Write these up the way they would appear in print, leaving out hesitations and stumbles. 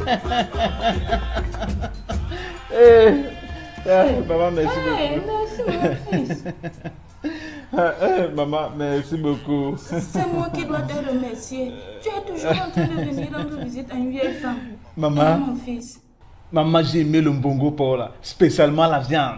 Maman, merci beaucoup. Merci mon fils. Maman, merci beaucoup. C'est moi qui dois te remercier. Tu es toujours en train de venir rendre visite à une vieille femme. Maman, Mon fils. Maman, j'ai aimé le mbongo Paula, spécialement la viande.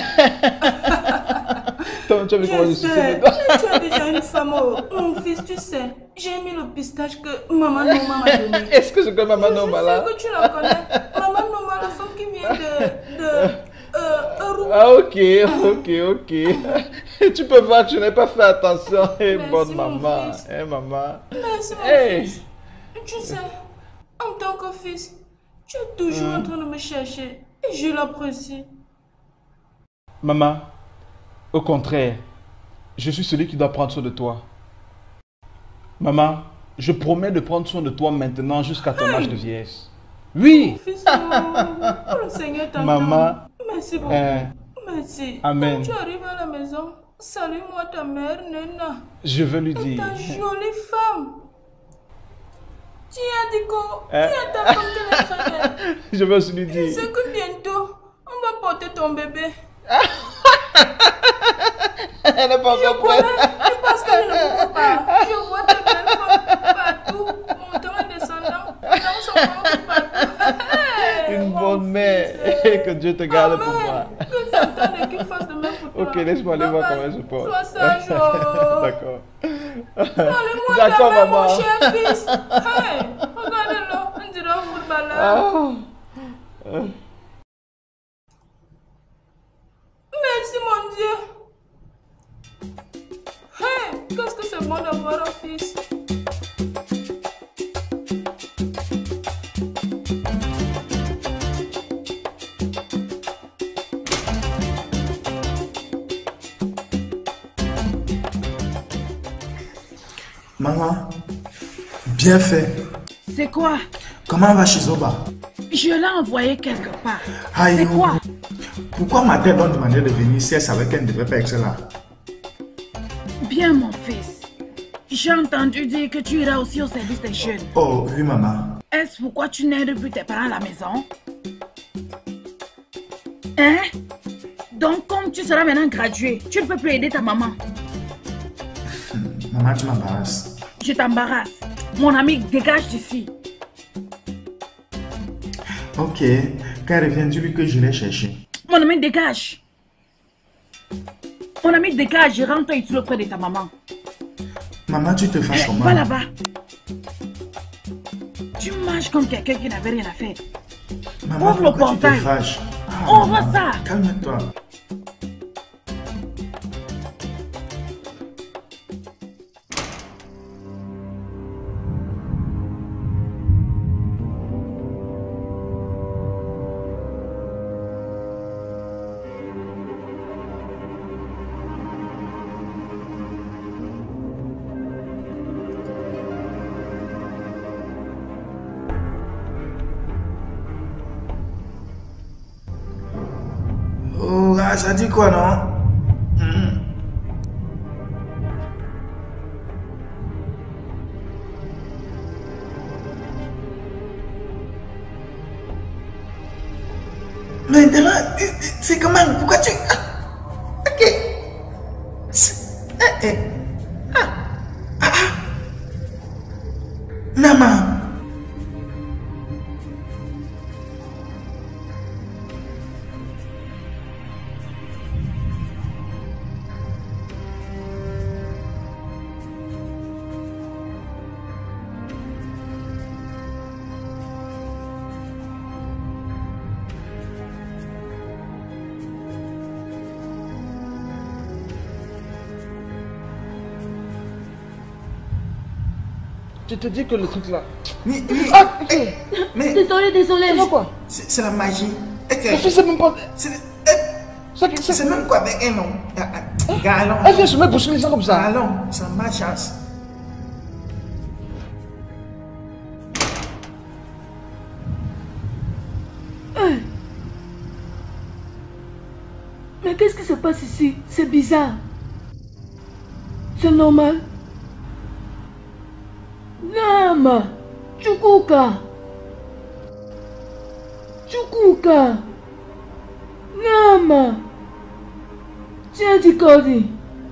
Tu as vu comment je suis Tu as déjà une femme, mon fils, tu sais. J'ai aimé le pistache que maman Noma m'a donné. Est-ce que je connais maman Noma là? Je sais que tu la connais. Maman Noma, la femme qui vient de Orou. Ah ok. Tu peux voir que je n'ai pas fait attention. Merci, Bonne mon maman. fils. Maman. Merci mon fils. Tu sais, en tant que fils, tu es toujours en train de me chercher. Et je l'apprécie. Maman, au contraire, je suis celui qui doit prendre soin de toi. Maman, je promets de prendre soin de toi maintenant jusqu'à ton âge de vieillesse. Oui. Mon fils, oh, le Seigneur t'entend. Maman. Merci beaucoup. Merci. Amen. Quand tu arrives à la maison, salue-moi ta mère, Nena. Je veux lui Et dire. ta jolie femme. Tu as dit quoi? Tu as ta femme qu'elle est très belle. Je veux aussi lui dire. Je sais que bientôt, on va porter ton bébé. Elle n'est pas encore prête. Je pense que je ne comprends pas. Je vois tes belles femmes partout, montant et descendant, dans son ventre partout. Une bonne mère. Que Dieu te garde pour moi. Que j'entende et qu'il fasse de même pour toi. Ok, laisse-moi aller voir comment je porte. Sois sage. D'accord. Parlez-moi D'accord, ta mère, maman. mon cher fils. Hey, regardez-le, on dirait un footballeur. Merci, mon Dieu. Hey, qu'est-ce que c'est bon d'avoir un fils. Maman, bien fait. C'est quoi? Comment va Shizoba? Je l'ai envoyé quelque part. Aïe, C'est quoi? Pourquoi ma tête m'a demandé de venir si elle savait qu'elle ne devait pas être là? Bien, mon fils. J'ai entendu dire que tu iras aussi au service des jeunes. Oh, oui, maman. Est-ce pourquoi tu n'aides plus tes parents à la maison? Hein? Donc, comme tu seras maintenant gradué, tu ne peux plus aider ta maman. Maman, tu m'embarrasses. Je t'embarrasse. Mon ami, dégage d'ici. Ok, quand elle revient, dis-lui que j'irai chercher. Mon ami, dégage. Mon ami, dégage, je rentre ici auprès de ta maman. Maman, tu te fâches comment? Va là-bas. Tu marches comme quelqu'un qui n'avait rien à faire. Maman, ouvre le pourquoi tu te portail. fâches? Ouvre maman, ça. Calme-toi. Oh, ah, ça dit quoi, non? Maintenant, c'est comment? Pourquoi tu... Ok. Maman. Je te dis que le truc là. Mais Désolé. C'est quoi? c'est la magie. C'est même pas. C'est même quoi avec un nom? Allons. Elle vient se mettre pousser les gens comme ça. Allons, ça ma chance. Mais qu'est-ce qui se passe ici? C'est bizarre. C'est normal. Nama, Chukuka. Chukuka. Nama. Tiens, Dikodi.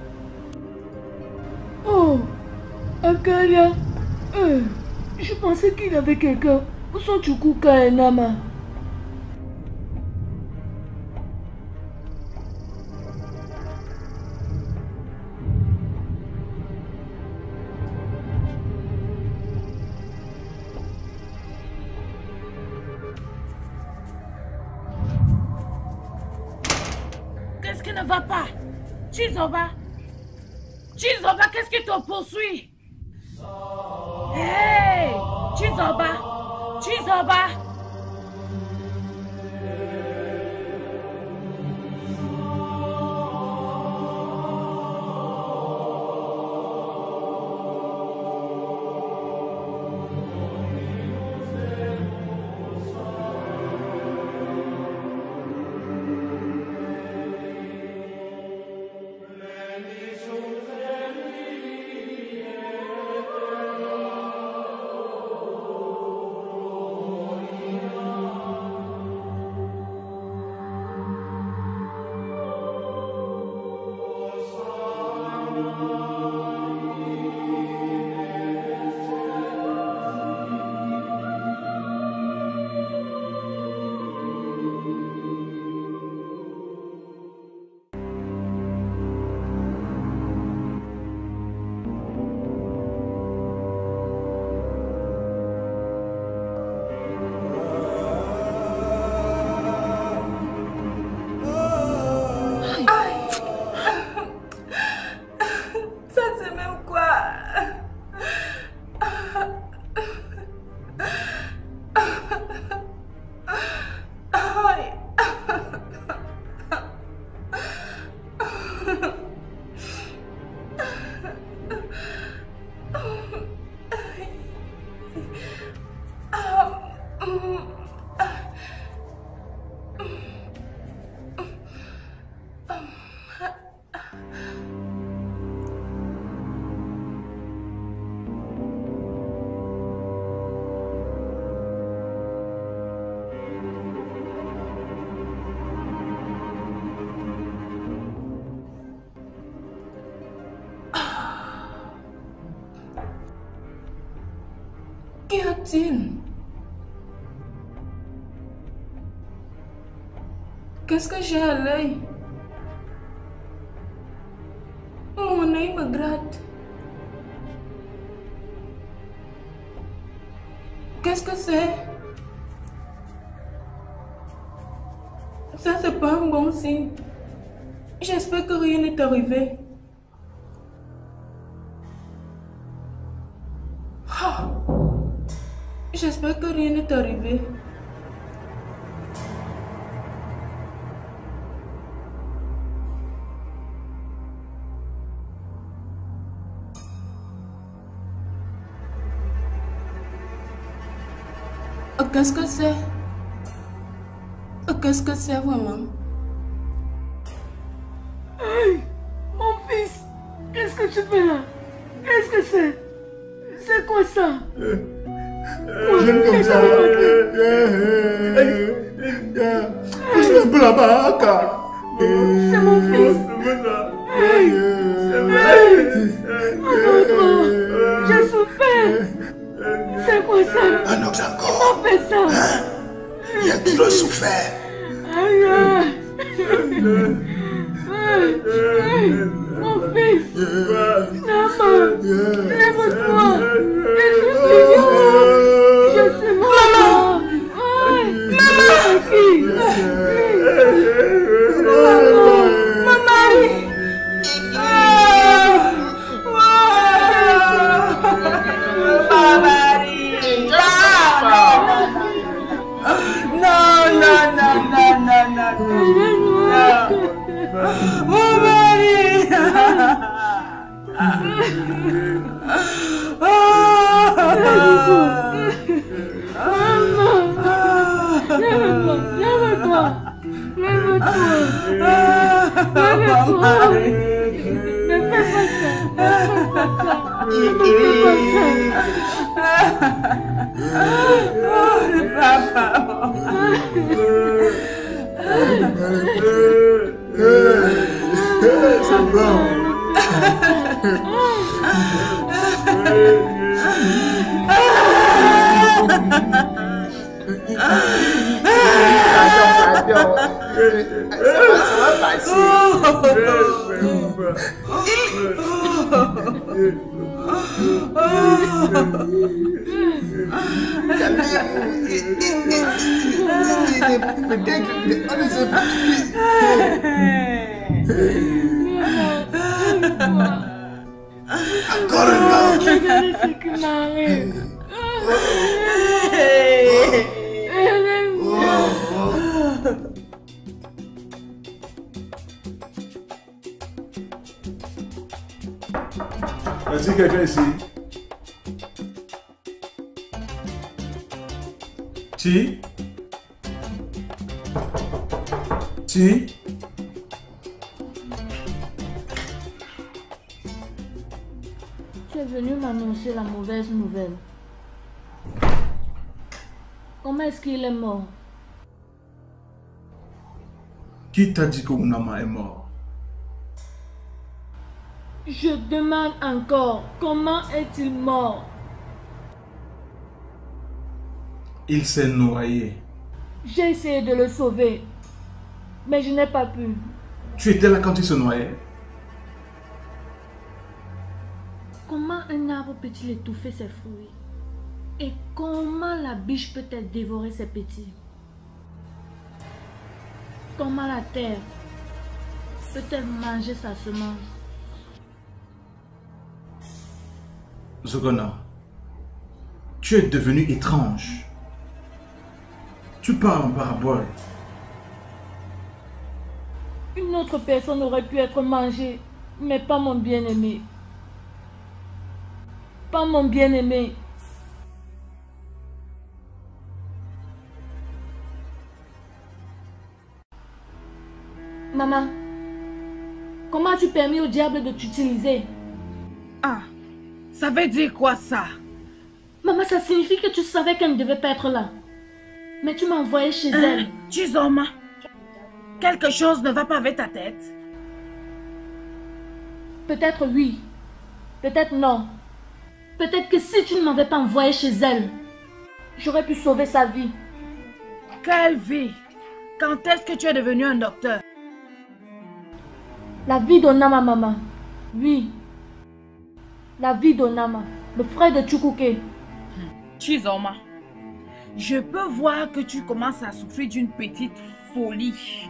Oh, Akaria. Je pensais qu'il avait quelqu'un. Où sont Chukuka et Nama? Qu'est-ce qui ne va pas? Chizoba? Chizoba, qu'est-ce qui te poursuit? Hey! Chizoba! Chizoba! Qu'y a-t-il? Qu'est-ce que j'ai à l'œil? Mon œil me gratte. Qu'est-ce que c'est? Ça, c'est pas un bon signe. J'espère que rien n'est arrivé. J'espère que rien n'est arrivé. Qu'est-ce que c'est? Qu'est-ce que c'est vraiment? Hey, mon fils, qu'est-ce que tu fais là? Qu'est-ce que c'est? C'est quoi ça? J'aime comme ça. C'est un peu la baraque. C'est mon fils. Hey, j'ai souffert. C'est quoi ça? Un autre Comment encore. on fait ça? J'ai trop souffert. Aïe, mon fils. Maman, lève-toi. Je suis vivant. Je suis maman. Ça va passer. Encore un gars. Regardez ce qui m'arrive. Est-ce que quelqu'un ici? Si? Si? Tu es venu m'annoncer la mauvaise nouvelle. Comment est-ce qu'il est mort? Qui t'a dit que Unama est mort? Je demande encore, comment est-il mort? Il s'est noyé. J'ai essayé de le sauver, mais je n'ai pas pu. Tu étais là quand il se noyait? Comment un arbre peut-il étouffer ses fruits? Et comment la biche peut-elle dévorer ses petits? Comment la terre peut-elle manger sa semence? Zogona, tu es devenu étrange. Tu parles en parabole. Une autre personne aurait pu être mangée, mais pas mon bien-aimé. Pas mon bien-aimé. Maman, comment as-tu permis au diable de t'utiliser? Ah, ça veut dire quoi ça? Maman, ça signifie que tu savais qu'elle ne devait pas être là. Mais tu m'as envoyé chez elle. Chizoma, quelque chose ne va pas avec ta tête? Peut-être oui, peut-être non. Peut-être que si tu ne m'avais pas envoyé chez elle, j'aurais pu sauver sa vie. Quelle vie? Quand est-ce que tu es devenu un docteur? La vie d'Onama, maman. Oui. La vie d'Onama, le frère de Chukwuke. Chizoma, je peux voir que tu commences à souffrir d'une petite folie.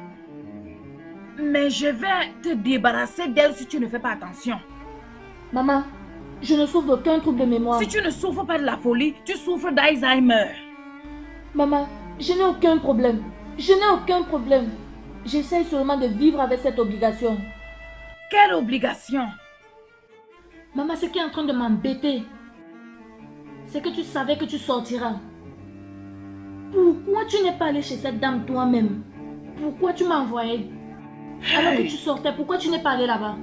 Mais je vais te débarrasser d'elle si tu ne fais pas attention. Maman, je ne souffre d'aucun trouble de mémoire. Si tu ne souffres pas de la folie, tu souffres d'Alzheimer. Maman, je n'ai aucun problème. Je n'ai aucun problème. J'essaie seulement de vivre avec cette obligation. Quelle obligation? Maman, ce qui est en train de m'embêter, c'est que tu savais que tu sortiras. Pourquoi tu n'es pas allé chez cette dame toi-même? Pourquoi tu m'as envoyé? Alors que tu sortais, pourquoi tu n'es pas allé là-bas?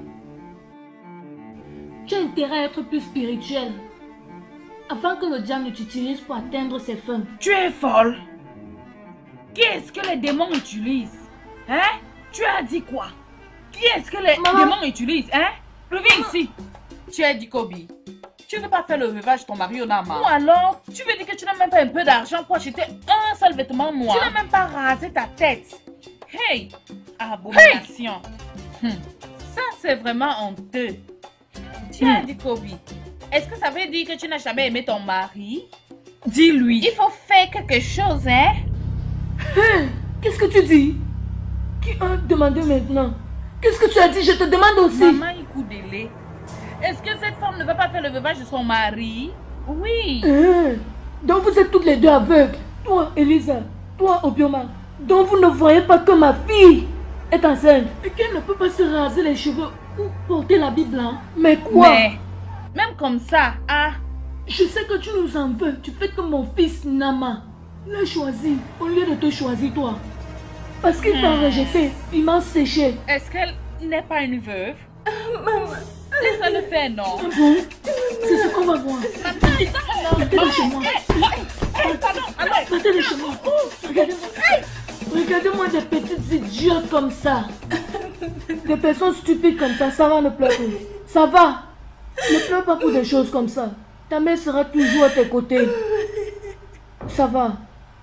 Tu as intérêt à être plus spirituel, afin que le diable ne t'utilise pour atteindre ses fins. Tu es folle. Qu'est-ce que les démons utilisent? Hein? Tu as dit quoi? Qui est-ce que les démons utilisent? Hein? Reviens ici. Tu as dit Kobi, tu ne veux pas faire le veuvage de ton mari Onama? Ou alors, tu veux dire que tu n'as même pas un peu d'argent pour acheter un seul vêtement noir? Tu n'as même pas rasé ta tête. Hey! Abomination. Ça, c'est vraiment honteux. Tu as dit Kobi, est-ce que ça veut dire que tu n'as jamais aimé ton mari? Dis-lui. Il faut faire quelque chose, hein? Hey, qu'est-ce que tu dis? Qui a demandé maintenant? Qu'est-ce que tu as dit? Je te demande aussi. Maman Ikoudele, est-ce que cette femme ne va pas faire le veuvage de son mari? Oui. Donc vous êtes toutes les deux aveugles. Toi, Elisa, toi, Obioma. Donc vous ne voyez pas que ma fille est enceinte et qu'elle ne peut pas se raser les cheveux ou porter l'habit blanc. Mais quoi? Mais, même comme ça, ah. Je sais que tu nous en veux. Tu fais que mon fils Nama l'a choisi au lieu de te choisir toi. Parce qu'il t'a rejeté, il m'a séché. Est-ce qu'elle n'est pas une veuve? Maman. Laisse-la le faire, non? Ah bon? C'est ce qu'on va voir. Partez-le chez moi. Partez-le chez moi. Regardez-moi. Regardez-moi des petites idiotes comme ça. Des personnes stupides comme ça, ça va, ne pleure plus. Ça va. Ne pleure pas pour des choses comme ça. Ta mère sera toujours à tes côtés. Ça va.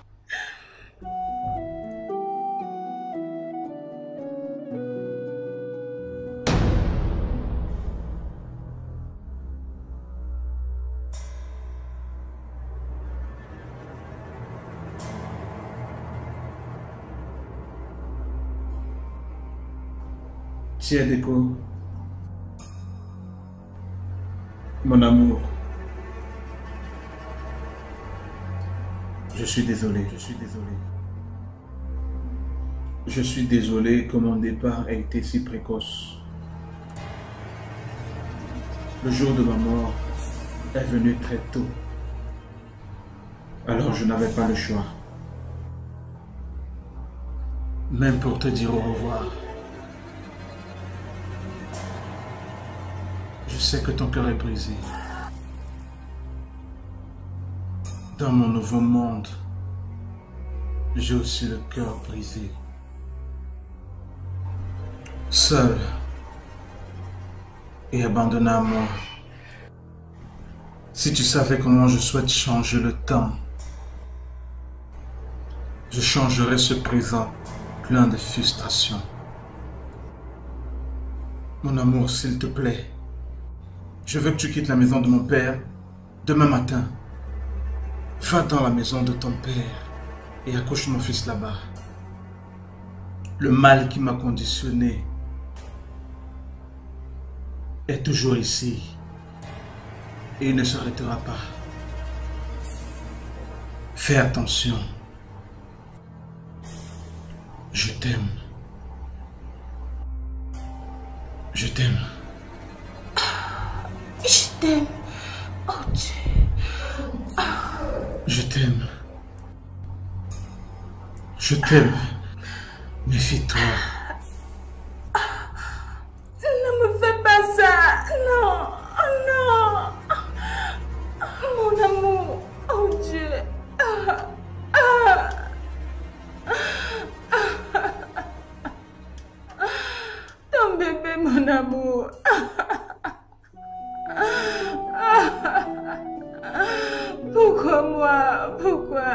Tia Déco, mon amour, je suis désolé. Je suis désolé que mon départ ait été si précoce. Le jour de ma mort est venu très tôt. Alors je n'avais pas le choix. Même pour te dire au revoir. Je sais que ton cœur est brisé. Dans mon nouveau monde, j'ai aussi le cœur brisé. Seul et abandonné à moi. Si tu savais comment je souhaite changer le temps, je changerais ce présent plein de frustration. Mon amour, s'il te plaît, je veux que tu quittes la maison de mon père demain matin. Va dans la maison de ton père et accouche mon fils là-bas. Le mal qui m'a conditionné est toujours ici et il ne s'arrêtera pas. Fais attention. Je t'aime. Je t'aime. Je t'aime. Oh Dieu. Je t'aime. Je t'aime. Méfie-toi. Ne me fais pas ça. Non. Oh non. Mon amour. Oh Dieu. Ton bébé, mon amour. Pourquoi moi? Pourquoi?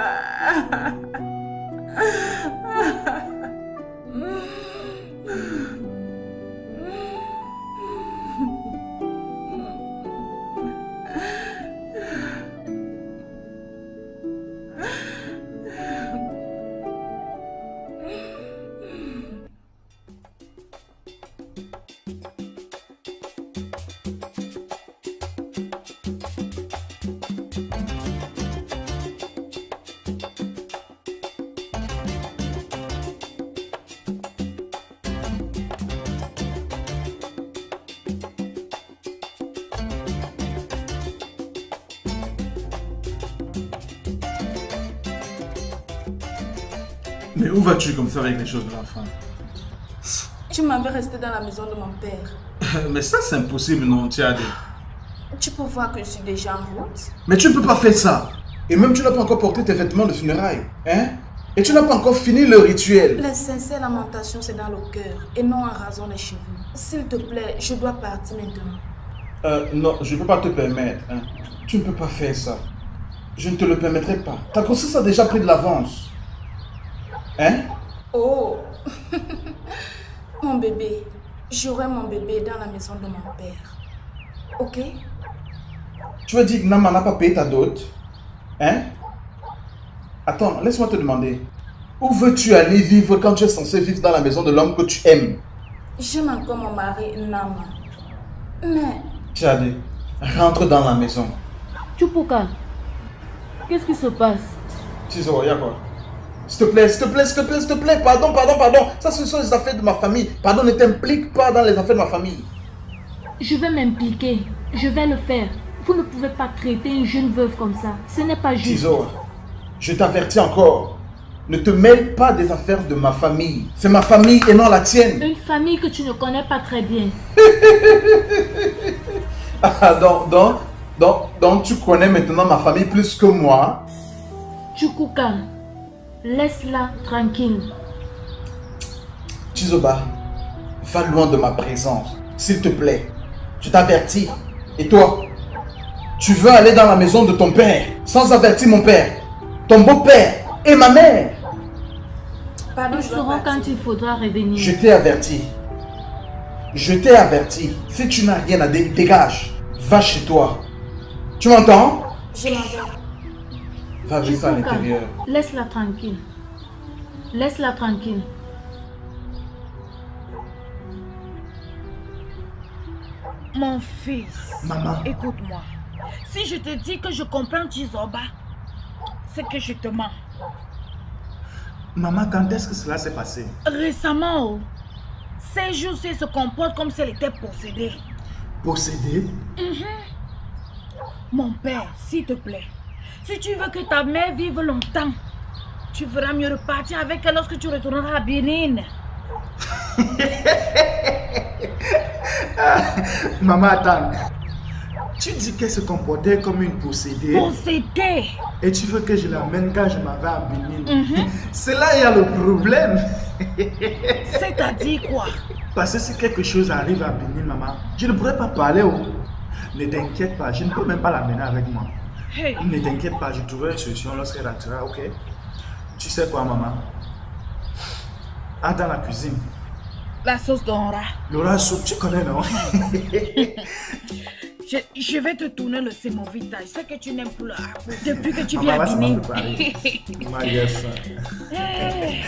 Mais où vas-tu comme ça avec les choses de l'enfant? Tu m'avais resté dans la maison de mon père. Mais ça c'est impossible, non, Tiade? Tu peux voir que je suis déjà en route. Mais tu ne peux pas faire ça. Et même tu n'as pas encore porté tes vêtements de funérailles. Hein? Et tu n'as pas encore fini le rituel. Les sincères lamentations, c'est dans le cœur et non en rasant les cheveux. S'il te plaît, je dois partir maintenant. Non, je ne peux pas te permettre. Hein. Tu ne peux pas faire ça. Je ne te le permettrai pas. Ta grossesse a déjà pris de l'avance. Hein? Oh. Mon bébé. J'aurai mon bébé dans la maison de mon père. Ok? Tu veux dire que Nama n'a pas payé ta dot? Hein? Attends, laisse-moi te demander. Où veux-tu aller vivre quand tu es censé vivre dans la maison de l'homme que tu aimes? J'aime encore mon mari, Nama. Mais... Tiade, rentre dans la maison. Chupuka, qu'est-ce qui se passe? Tizo, y'a quoi? S'il te plaît, s'il te plaît, s'il te plaît, s'il te plaît, pardon. Ça, ce sont les affaires de ma famille. Pardon, ne t'implique pas dans les affaires de ma famille. Je vais m'impliquer. Je vais le faire. Vous ne pouvez pas traiter une jeune veuve comme ça. Ce n'est pas juste. Tizo, je t'avertis encore. Ne te mêle pas des affaires de ma famille. C'est ma famille et non la tienne. Une famille que tu ne connais pas très bien. Ah, donc tu connais maintenant ma famille plus que moi. Chukuka, laisse-la tranquille. Chizoba, va loin de ma présence, s'il te plaît. Je t'avertis. Et toi, tu veux aller dans la maison de ton père sans avertir mon père, ton beau-père et ma mère. Pardon, Nous saurons quand il faudra revenir. Je t'ai averti. Je t'ai averti. Si tu n'as rien à dire, dégage. Va chez toi. Tu m'entends? Je m'entends. Va rester à l'intérieur. Laisse-la tranquille. Laisse-la tranquille. Mon fils, Maman. écoute-moi. Si je te dis que je comprends Chizoba, c'est que je te mens. Maman, quand est-ce que cela s'est passé? Récemment, ces jours-ci se comportent comme si elle était possédée. Possédé? Mon père, s'il te plaît, si tu veux que ta mère vive longtemps, tu feras mieux repartir avec elle lorsque tu retourneras à Bénin. Maman, attends. Tu dis qu'elle se comportait comme une possédée. Possédée. Et tu veux que je l'amène quand je m'en vais à Bénin. C'est là il y a le problème. C'est-à-dire quoi? Parce que si quelque chose arrive à Bénin, maman, je ne pourrais pas parler. Ne t'inquiète pas, je ne peux même pas l'amener avec moi. Hey. Ne t'inquiète pas, je trouverai une solution lorsqu'elle rentrera, ok? Tu sais quoi, maman? Ah, dans la cuisine. La sauce d'Onra. Laura soupe, tu connais, non? Je vais te tourner le sémovitage. C'est que tu n'aimes plus le haricot depuis que tu Maman, viens à va Bénin. se préparer. Maman, yes. Hey.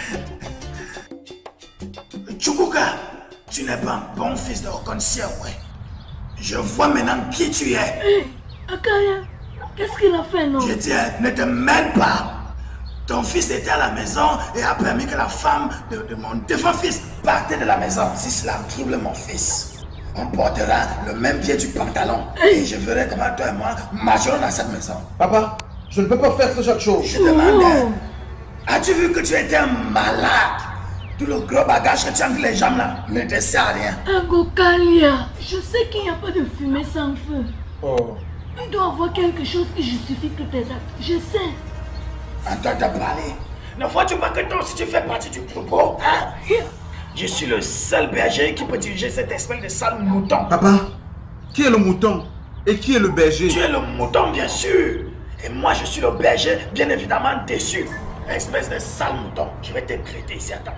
Chukuka, tu n'es pas un bon fils de reconnaissance, ouais. Je vois maintenant qui tu es. Hé, Akaya, qu'est-ce qu'il a fait, non? Je dis, ne te mêle pas. Ton fils était à la maison et a permis que la femme de mon défunt fils parte de la maison. Si cela trouble mon fils, on portera le même pied du pantalon. Et je verrai comment toi et moi marcherons dans cette maison. Papa, je ne peux pas faire ce genre de choses. Je demandais, as-tu vu que tu étais un malade? Tout le gros bagage que tu as entre les jambes là ne te sert à rien. Agokalia, je sais qu'il n'y a pas de fumée sans feu. Oh. Il doit y avoir quelque chose qui justifie tous tes actes. Je sais. Entends-toi parler. Ne vois-tu pas que toi aussi tu fais partie du troupeau, hein? Je suis le seul berger qui peut diriger cette espèce de sale mouton. Papa, qui est le mouton et qui est le berger? Tu es le mouton, bien sûr. Et moi, je suis le berger, bien évidemment déçu. Espèce de sale mouton. Je vais te traiter ici, attends.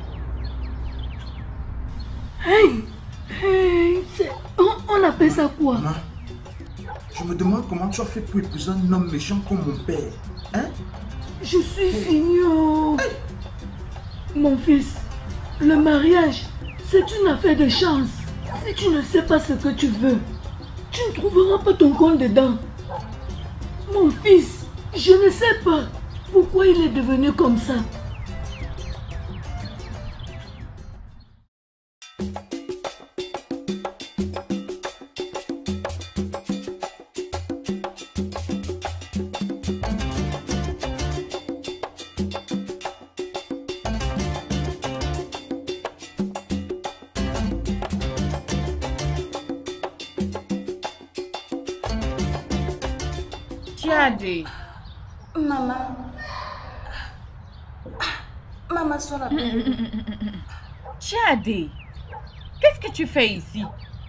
Hey, hey, on appelle ça quoi? Maman, je me demande comment tu as fait pour épouser un homme méchant comme mon père. Hein? Je suis ignorant. Mon fils, le mariage, c'est une affaire de chance. Si tu ne sais pas ce que tu veux, tu ne trouveras pas ton compte dedans. Mon fils, je ne sais pas pourquoi il est devenu comme ça. Tiade. Maman. Maman, sois la bienvenue. Tiade. Qu'est-ce que tu fais ici?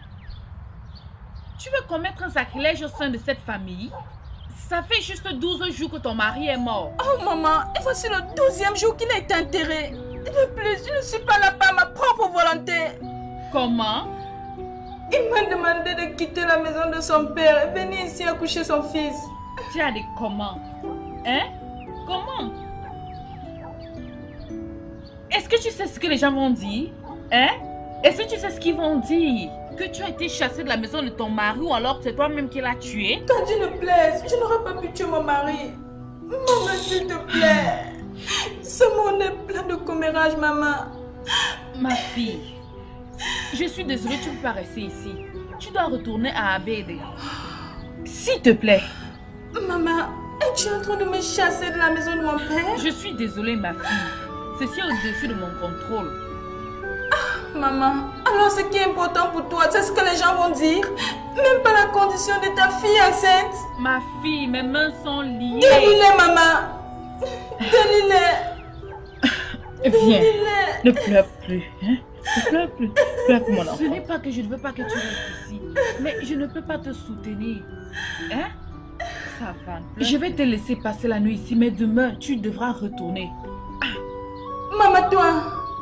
Tu veux commettre un sacrilège au sein de cette famille? Ça fait juste 12 jours que ton mari est mort. Oh maman, et voici le 12e jour qu'il a été enterré. De plus, je ne suis pas là par ma propre volonté. Comment? Il m'a demandé de quitter la maison de son père et venir ici accoucher son fils. Tiade, comment? Hein? Comment? Est-ce que tu sais ce que les gens vont dire? Hein? Est-ce que tu sais ce qu'ils vont dire? Que tu as été chassé de la maison de ton mari ou alors c'est toi-même qui l'as tué? Quand Dieu ne plaise, je n'aurais pas pu tuer mon mari. Maman, s'il te plaît. Ce monde est plein de commérages, maman. Ma fille, je suis désolée, tu ne peux pas rester ici. Tu dois retourner à Abédé. S'il te plaît. Maman, es-tu en train de me chasser de la maison de mon père? Je suis désolée, ma fille. Ceci est au-dessus de mon contrôle. Maman, alors ce qui est important pour toi, c'est ce que les gens vont dire? Même pas la condition de ta fille enceinte? Ma fille, mes mains sont liées. Délie-les, maman. Délie-les. Viens, ne pleure plus. Hein? Pleure plus. Pleure pour mon enfant. Ce n'est pas que je ne veux pas que tu restes ici, mais je ne peux pas te soutenir. Hein? Ça va. Je vais te laisser passer la nuit ici, mais demain, tu devras retourner. Maman, toi.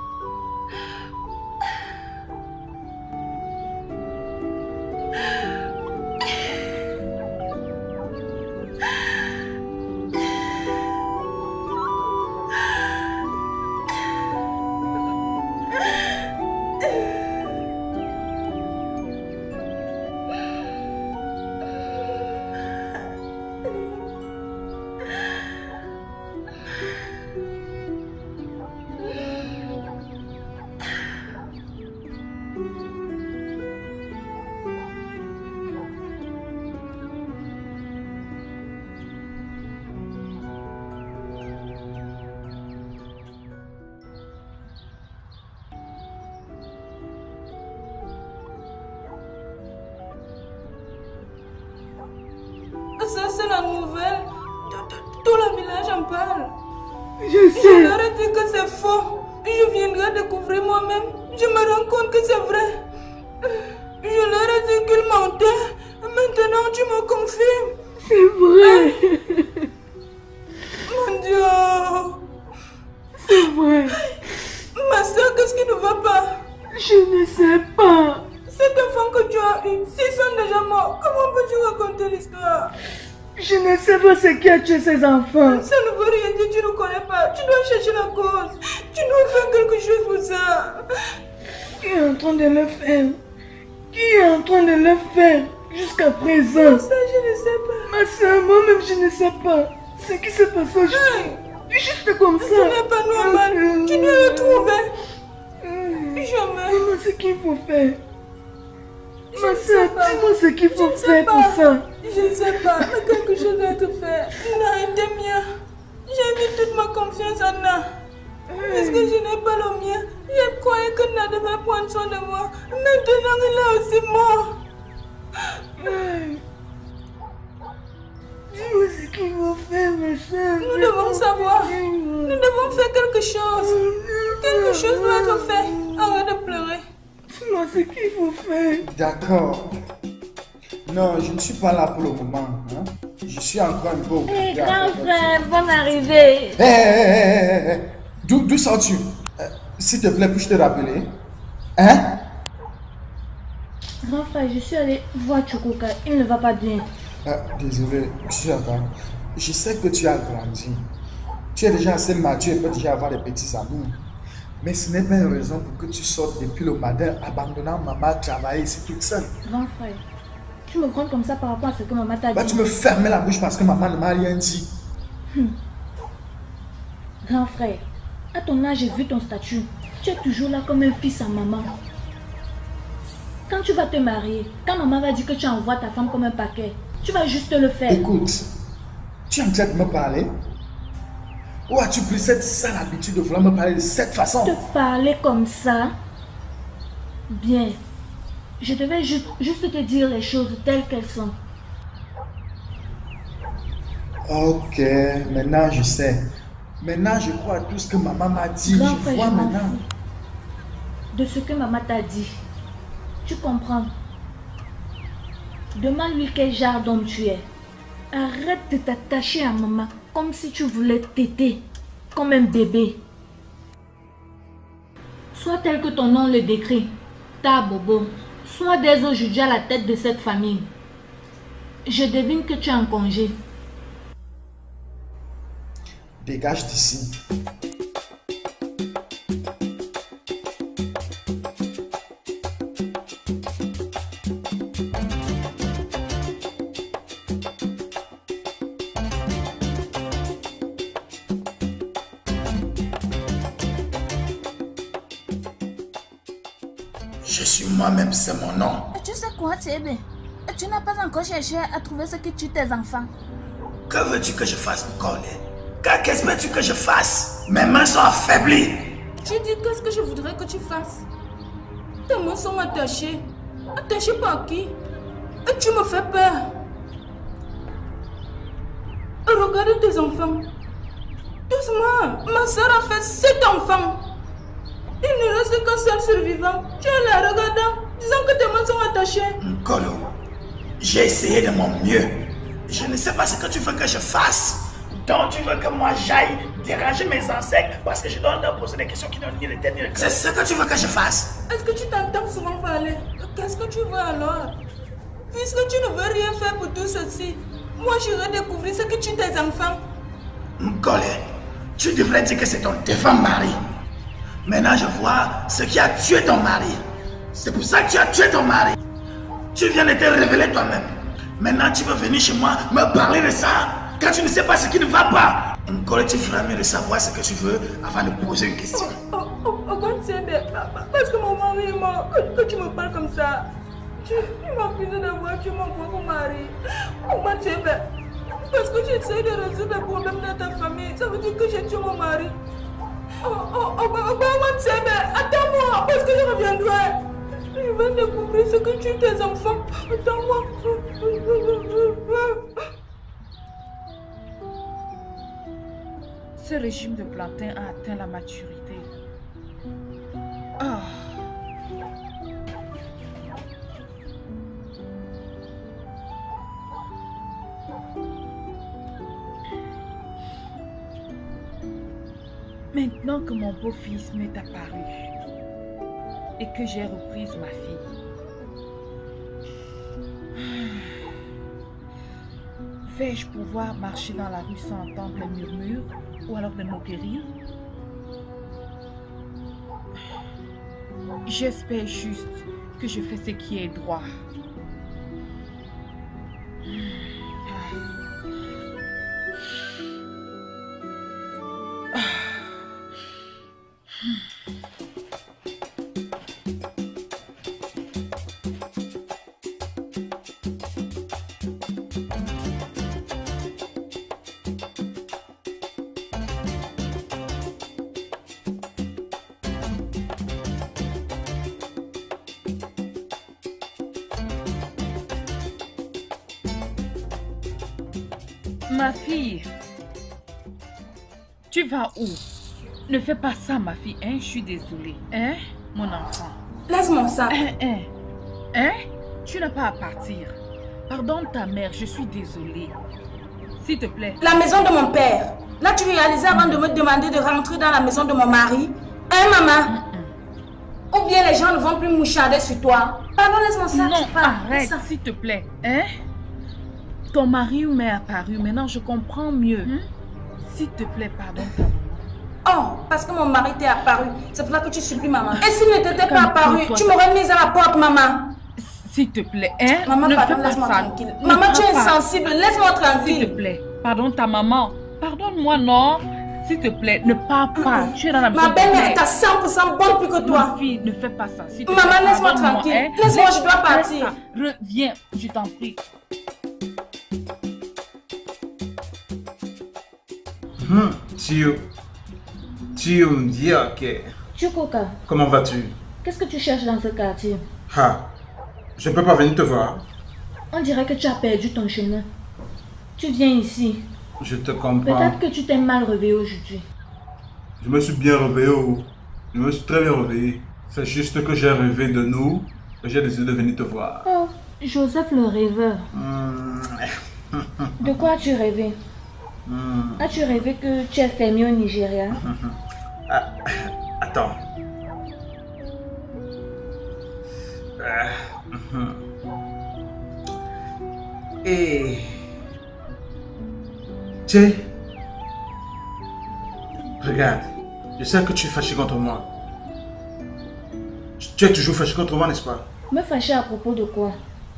Ça, c'est la nouvelle. Tout le village en parle. Je sais. Je leur ai dit que c'est faux. Je viendrai découvrir moi-même. Je me rends compte que c'est vrai. Je leur ai dit qu'ils mentaient. Maintenant, tu me confirmes. C'est vrai. Mon Dieu. C'est vrai. Ma soeur, qu'est-ce qui ne va pas? Je ne sais pas. Cet enfant que tu as eu, s'ils sont déjà morts, comment peux-tu raconter l'histoire? Je ne sais pas ce qui a tué ces enfants. Ça ne veut rien dire, tu ne connais pas. Tu dois chercher la cause. Tu dois faire quelque chose pour ça. Qui est en train de le faire? Qui est en train de le faire jusqu'à présent? Ça, je ne sais pas. Ma soeur, moi-même, je ne sais pas. Ce qui s'est passé aujourd'hui. Juste comme ça. Ce n'est pas normal. Tu dois le trouver. Jamais. Dis-moi ce qu'il faut faire. Ma Je soeur, ne sais pas. dis-moi ce qu'il faut Je ne sais faire pour pas. ça. Je ne sais pas, mais quelque chose doit être fait. Na était mien. J'ai mis toute ma confiance en Na. Parce que je n'ai pas le mien. Je croyais que Na devait prendre soin de moi. Maintenant, il est aussi mort. Dis-moi ce qu'il faut faire, ma soeur. Nous devons savoir. Nous devons faire quelque chose. Quelque chose doit être fait. Arrête de pleurer. Dis-moi ce qu'il faut faire. D'accord. Non, je ne suis pas là pour le moment. Hein. Je suis encore un peu occupé. Hé, grand frère, bonne arrivée. Hé, d'où sors-tu? S'il te plaît, puis-je te rappeler? Hein? Grand frère, je suis allé voir Chukuka. Il ne va pas bien. Désolé, je sais que tu as grandi. Tu es déjà assez mature et peux déjà avoir des petits amours. Mais ce n'est pas une raison pour que tu sortes depuis le matin, abandonnant maman à travailler ici toute seule. Grand frère, tu me prends comme ça par rapport à ce que maman t'a dit. Tu me fermais la bouche parce que maman ne m'a rien dit. Grand frère, à ton âge, j'ai vu ton statut. Tu es toujours là comme un fils à maman. Quand tu vas te marier, quand maman va dire que tu envoies ta femme comme un paquet, tu vas juste le faire. Écoute, tu es en train de me parler? Où as-tu pris cette sale habitude de vouloir me parler de cette façon? Te parler comme ça? Bien. Je devais juste te dire les choses telles qu'elles sont. Ok, maintenant je sais. Maintenant je crois à tout ce que maman m'a dit. Grand Je frère, vois je m'en maintenant. fous de ce que maman t'a dit. Tu comprends? Demande-lui quel genre d'homme tu es. Arrête de t'attacher à maman comme si tu voulais téter, comme un bébé. Sois tel que ton nom le décrit, ta bobo. Sois dès aujourd'hui à la tête de cette famille. Je devine que tu es en congé. Dégage d'ici. Je suis moi-même, c'est mon nom. Tu sais quoi, Tébé? Tu n'as pas encore cherché à trouver ce qui tue tes enfants. Que veux-tu que je fasse, Cornet? Qu'est-ce que veux-tu que je fasse? Mes mains sont affaiblies. Tu dis qu'est-ce que je voudrais que tu fasses? Tes mains sont attachées. Attachées par qui? Et tu me fais peur. Regarde tes enfants. Doucement, ma soeur a fait 7 enfants. Il ne reste qu'un seul survivant. Tu es là, regardant, disant que tes mains sont attachées. Nkolo, j'ai essayé de mon mieux. Je ne sais pas ce que tu veux que je fasse. Donc tu veux que moi j'aille déranger mes ancêtres parce que je dois leur poser des questions qui n'ont ni le tête ni le cœur. C'est ce que tu veux que je fasse. Est-ce que tu t'entends souvent parler? Qu'est-ce que tu veux alors? Puisque tu ne veux rien faire pour tout ceci, moi j'irai découvrir ce que tu tes enfants. Nkolo, tu devrais dire que c'est ton défunt mari. Maintenant je vois ce qui a tué ton mari. C'est pour ça que tu as tué ton mari. Tu viens de te révéler toi-même. Maintenant tu veux venir chez moi me parler de ça quand tu ne sais pas ce qui ne va pas. Nkolo, tu feras mieux de savoir ce que tu veux avant de poser une question. Parce que mon mari est mort, que tu me parles comme ça. Tu m'accuses d'avoir tué mon propre mari. Parce que j'essaie de résoudre les problèmes de ta famille. Ça veut dire que j'ai tué mon mari. Attends-moi, parce que je reviendrai. Je vais découvrir ce que tu tes enfants. Attends-moi. Ce régime de plantain a atteint la maturité. Ah. Maintenant que mon beau-fils m'est apparu et que j'ai reprise ma fille, vais-je pouvoir marcher dans la rue sans entendre les murmures ou alors des moqueries? J'espère juste que je fais ce qui est droit. Ma fille, tu vas où? Ne fais pas ça, ma fille, hein? Je suis désolée, hein, mon enfant. Laisse-moi ça. Hein? Tu n'as pas à partir. Pardonne ta mère, je suis désolée. S'il te plaît. La maison de mon père. Là, tu réalisais avant de me demander de rentrer dans la maison de mon mari. Hein, maman? Ou bien les gens ne vont plus moucharder sur toi. Pardon, laisse-moi ça. Non, arrête, s'il te plaît, hein? Ton mari m'est apparu, maintenant je comprends mieux. S'il te plaît, pardonne ta maman. Oh, parce que mon mari t'est apparu. C'est pour ça que tu supplies maman. Et s'il ne t'était pas apparu, tu m'aurais mise à la porte, maman. S'il te plaît, hein? Maman, pardonne, laisse-moi tranquille. Maman, tu es insensible, laisse-moi tranquille. S'il te plaît, pardonne ta maman. Pardonne-moi, non? S'il te plaît, ne pars pas. Tu es dans la maison. Ma belle-mère est à 100% bonne plus que toi. Ma fille, ne fais pas ça. Maman, laisse-moi tranquille. Hein? Laisse-moi, je dois partir. Reviens, je t'en prie. Tu me dis, ok. Chukoka, Comment vas-tu? qu'est-ce que tu cherches dans ce quartier? Ah, je ne peux pas venir te voir. On dirait que tu as perdu ton chemin. Tu viens ici. Je te comprends. Peut-être que tu t'es mal réveillé aujourd'hui. Je me suis bien réveillé. Je me suis très bien réveillé. C'est juste que j'ai rêvé de nous et j'ai décidé de venir te voir. Oh, Joseph le rêveur. De quoi as-tu rêvé? As-tu rêvé que tu es fermier au Nigeria? Attends. Et... Tiens. Regarde. Je sais que tu es fâché contre moi. Tu es toujours fâché contre moi, n'est-ce pas? Me fâcher à propos de quoi?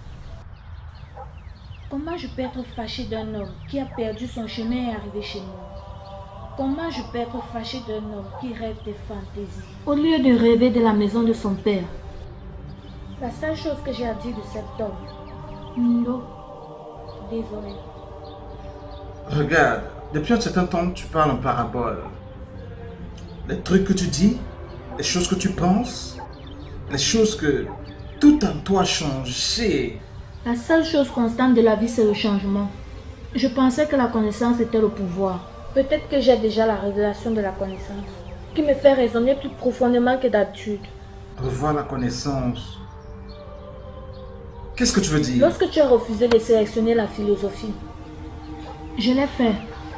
Comment je peux être fâché d'un homme qui a perdu son chemin et est arrivé chez moi? Comment je peux être fâché d'un homme qui rêve des fantaisies au lieu de rêver de la maison de son père? La seule chose que j'ai à dire de cet homme, non, désolé. Regarde, depuis un certain temps, tu parles en parabole. Les trucs que tu dis, les choses que tu penses, les choses que tout en toi a changé. La seule chose constante de la vie, c'est le changement. Je pensais que la connaissance était le pouvoir. Peut-être que j'ai déjà la révélation de la connaissance, qui me fait raisonner plus profondément que d'habitude. Revoir la connaissance. Qu'est-ce que tu veux dire? Lorsque tu as refusé de sélectionner la philosophie, je l'ai fait.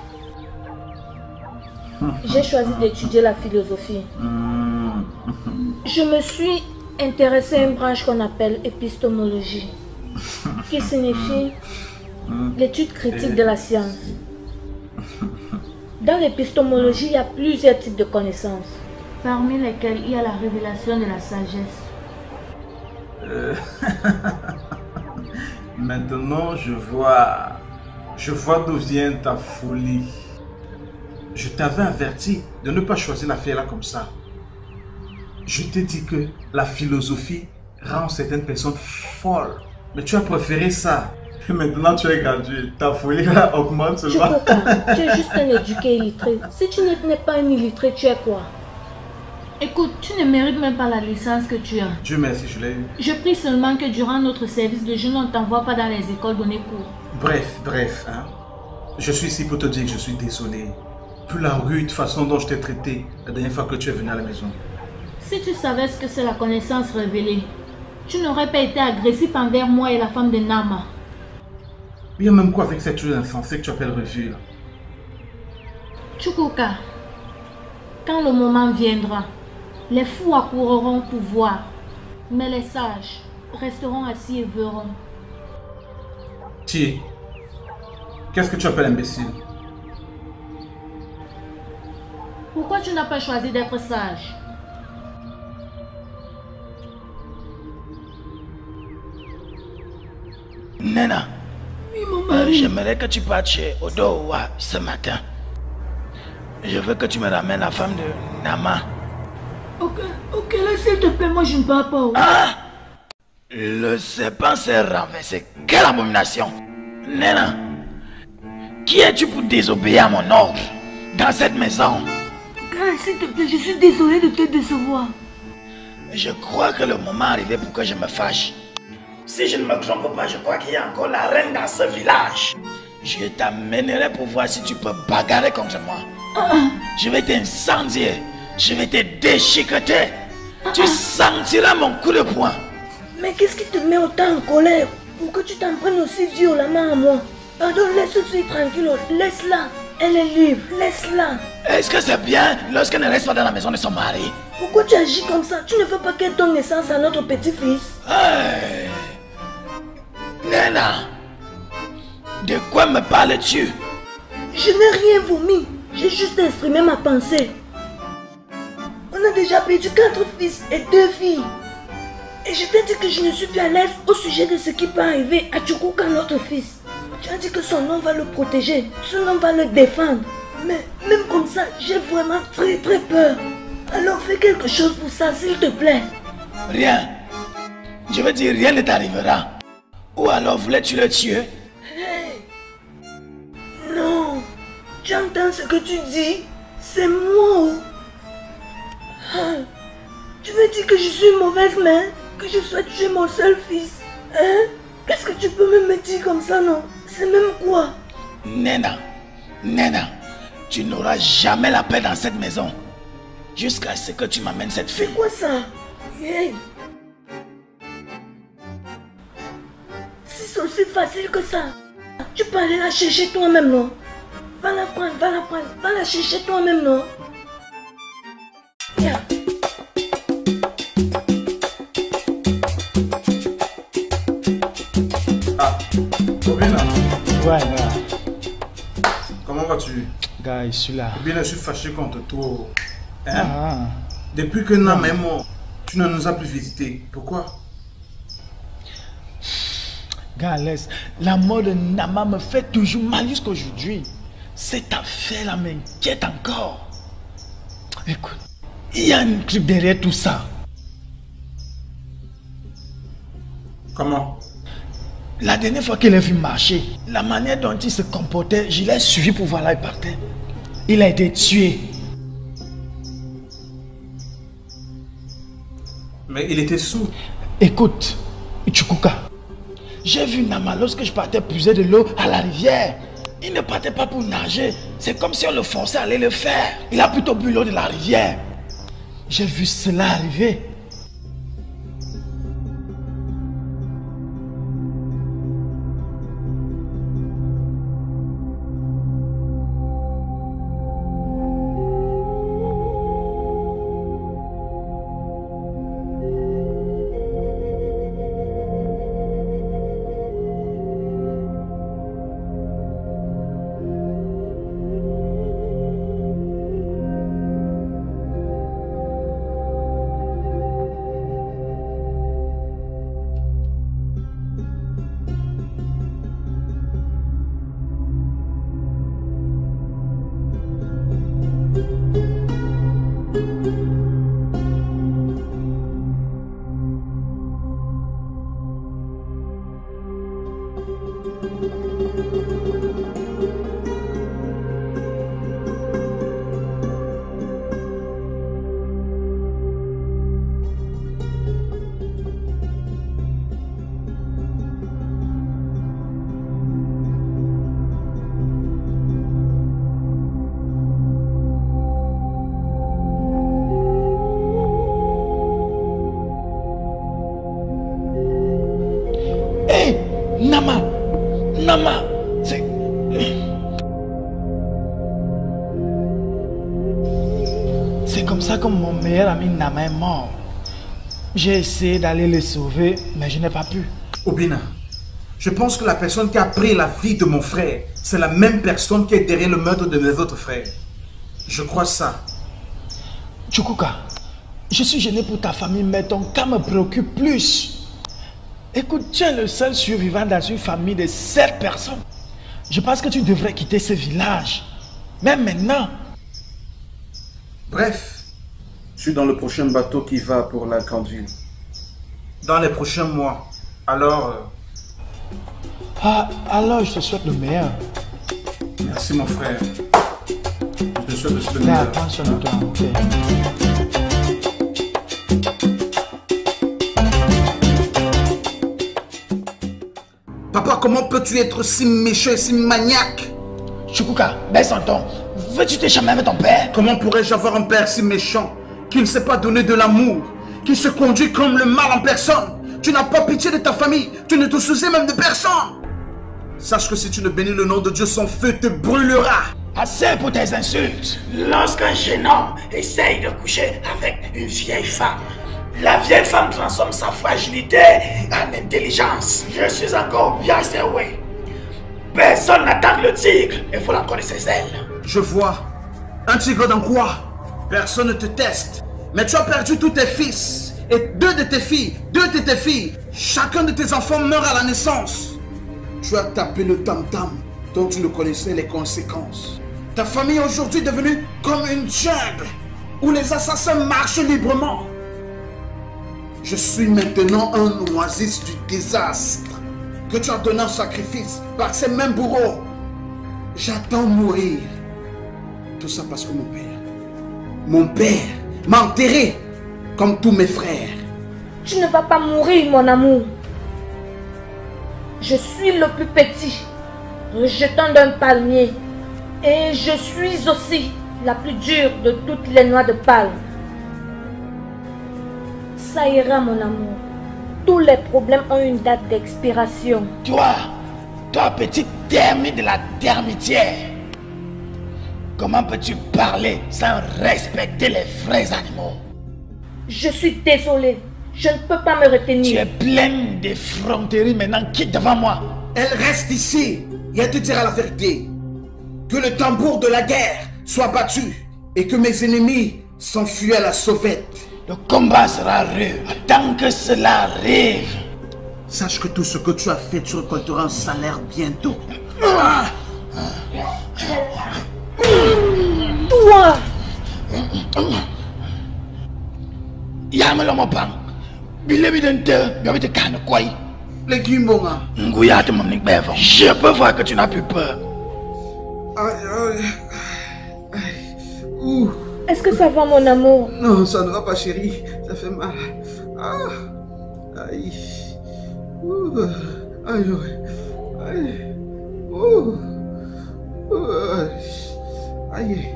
J'ai choisi d'étudier la philosophie. Je me suis intéressée à une branche qu'on appelle épistémologie, qui signifie l'étude critique de la science. Dans l'épistémologie, il y a plusieurs types de connaissances, parmi lesquelles il y a la révélation de la sagesse. Maintenant, je vois d'où vient ta folie. Je t'avais averti de ne pas choisir la fille là comme ça. Je t'ai dit que la philosophie rend certaines personnes folles. Mais tu as préféré ça. Maintenant, tu es gradué. Ta folie là augmente seulement. Chukwuka, tu es juste un éduqué illettré. Si tu n'es pas un illettré, tu es quoi? Écoute, tu ne mérites même pas la licence que tu as. Dieu merci, je l'ai eu. Je prie seulement que durant notre service de jeûne, on ne t'envoie pas dans les écoles donner cours. Bref, hein. Je suis ici pour te dire que je suis désolé. Pour la rude façon dont je t'ai traité la dernière fois que tu es venu à la maison. Si tu savais ce que c'est la connaissance révélée, tu n'aurais pas été agressif envers moi et la femme de Nama. Il y a même quoi avec cette chose insensée que tu appelles revue là? Chukwuka, quand le moment viendra, les fous accourront pour voir, mais les sages resteront assis et verront. Tiens, qu'est-ce que tu appelles imbécile? Pourquoi tu n'as pas choisi d'être sage? Nena, Oui, mon mari. j'aimerais que tu partes chez Odowa ce matin. Je veux que tu me ramènes la femme de Nama. Ok, là, s'il te plaît, moi je ne pars pas. Ah! Le serpent s'est renversé. Quelle abomination! Nena, qui es-tu pour désobéir à mon ordre dans cette maison? Gars, s'il te plaît, je suis désolée de te décevoir. Je crois que le moment est arrivé pour que je me fâche. Si je ne me trompe pas, je crois qu'il y a encore la reine dans ce village. Je t'amènerai pour voir si tu peux bagarrer contre moi. Je vais t'incendier. Je vais te déchiqueter. Tu sentiras mon coup de poing. Mais qu'est-ce qui te met autant en colère pour que tu t'en prennes aussi violemment à moi? Pardon, laisse cette fille tranquille, laisse-la. Elle est libre, laisse-la. Est-ce que c'est bien lorsqu'elle ne reste pas dans la maison de son mari? Pourquoi tu agis comme ça? Tu ne veux pas qu'elle donne naissance à notre petit-fils? Hey. Nena, de quoi me parles-tu? Je n'ai rien vomi. J'ai juste exprimé ma pensée. On a déjà perdu 4 fils et 2 filles. Et je t'ai dit que je ne suis plus à l'aise au sujet de ce qui peut arriver à Chukwuka, notre fils. Tu as dit que son nom va le protéger, son nom va le défendre. Mais même comme ça, j'ai vraiment très peur. Alors fais quelque chose pour ça, s'il te plaît. Rien. Je veux dire, rien ne t'arrivera. Ou alors voulais-tu le tuer? Hey. Non. Tu entends ce que tu dis? C'est moi. Tu veux dire que je suis une mauvaise mère? Que je souhaite tuer mon seul fils? Hein? Qu'est-ce que tu peux même me dire comme ça, non? C'est même quoi? Nena, tu n'auras jamais la paix dans cette maison. Jusqu'à ce que tu m'amènes cette fille. C'est quoi ça? Hey. Si c'est aussi facile que ça, tu peux aller la chercher toi-même, non? Va la prendre, va la chercher toi-même, non? Viens. Ah, Obina. Ouais. Comment vas-tu? Gars, je suis là. Obina, je suis fâché contre toi. Hein? Ah. Depuis que Nam est mort, tu ne nous as plus visités. Pourquoi? Gars, laisse. La mort de Nama me fait toujours mal jusqu'à aujourd'hui. Cette affaire-là m'inquiète encore. Écoute, il y a un truc derrière tout ça. Comment? La dernière fois qu'il a vu marcher, la manière dont il se comportait, je l'ai suivi pour voir là, il partait. Il a été tué. Mais il était sourd. Écoute, Chukwuka, j'ai vu Nama lorsque je partais puiser de l'eau à la rivière. Il ne partait pas pour nager. C'est comme si on le forçait à aller le faire. Il a plutôt bu l'eau de la rivière. J'ai vu cela arriver. C'est comme ça que mon meilleur ami Nama est mort. J'ai essayé d'aller le sauver, mais je n'ai pas pu. Obina, je pense que la personne qui a pris la vie de mon frère, c'est la même personne qui est derrière le meurtre de mes autres frères. Je crois ça. Chukuka, je suis gêné pour ta famille, mais ton cas me préoccupe plus. Écoute, tu es le seul survivant dans une famille de 7 personnes. Je pense que tu devrais quitter ce village. Même maintenant. Bref, je suis dans le prochain bateau qui va pour la grande ville. Dans les prochains mois. Alors... alors je te souhaite le meilleur. Merci mon frère. Je te souhaite le meilleur. Prends soin de toi, ok. Papa, comment peux-tu être si méchant et si maniaque? Chukuka, baisse ton ton. Veux-tu te chamer avec ton père? Comment pourrais-je avoir un père si méchant, qui ne sait pas donner de l'amour, qui se conduit comme le mal en personne? Tu n'as pas pitié de ta famille, tu ne te soucies même de personne. Sache que si tu ne bénis le nom de Dieu, son feu te brûlera. Assez pour tes insultes. Lorsqu'un jeune homme essaye de coucher avec une vieille femme, la vieille femme transforme sa fragilité en intelligence. Je suis encore bien serré. Personne n'attaque le tigre, il faut encore de ses ailes. Je vois. Un tigre dans quoi? Personne ne te teste. Mais tu as perdu tous tes fils. Et 2 de tes filles. Chacun de tes enfants meurt à la naissance. Tu as tapé le tam-tam dont tu ne connaissais les conséquences. Ta famille est aujourd'hui devenue comme une jungle où les assassins marchent librement. Je suis maintenant un oasis du désastre que tu as donné en sacrifice par ces mêmes bourreaux. J'attends mourir. Tout ça parce que mon père m'a enterré comme tous mes frères. Tu ne vas pas mourir, mon amour. Je suis le plus petit, rejetant d'un palmier. Et je suis aussi la plus dure de toutes les noix de palme. Ça ira, mon amour. Tous les problèmes ont une date d'expiration. Toi, petite termite de la termitière. Comment peux-tu parler sans respecter les vrais animaux? Je suis désolée. Je ne peux pas me retenir. Tu es pleine d'effronterie, maintenant quitte devant moi. Elle reste ici et elle te dira la vérité. Que le tambour de la guerre soit battu et que mes ennemis s'enfuient à la sauvette. Le combat sera rude tant que cela arrive. Sache que tout ce que tu as fait, tu récolteras un salaire bientôt. Toi! Yamelomopang. Je peux voir que tu n'as plus peur. Est-ce que ça va, mon amour? Non, ça ne va pas, chérie. Ça fait mal. Aïe. Aïe. Aïe. Aïe.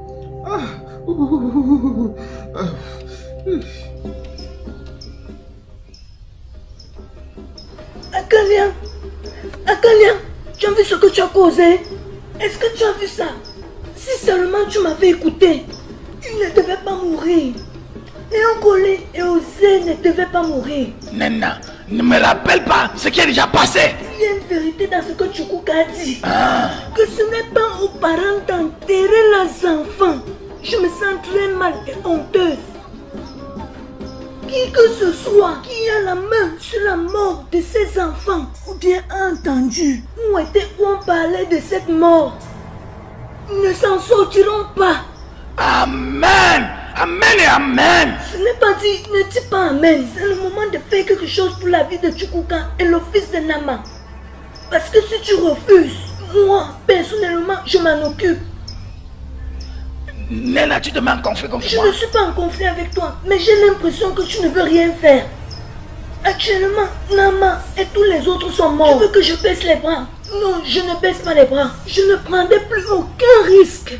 Akalia, tu as vu ce que tu as causé? Est-ce que tu as vu ça? Si seulement tu m'avais écouté, il ne devait pas mourir. Et Angolé et Osé ne devaient pas mourir. Nena, ne me rappelle pas ce qui est déjà passé. Il y a une vérité dans ce que Chukuka a dit. Que ce n'est pas aux parents d'enterrer leurs enfants. Je me sens très mal et honteuse. Qui que ce soit qui a la main sur la mort de ses enfants, ou bien a entendu ou on parlait de cette mort, ne s'en sortiront pas. Amen. Amen et amen. Ce n'est pas dit, ne dis pas amen. C'est le moment de faire quelque chose pour la vie de Chukuka et le fils de Nama. Parce que si tu refuses, moi, personnellement, je m'en occupe. Nena, tu te mets en conflit contre moi? Je ne suis pas en conflit avec toi, mais j'ai l'impression que tu ne veux rien faire. Actuellement, Nama et tous les autres sont morts. Tu veux que je baisse les bras? Non, je ne baisse pas les bras. Je ne prendrai plus aucun risque.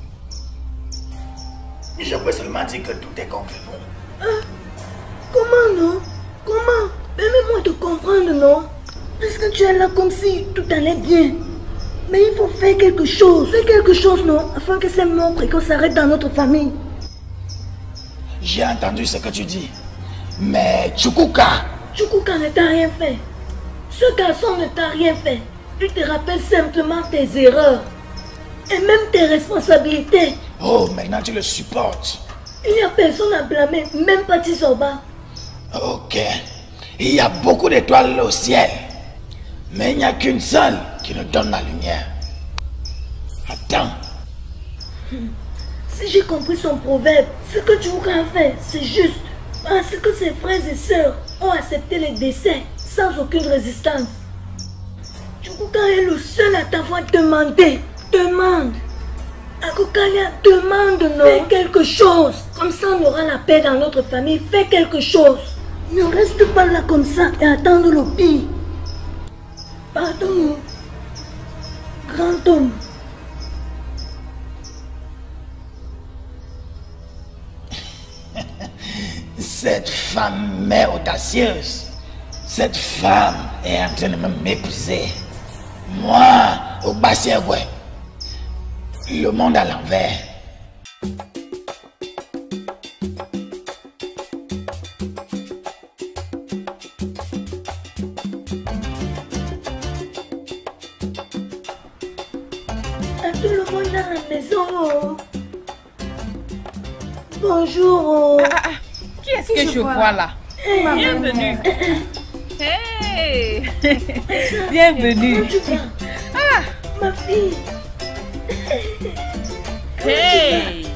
Je peux seulement dire que tout est contre nous. Comment non? Comment? Permets-moi de comprendre, non? Parce que tu es là comme si tout allait bien. Mais il faut faire quelque chose. Fais quelque chose, non? Afin que ces morts précoces s'arrêtent dans notre famille. J'ai entendu ce que tu dis. Mais Chukuka... Chukuka ne t'a rien fait. Ce garçon ne t'a rien fait. Il te rappelle simplement tes erreurs. Et même tes responsabilités. Oh, maintenant tu le supportes. Il n'y a personne à blâmer, même pas Tisoba. Ok. Il y a beaucoup d'étoiles au ciel. Mais il n'y a qu'une seule qui nous donne la lumière. Attends. Si j'ai compris son proverbe, ce que Chukuka a fait, c'est juste. Parce que ses frères et sœurs ont accepté le décès sans aucune résistance. Chukuka est le seul à t'avoir demandé. Demande. Akokanya, demande, non? Fais quelque chose. Comme ça, on aura la paix dans notre famille. Fais quelque chose. Ne reste pas là comme ça et attendre le pire. Pardon, grand homme. Cette femme est audacieuse. Cette femme est en train de me mépriser. Moi, au Bassiagoué, le monde à l'envers. Tout le monde dans la maison. Oh. Bonjour. Oh. Qui est-ce que je vois là? Hey. Bienvenue. Hey. Bienvenue. Comment tu vas? Ah. Ma fille. Hey.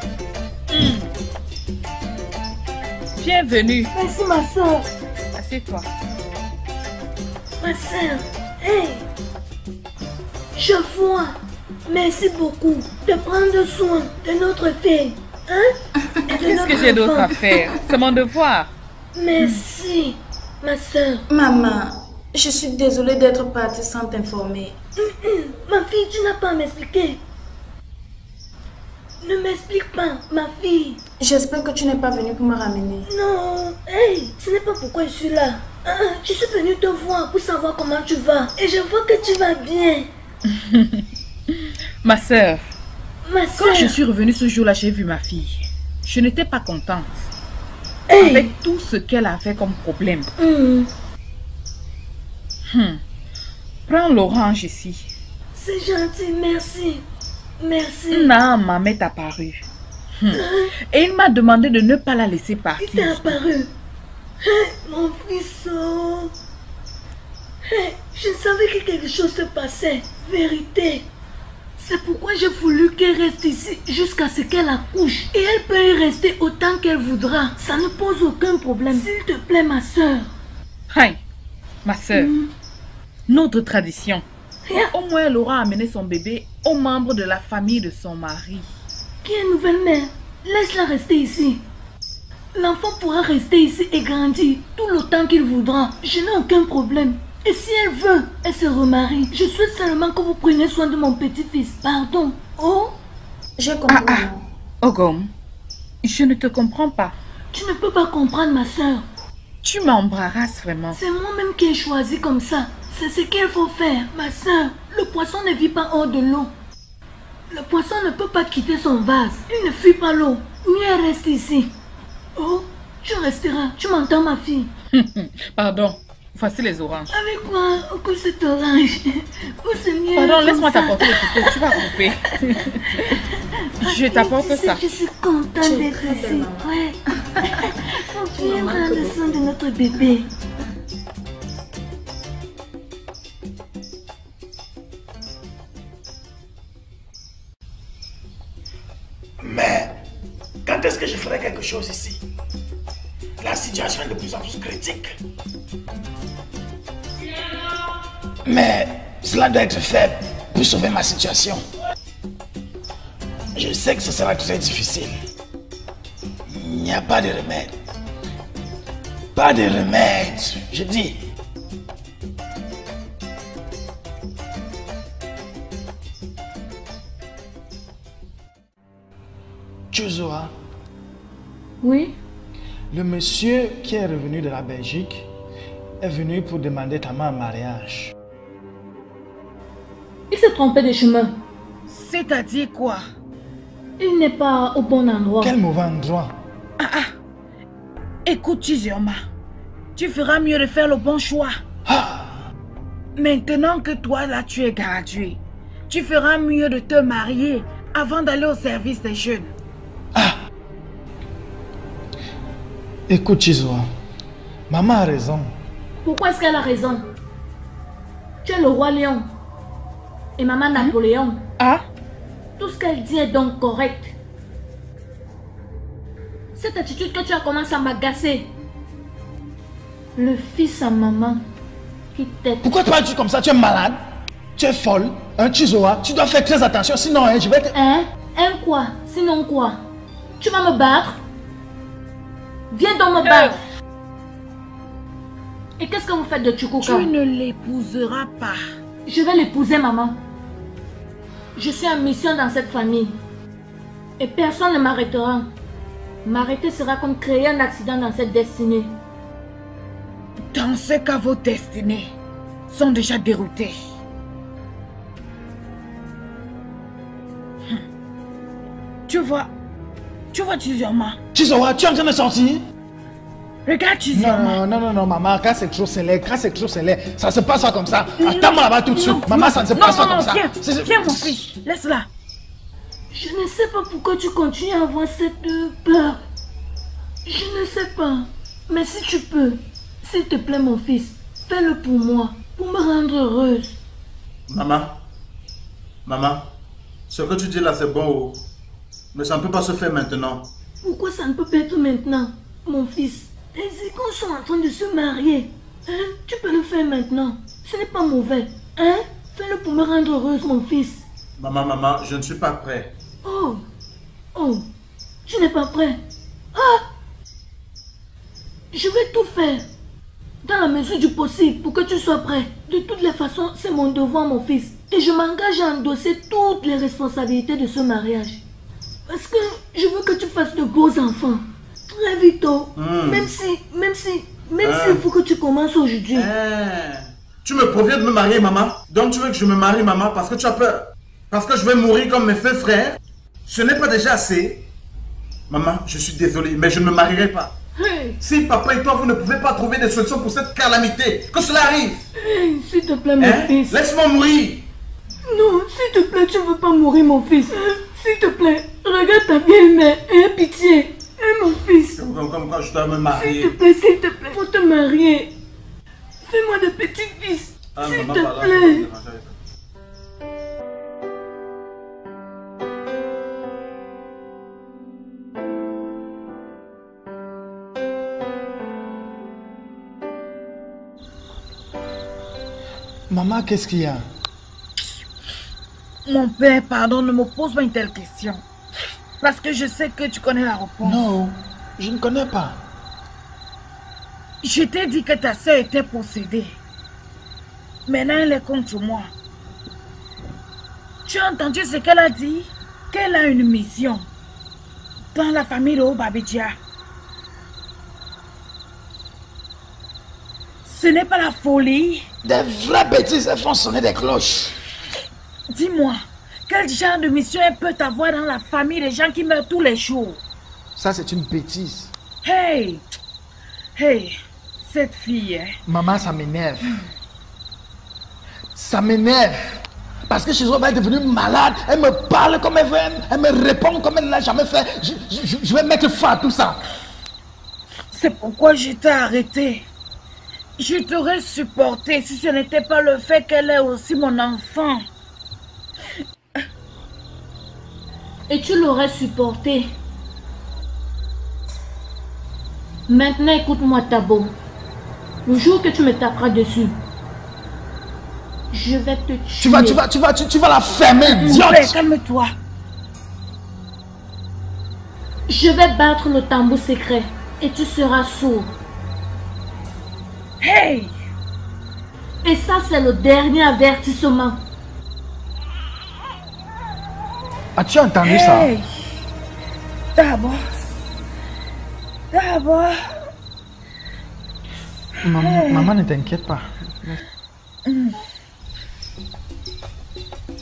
Bienvenue. Merci ma soeur. Assieds-toi. Ma soeur. Hey. Je vois. Merci beaucoup de prendre soin de notre fille. Hein? Qu'est-ce que j'ai d'autre à faire? C'est mon devoir. Merci, ma soeur. Maman, je suis désolée d'être partie sans t'informer. Ma fille, tu n'as pas à m'expliquer. Ne m'explique pas, ma fille. J'espère que tu n'es pas venue pour me ramener. Non, hey, ce n'est pas pourquoi je suis là. Je suis venue te voir pour savoir comment tu vas. Et je vois que tu vas bien. Ma soeur, Ma quand soeur. je suis revenue ce jour-là, j'ai vu ma fille. Je n'étais pas contente. Hey. Avec tout ce qu'elle a fait comme problème. Prends l'orange ici. C'est gentil, merci. Merci. Naama m'est apparu. Et il m'a demandé de ne pas la laisser Il t'est partir. apparu. Hey, mon fils. Oh. Hey, je savais que quelque chose se passait. Vérité. C'est pourquoi j'ai voulu qu'elle reste ici jusqu'à ce qu'elle accouche. Et elle peut y rester autant qu'elle voudra. Ça ne pose aucun problème. S'il te plaît, ma soeur. Hey, ma soeur, notre tradition. Rien. Au moins, elle aura amené son bébé aux membres de la famille de son mari. Qui est nouvelle mère? Laisse-la rester ici. L'enfant pourra rester ici et grandir tout le temps qu'il voudra. Je n'ai aucun problème. Et si elle veut, elle se remarie. Je souhaite seulement que vous preniez soin de mon petit-fils. Pardon. Oh, J'ai compris, maman. Ogom, je ne te comprends pas. tu ne peux pas comprendre, ma soeur. Tu m'embarrasses vraiment. C'est moi-même qui ai choisi comme ça. C'est ce qu'il faut faire, ma soeur. Le poisson ne vit pas hors de l'eau. Le poisson ne peut pas quitter son vase. Il ne fuit pas l'eau. Lui, elle reste ici. Oh, tu resteras. Tu m'entends, ma fille? Pardon, voici les oranges. Avec quoi? Que cet orange? Oh, c'est mieux. Pardon, comme laisse-moi ça. t'apporter le couteau, tu vas couper. Je t'apporte Tu sais, ça. Je suis contente Tu es d'être très belle, ici. maman. Ouais. On vient prendre soin de notre bébé. Mais quand est-ce que je ferai quelque chose ici? La situation est de plus en plus critique. Mais cela doit être fait pour sauver ma situation. Je sais que ce sera très difficile. Il n'y a pas de remède. Pas de remède, je dis. Chuzoa, Oui? le monsieur qui est revenu de la Belgique est venu pour demander ta main en mariage. Il s'est trompé de chemin. C'est-à-dire quoi? Il n'est pas au bon endroit. Quel mauvais endroit? Écoute, Chizioma, tu feras mieux de faire le bon choix. Maintenant que toi, là, tu es gradué, tu feras mieux de te marier avant d'aller au service des jeunes. Écoute, Chizoa, maman a raison. Pourquoi est-ce qu'elle a raison? Tu es le roi lion et maman Napoléon. Tout ce qu'elle dit est donc correct. Cette attitude que tu as commencé à m'agacer. Le fils à maman qui t'aide. Pourquoi tu parles comme ça? Tu es malade? Tu es folle? Chizoa, tu dois faire très attention, sinon je vais te... Quoi? Sinon quoi? Tu vas me battre? Viens donc me battre. Et qu'est-ce que vous faites de Chukuka? Tu ne l'épouseras pas. Je vais l'épouser, maman. Je suis en mission dans cette famille. Et personne ne m'arrêtera. M'arrêter sera comme créer un accident dans cette destinée. Dans ce cas, vos destinées sont déjà déroutées. Tu vois Chizioma. Chizoa, tu es en train de sortir? Regarde Chizioma. Non, maman, quand c'est trop célèbre, ça se passe pas comme ça. Attends-moi là-bas tout de suite. Maman, ça ne se passe pas comme ça. Viens mon fils, laisse-la. Je ne sais pas pourquoi tu continues à avoir cette peur. Je ne sais pas. Mais si tu peux, s'il te plaît mon fils, fais-le pour moi, pour me rendre heureuse. Maman, ce que tu dis là c'est bon, mais ça ne peut pas se faire maintenant. Pourquoi ça ne peut pas être maintenant, mon fils? Les icônes sont en train de se marier. Tu peux le faire maintenant. Ce n'est pas mauvais. Fais-le pour me rendre heureuse, mon fils. Maman, je ne suis pas prêt. Oh, tu n'es pas prêt? Je vais tout faire, dans la mesure du possible, pour que tu sois prêt. De toutes les façons, c'est mon devoir, mon fils. Et je m'engage à endosser toutes les responsabilités de ce mariage. Parce que je veux que tu fasses de beaux enfants. Très vite, Même si il faut que tu commences aujourd'hui. Tu me proviens de me marier, maman? Donc tu veux que je me marie, maman, parce que tu as peur? Parce que je vais mourir comme mes deux frères? Ce n'est pas déjà assez? Maman, je suis désolé, mais je ne me marierai pas. Si papa et toi, vous ne pouvez pas trouver des solutions pour cette calamité, que cela arrive. S'il te plaît, mon fils. Laisse-moi mourir. Non, s'il te plaît, tu ne veux pas mourir, mon fils. S'il te plaît, regarde ta vieille mère et aie pitié. Mon fils. Comme quand je dois me marier. S'il te plaît, faut te marier. Fais-moi de petits-fils. S'il te plaît. Maman, qu'est-ce qu'il y a? Mon père, pardon, ne me pose pas une telle question. Parce que je sais que tu connais la réponse. Non, je ne connais pas. Je t'ai dit que ta soeur était possédée. Maintenant, elle est contre moi. Tu as entendu ce qu'elle a dit? Qu'elle a une mission dans la famille de Obabidja. Ce n'est pas la folie. Des vraies bêtises, elles font sonner des cloches. Dis-moi, quel genre de mission elle peut avoir dans la famille des gens qui meurent tous les jours? Ça, c'est une bêtise. Hey, cette fille... Maman, ça m'énerve. Ça m'énerve. Parce que Chizoa est devenue malade. Elle me parle comme elle veut. Elle me répond comme elle ne l'a jamais fait. Je vais mettre fin à tout ça. C'est pourquoi je t'ai arrêté. Je t'aurais supporté si ce n'était pas le fait qu'elle est aussi mon enfant. Et tu l'aurais supporté. Maintenant, écoute-moi, Tabo. Le jour que tu me taperas dessus, je vais te tuer. Tu vas la fermer, idiote. Calme-toi. Je vais battre le tambour secret et tu seras sourd. Hey! Et ça, c'est le dernier avertissement. As-tu entendu ça? D'abord. Maman, ne t'inquiète pas.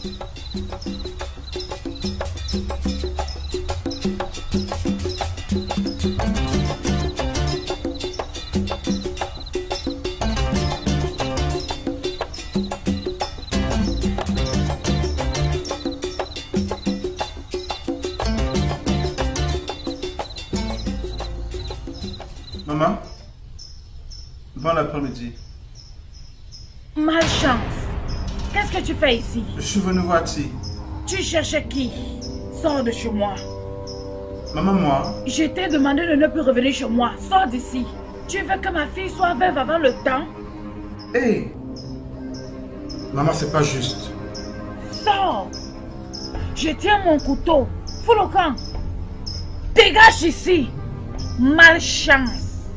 Maman, bon après-midi. Malchance. Qu'est-ce que tu fais ici? Je suis venu voir Ti. Tu cherchais qui? Sors de chez moi. Maman, moi. Je t'ai demandé de ne plus revenir chez moi. Sors d'ici. Tu veux que ma fille soit veuve avant le temps? Hé! Hey. Maman, c'est pas juste. Sors! Je tiens mon couteau. Fous le camp. Dégage ici. Malchance.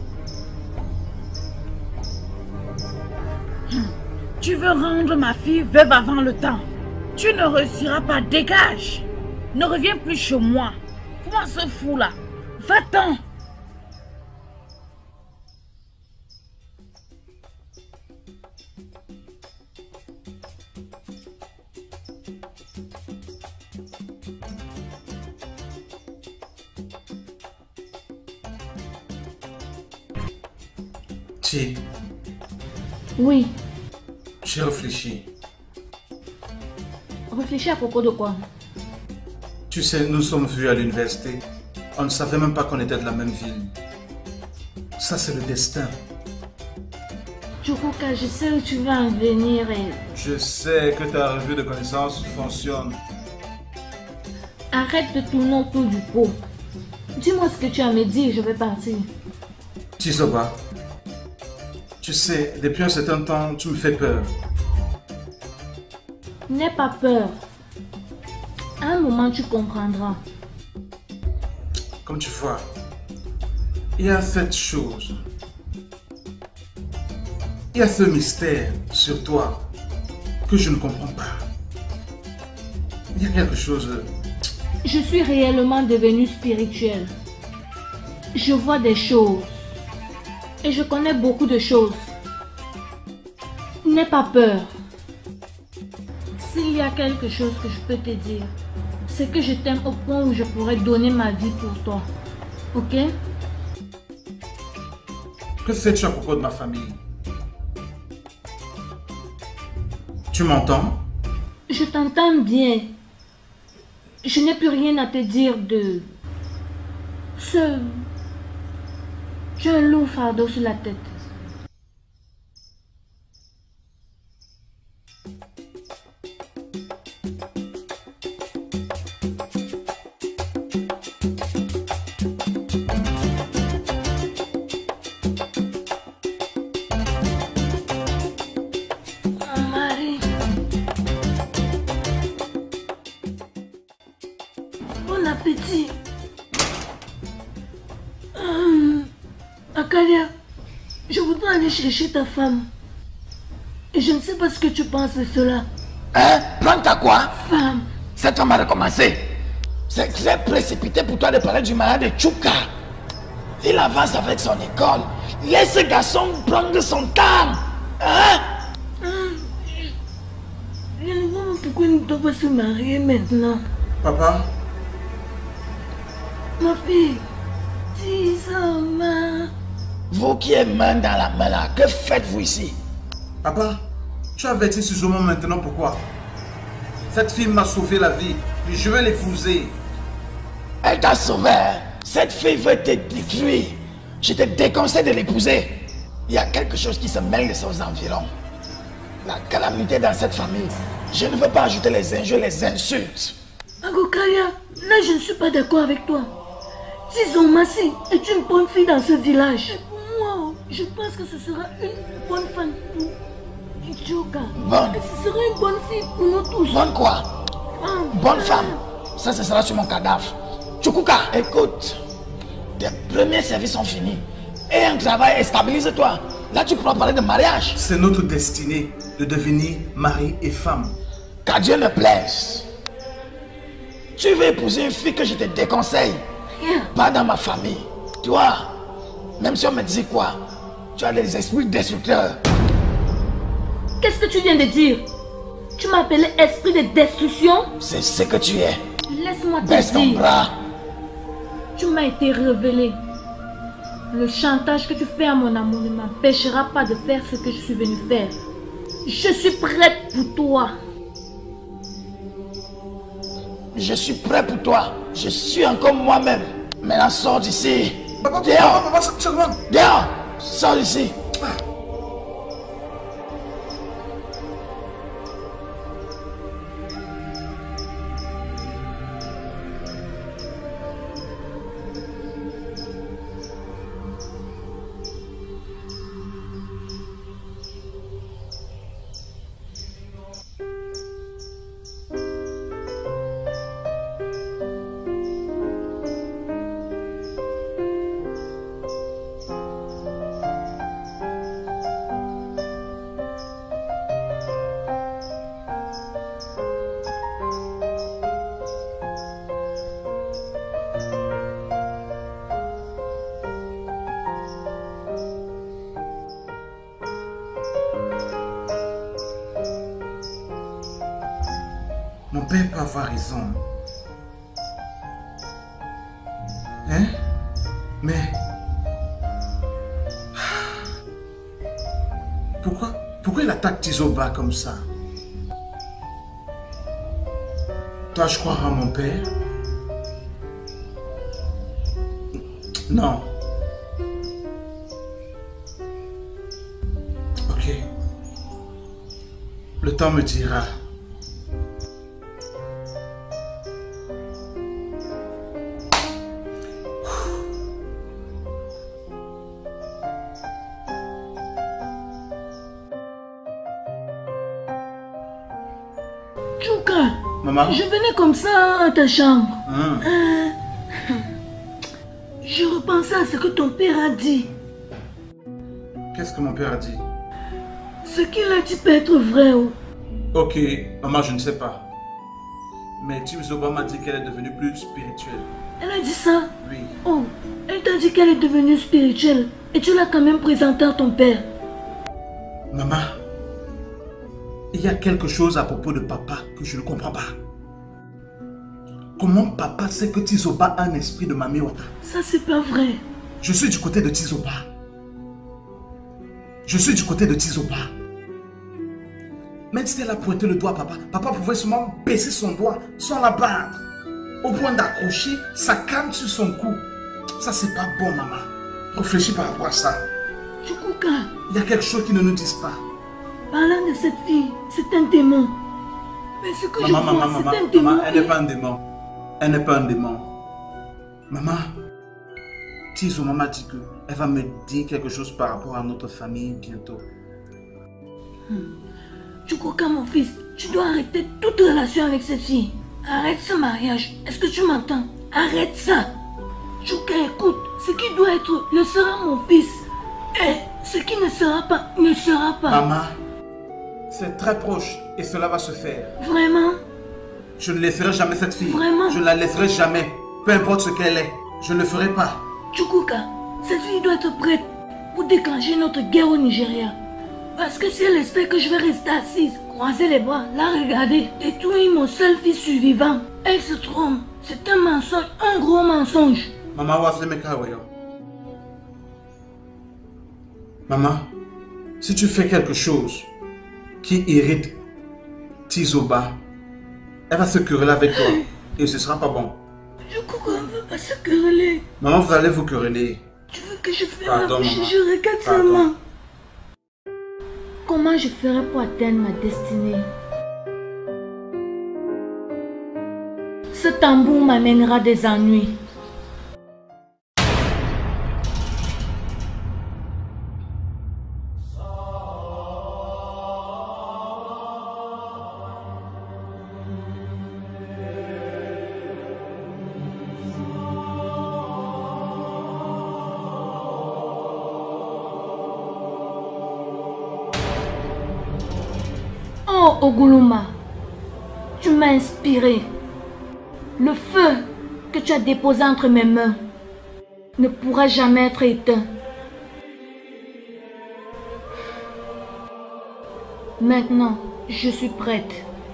Tu veux rendre ma fille veuve avant le temps. Tu ne réussiras pas. Dégage. Ne reviens plus chez moi. Comment ce fou là? Va-t'en. Ti. Oui. J'ai réfléchi. Réfléchis à propos de quoi? Tu sais, nous sommes vus à l'université. On ne savait même pas qu'on était de la même ville. Ça, c'est le destin. Chukuka, je sais où tu vas en venir et... Je sais que ta revue de connaissances fonctionne. Arrête de tourner autour du pot. Dis-moi ce que tu as à me dire, je vais partir. Tisoba, tu sais, depuis un certain temps, tu me fais peur. N'aie pas peur. À un moment, tu comprendras. Comme tu vois, il y a cette chose. Il y a ce mystère sur toi que je ne comprends pas. Il y a quelque chose... Je suis réellement devenue spirituelle. Je vois des choses. Et je connais beaucoup de choses. N'aie pas peur. S'il y a quelque chose que je peux te dire, c'est que je t'aime au point où je pourrais donner ma vie pour toi. Ok? Que sais-tu à propos de ma famille? Tu m'entends? Je t'entends bien. Je n'ai plus rien à te dire de... Tu as un lourd fardeau sur la tête. Bon appétit. Akalia, je voudrais aller chercher ta femme. Et je ne sais pas ce que tu penses de cela. Hein? Plante à quoi? Femme. Cette femme a recommencé. C'est très précipité pour toi de parler du mariage de Chuka. Il avance avec son école. Laisse ce garçon prendre son temps. Hein? Je ne vois pas pourquoi il ne doit pas se marier maintenant. Papa? Ma fille, dis ça, maman. Vous qui êtes main dans la main là, que faites-vous ici? Papa, tu avertis seulement maintenant pourquoi? Cette fille m'a sauvé la vie, puis je vais l'épouser. Elle t'a sauvé, hein? Cette fille veut te détruire. Je te déconseille de l'épouser. Il y a quelque chose qui se mêle de ses environs. La calamité dans cette famille. Je ne veux pas ajouter les injures, les insultes. Agokalia, là je ne suis pas d'accord avec toi. Si Zomasi est une bonne fille dans ce village, et pour moi, je pense que ce sera une bonne femme pour Chuka. Bonne. Et ce sera une bonne fille pour nous tous. Bonne quoi? Bonne femme. Ça, ce sera sur mon cadavre. Chukuka, écoute. Tes premiers services sont finis. Et un travail, stabilise-toi. Là, tu pourras parler de mariage. C'est notre destinée de devenir mari et femme. Qu'à Dieu ne plaise. Tu veux épouser une fille que je te déconseille. Pas dans ma famille. Toi, même si on me dit quoi, tu as des esprits destructeurs. Qu'est-ce que tu viens de dire? Tu m'as appelé esprit de destruction? C'est ce que tu es. Laisse-moi te Baisse ton dire. bras. Tu m'as été révélé. Le chantage que tu fais à mon amour ne m'empêchera pas de faire ce que je suis venue faire. Je suis prête pour toi. Je suis prêt pour toi. Je suis encore moi-même. Maintenant, sors d'ici. Dehors. Dehors. Sors d'ici. Mon père peut avoir raison. Hein? Mais... Pourquoi il attaque Tizoba comme ça? Toi, je crois en mon père? Non. Ok. Le temps me dira. Tchouka, Maman? je venais comme ça à ta chambre. Hein? Je repensais à ce que ton père a dit. Qu'est-ce que mon père a dit? Ce qu'il a dit peut être vrai. Oh. Ok, maman, je ne sais pas. Mais Tizoba m'a dit qu'elle est devenue plus spirituelle. Elle a dit ça? Oui. Oh, elle t'a dit qu'elle est devenue spirituelle. Et tu l'as quand même présenté à ton père. Maman, il y a quelque chose à propos de papa que je ne comprends pas. Comment papa sait que Tizoba a un esprit de Mami Wata? Ça, c'est pas vrai. Je suis du côté de Tizoba. Je suis du côté de Tizoba. Même si elle a pointé le doigt à papa, papa pouvait seulement baisser son doigt sans la battre. Au point d'accrocher sa canne sur son cou. Ça, c'est pas bon, maman. Réfléchis par rapport à ça. Chukuka, Il y a quelque chose qui ne nous disent pas. parlant de cette fille, c'est un démon. Mais ce que je vois, c'est un démon. Maman, elle n'est pas un démon. Elle n'est pas un démon. Maman, Tizo m'a dit qu'elle va me dire quelque chose par rapport à notre famille bientôt. Chukuka, mon fils, tu dois arrêter toute relation avec cette fille. Arrête ce mariage. Est-ce que tu m'entends? Arrête ça. Chuka, écoute, ce qui doit être le sera mon fils. Et ce qui ne sera pas, ne sera pas. Maman, c'est très proche et cela va se faire. Vraiment? Je ne laisserai jamais cette fille. Vraiment? Je ne la laisserai jamais. Peu importe ce qu'elle est, je ne le ferai pas. Chukuka, cette fille doit être prête pour déclencher notre guerre au Nigeria. Parce que si elle espère que je vais rester assise, croiser les bras, la regarder, détruire mon seul fils survivant, elle se trompe. C'est un mensonge, un gros mensonge. Maman, Maman, si tu fais quelque chose qui irrite Tizoba, elle va se quereller avec toi et ce sera pas bon. Chukuka, on ne veut pas se quereller. Maman, vous allez vous quereller. Tu veux que je ferme la Pardon, bouche? maman. Je regarde Pardon. seulement. Comment je ferai pour atteindre ma destinée? Ce tambour m'amènera des ennuis. Oh, Oguluma, tu m'as inspiré. Le feu que tu as déposé entre mes mains ne pourra jamais être éteint. Maintenant, je suis prête.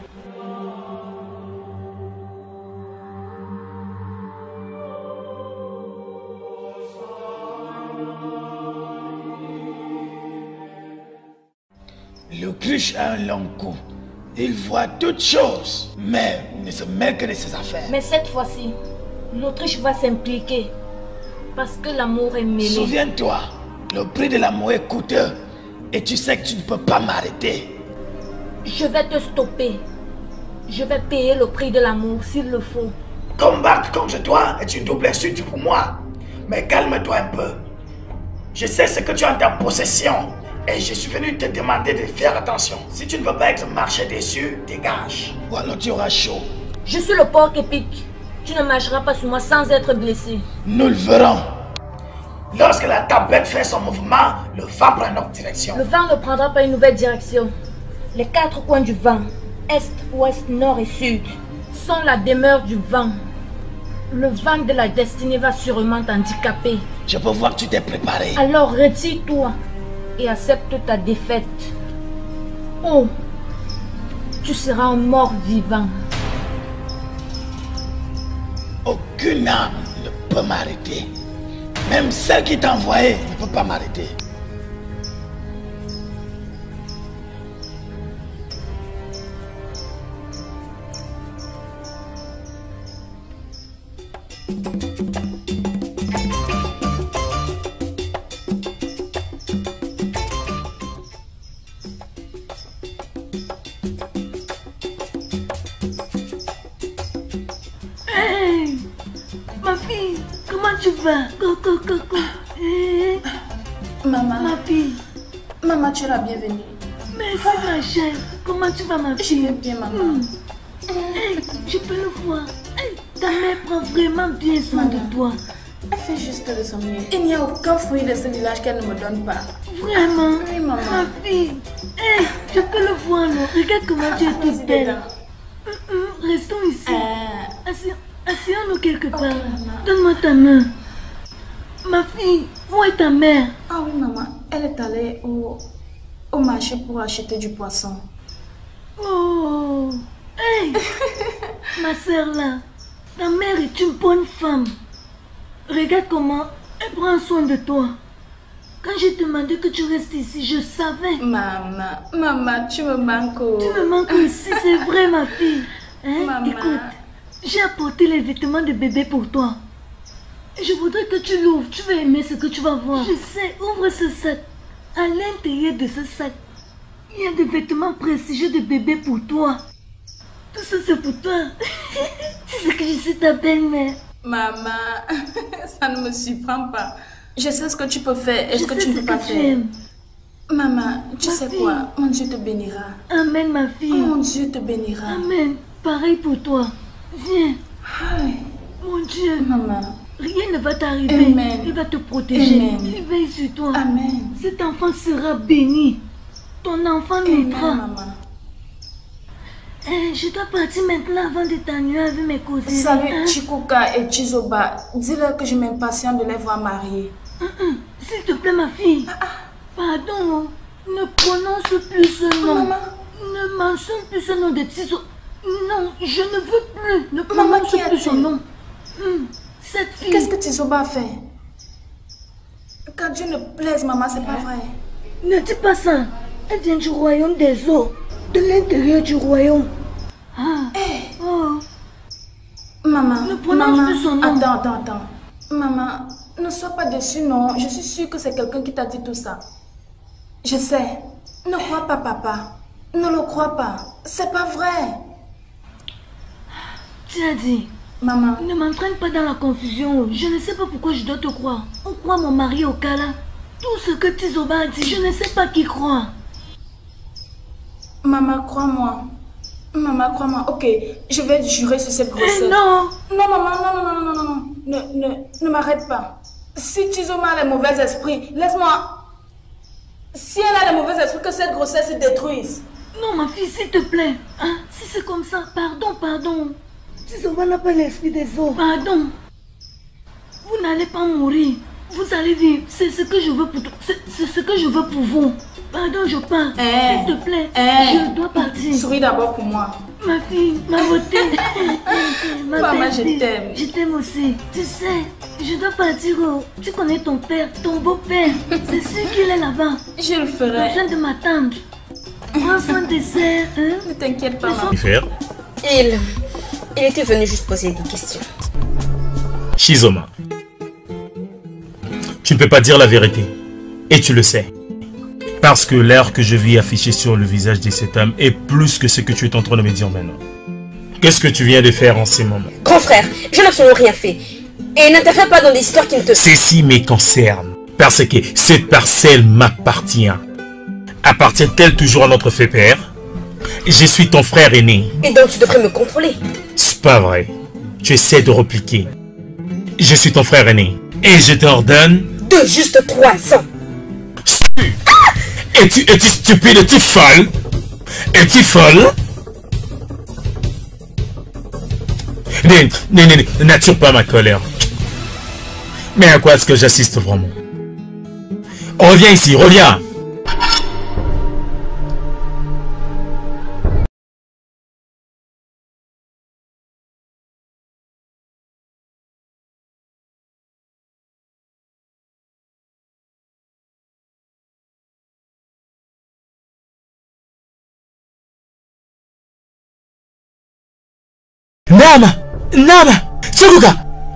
L'autruche a un long cou. Il voit toutes choses, mais ne se mêle que de ses affaires. Mais cette fois-ci, l'autruche va s'impliquer. Parce que l'amour est mêlé. Souviens-toi, le prix de l'amour est coûteux. Et tu sais que tu ne peux pas m'arrêter. Je vais te stopper. Je vais payer le prix de l'amour s'il le faut. Combattre contre toi est une double insulte pour moi. Mais calme-toi un peu. Je sais ce que tu as en ta possession. Et je suis venu te demander de faire attention. Si tu ne veux pas être marché dessus, dégage. Ou alors tu auras chaud. Je suis le porc épique. Tu ne marcheras pas sur moi sans être blessé. Nous le verrons. Lorsque la tempête fait son mouvement, le vent prend une autre direction. Le vent ne prendra pas une nouvelle direction. Les 4 coins du vent, est, ouest, nord et sud, sont la demeure du vent. Le vent de la destinée va sûrement t'handicaper. Je peux voir que tu t'es préparé. Alors retire-toi et accepte ta défaite. Oh, tu seras un mort vivant. Aucune âme ne peut m'arrêter. Même celle qui t'a envoyé ne peut pas m'arrêter. Hey, ma fille, comment tu vas? Coco. Hey, Maman. ma fille. Maman, tu es la bienvenue. Merci ma chère. Comment tu vas ma Je fille? vais bien, maman. Hey, je peux le voir. Hey, ta mère prend vraiment bien soin de toi. Elle fait juste de son mieux. Il n'y a aucun fruit de ce village qu'elle ne me donne pas. Vraiment? Oui, maman. Ma fille. Hey, je peux le voir, non? Regarde comment tu es toute Vas-y, belle. dedans. Restons ici. Asseyons-nous quelque part. maman. Donne-moi ta main. Ma fille, où est ta mère? Ah oui, maman. Elle est allée au marché pour acheter du poisson. Oh, hey, ma soeur là, ta mère est une bonne femme. Regarde comment elle prend soin de toi. Quand j'ai demandé que tu restes ici, je savais. Maman, tu me manques. Tu me manques ici, c'est vrai ma fille. Hein? Maman. Écoute, j'ai apporté les vêtements de bébé pour toi. Je voudrais que tu l'ouvres, tu vas aimer ce que tu vas voir. Je sais, ouvre ce sac. À l'intérieur de ce sac, il y a des vêtements prestigieux de bébé pour toi. Tout ça c'est pour toi. Tu sais que je suis ta belle-mère. Maman, ça ne me surprend pas. Je sais ce que tu peux faire et ce que Je tu sais ne peux pas tu faire. aimes. Maman, tu Ma sais fille. quoi? Mon Dieu te bénira. Amen ma fille. Mon Dieu te bénira. Amen. Pareil pour toi. Viens. Aïe. Mon Dieu. Maman. Rien ne va t'arriver. Amen. Il va te protéger. Amen. Il veille sur toi. Amen. Cet enfant sera béni. Ton enfant Amen, naîtra. maman. Je dois partir maintenant avant de t'ennuyer avec mes cousines. Salut Hein? Chikuka et Chizoba. Dis-leur que je m'impatiente de les voir mariés. S'il te plaît ma fille. Pardon. Ne prononce plus ce nom. Maman. Ne mentionne plus ce nom de Tizo. Non, je ne veux plus. Ne Maman, prononce qui plus a-t-il? son nom. Cette fille. Qu'est-ce que Chizoba a fait? Qu'à Dieu ne plaise, maman, c'est pas vrai. Ne dis pas ça. Elle vient du royaume des eaux. De l'intérieur du royaume. Ah. Oh. Maman, Ne prononce plus son nom. Attends. Maman, ne sois pas déçue, non. Je suis sûre que c'est quelqu'un qui t'a dit tout ça. Je sais. Ne crois pas, papa. Ne le crois pas. C'est pas vrai. Tu as dit. Maman. Ne m'entraîne pas dans la confusion. Je ne sais pas pourquoi je dois te croire. On croit mon mari au Kala. Tout ce que Tizoba a dit, je ne sais pas qui croit. Maman, crois-moi. Maman, crois-moi. Ok, je vais jurer sur cette grossesse. Non. Non, maman, non. Ne m'arrête pas. Si Tizoma a les mauvais esprits, laisse-moi. Si elle a les mauvais esprits, que cette grossesse se détruise. Non, ma fille, s'il te plaît. Hein? Si c'est comme ça, pardon. Tizoba n'a pas l'esprit des eaux. Pardon. Vous n'allez pas mourir. Vous allez vivre. C'est ce que je veux pour toi. C'est ce que je veux pour vous. Pardon, je pars. S'il te plaît, je dois partir. Souris d'abord pour moi. Ma fille, ma beauté. Maman, je t'aime. Je t'aime aussi. Tu sais, je dois partir. Tu connais ton père, ton beau-père. C'est sûr qu'il est là-bas. Je le ferai. En train de m'attendre. Prends soin de sœurs, hein? Ne t'inquiète pas, maman. Il était venu juste poser des questions. Chizoma, tu ne peux pas dire la vérité. Et tu le sais. Parce que l'air que je vis affiché sur le visage de cet homme est plus que ce que tu es en train de me dire maintenant. Qu'est-ce que tu viens de faire en ces moments? Grand frère, je n'ai absolument rien fait. Et n'interfère pas dans des histoires qui ne te... Ceci me concerne. Parce que cette parcelle m'appartient. Appartient-elle toujours à notre fait père? Je suis ton frère aîné. Et donc tu devrais me contrôler. C'est pas vrai. Tu essaies de repliquer. Je suis ton frère aîné. Et je t'ordonne... De juste 3 ans. Es-tu stupide? Es-tu folle? Es-tu folle? N'attire pas ma colère. Mais à quoi est-ce que j'assiste vraiment? Reviens ici, reviens! Nama! Chukuka!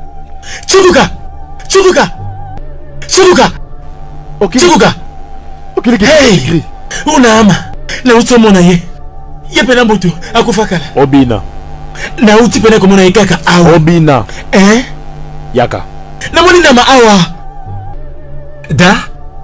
Hey! Unama! Nauti mona ye! Yepena mbutu, akufakala. Obina. Nauti pena komona ye kaka awa. Obina. Yaka. Namoni nama awa. Da?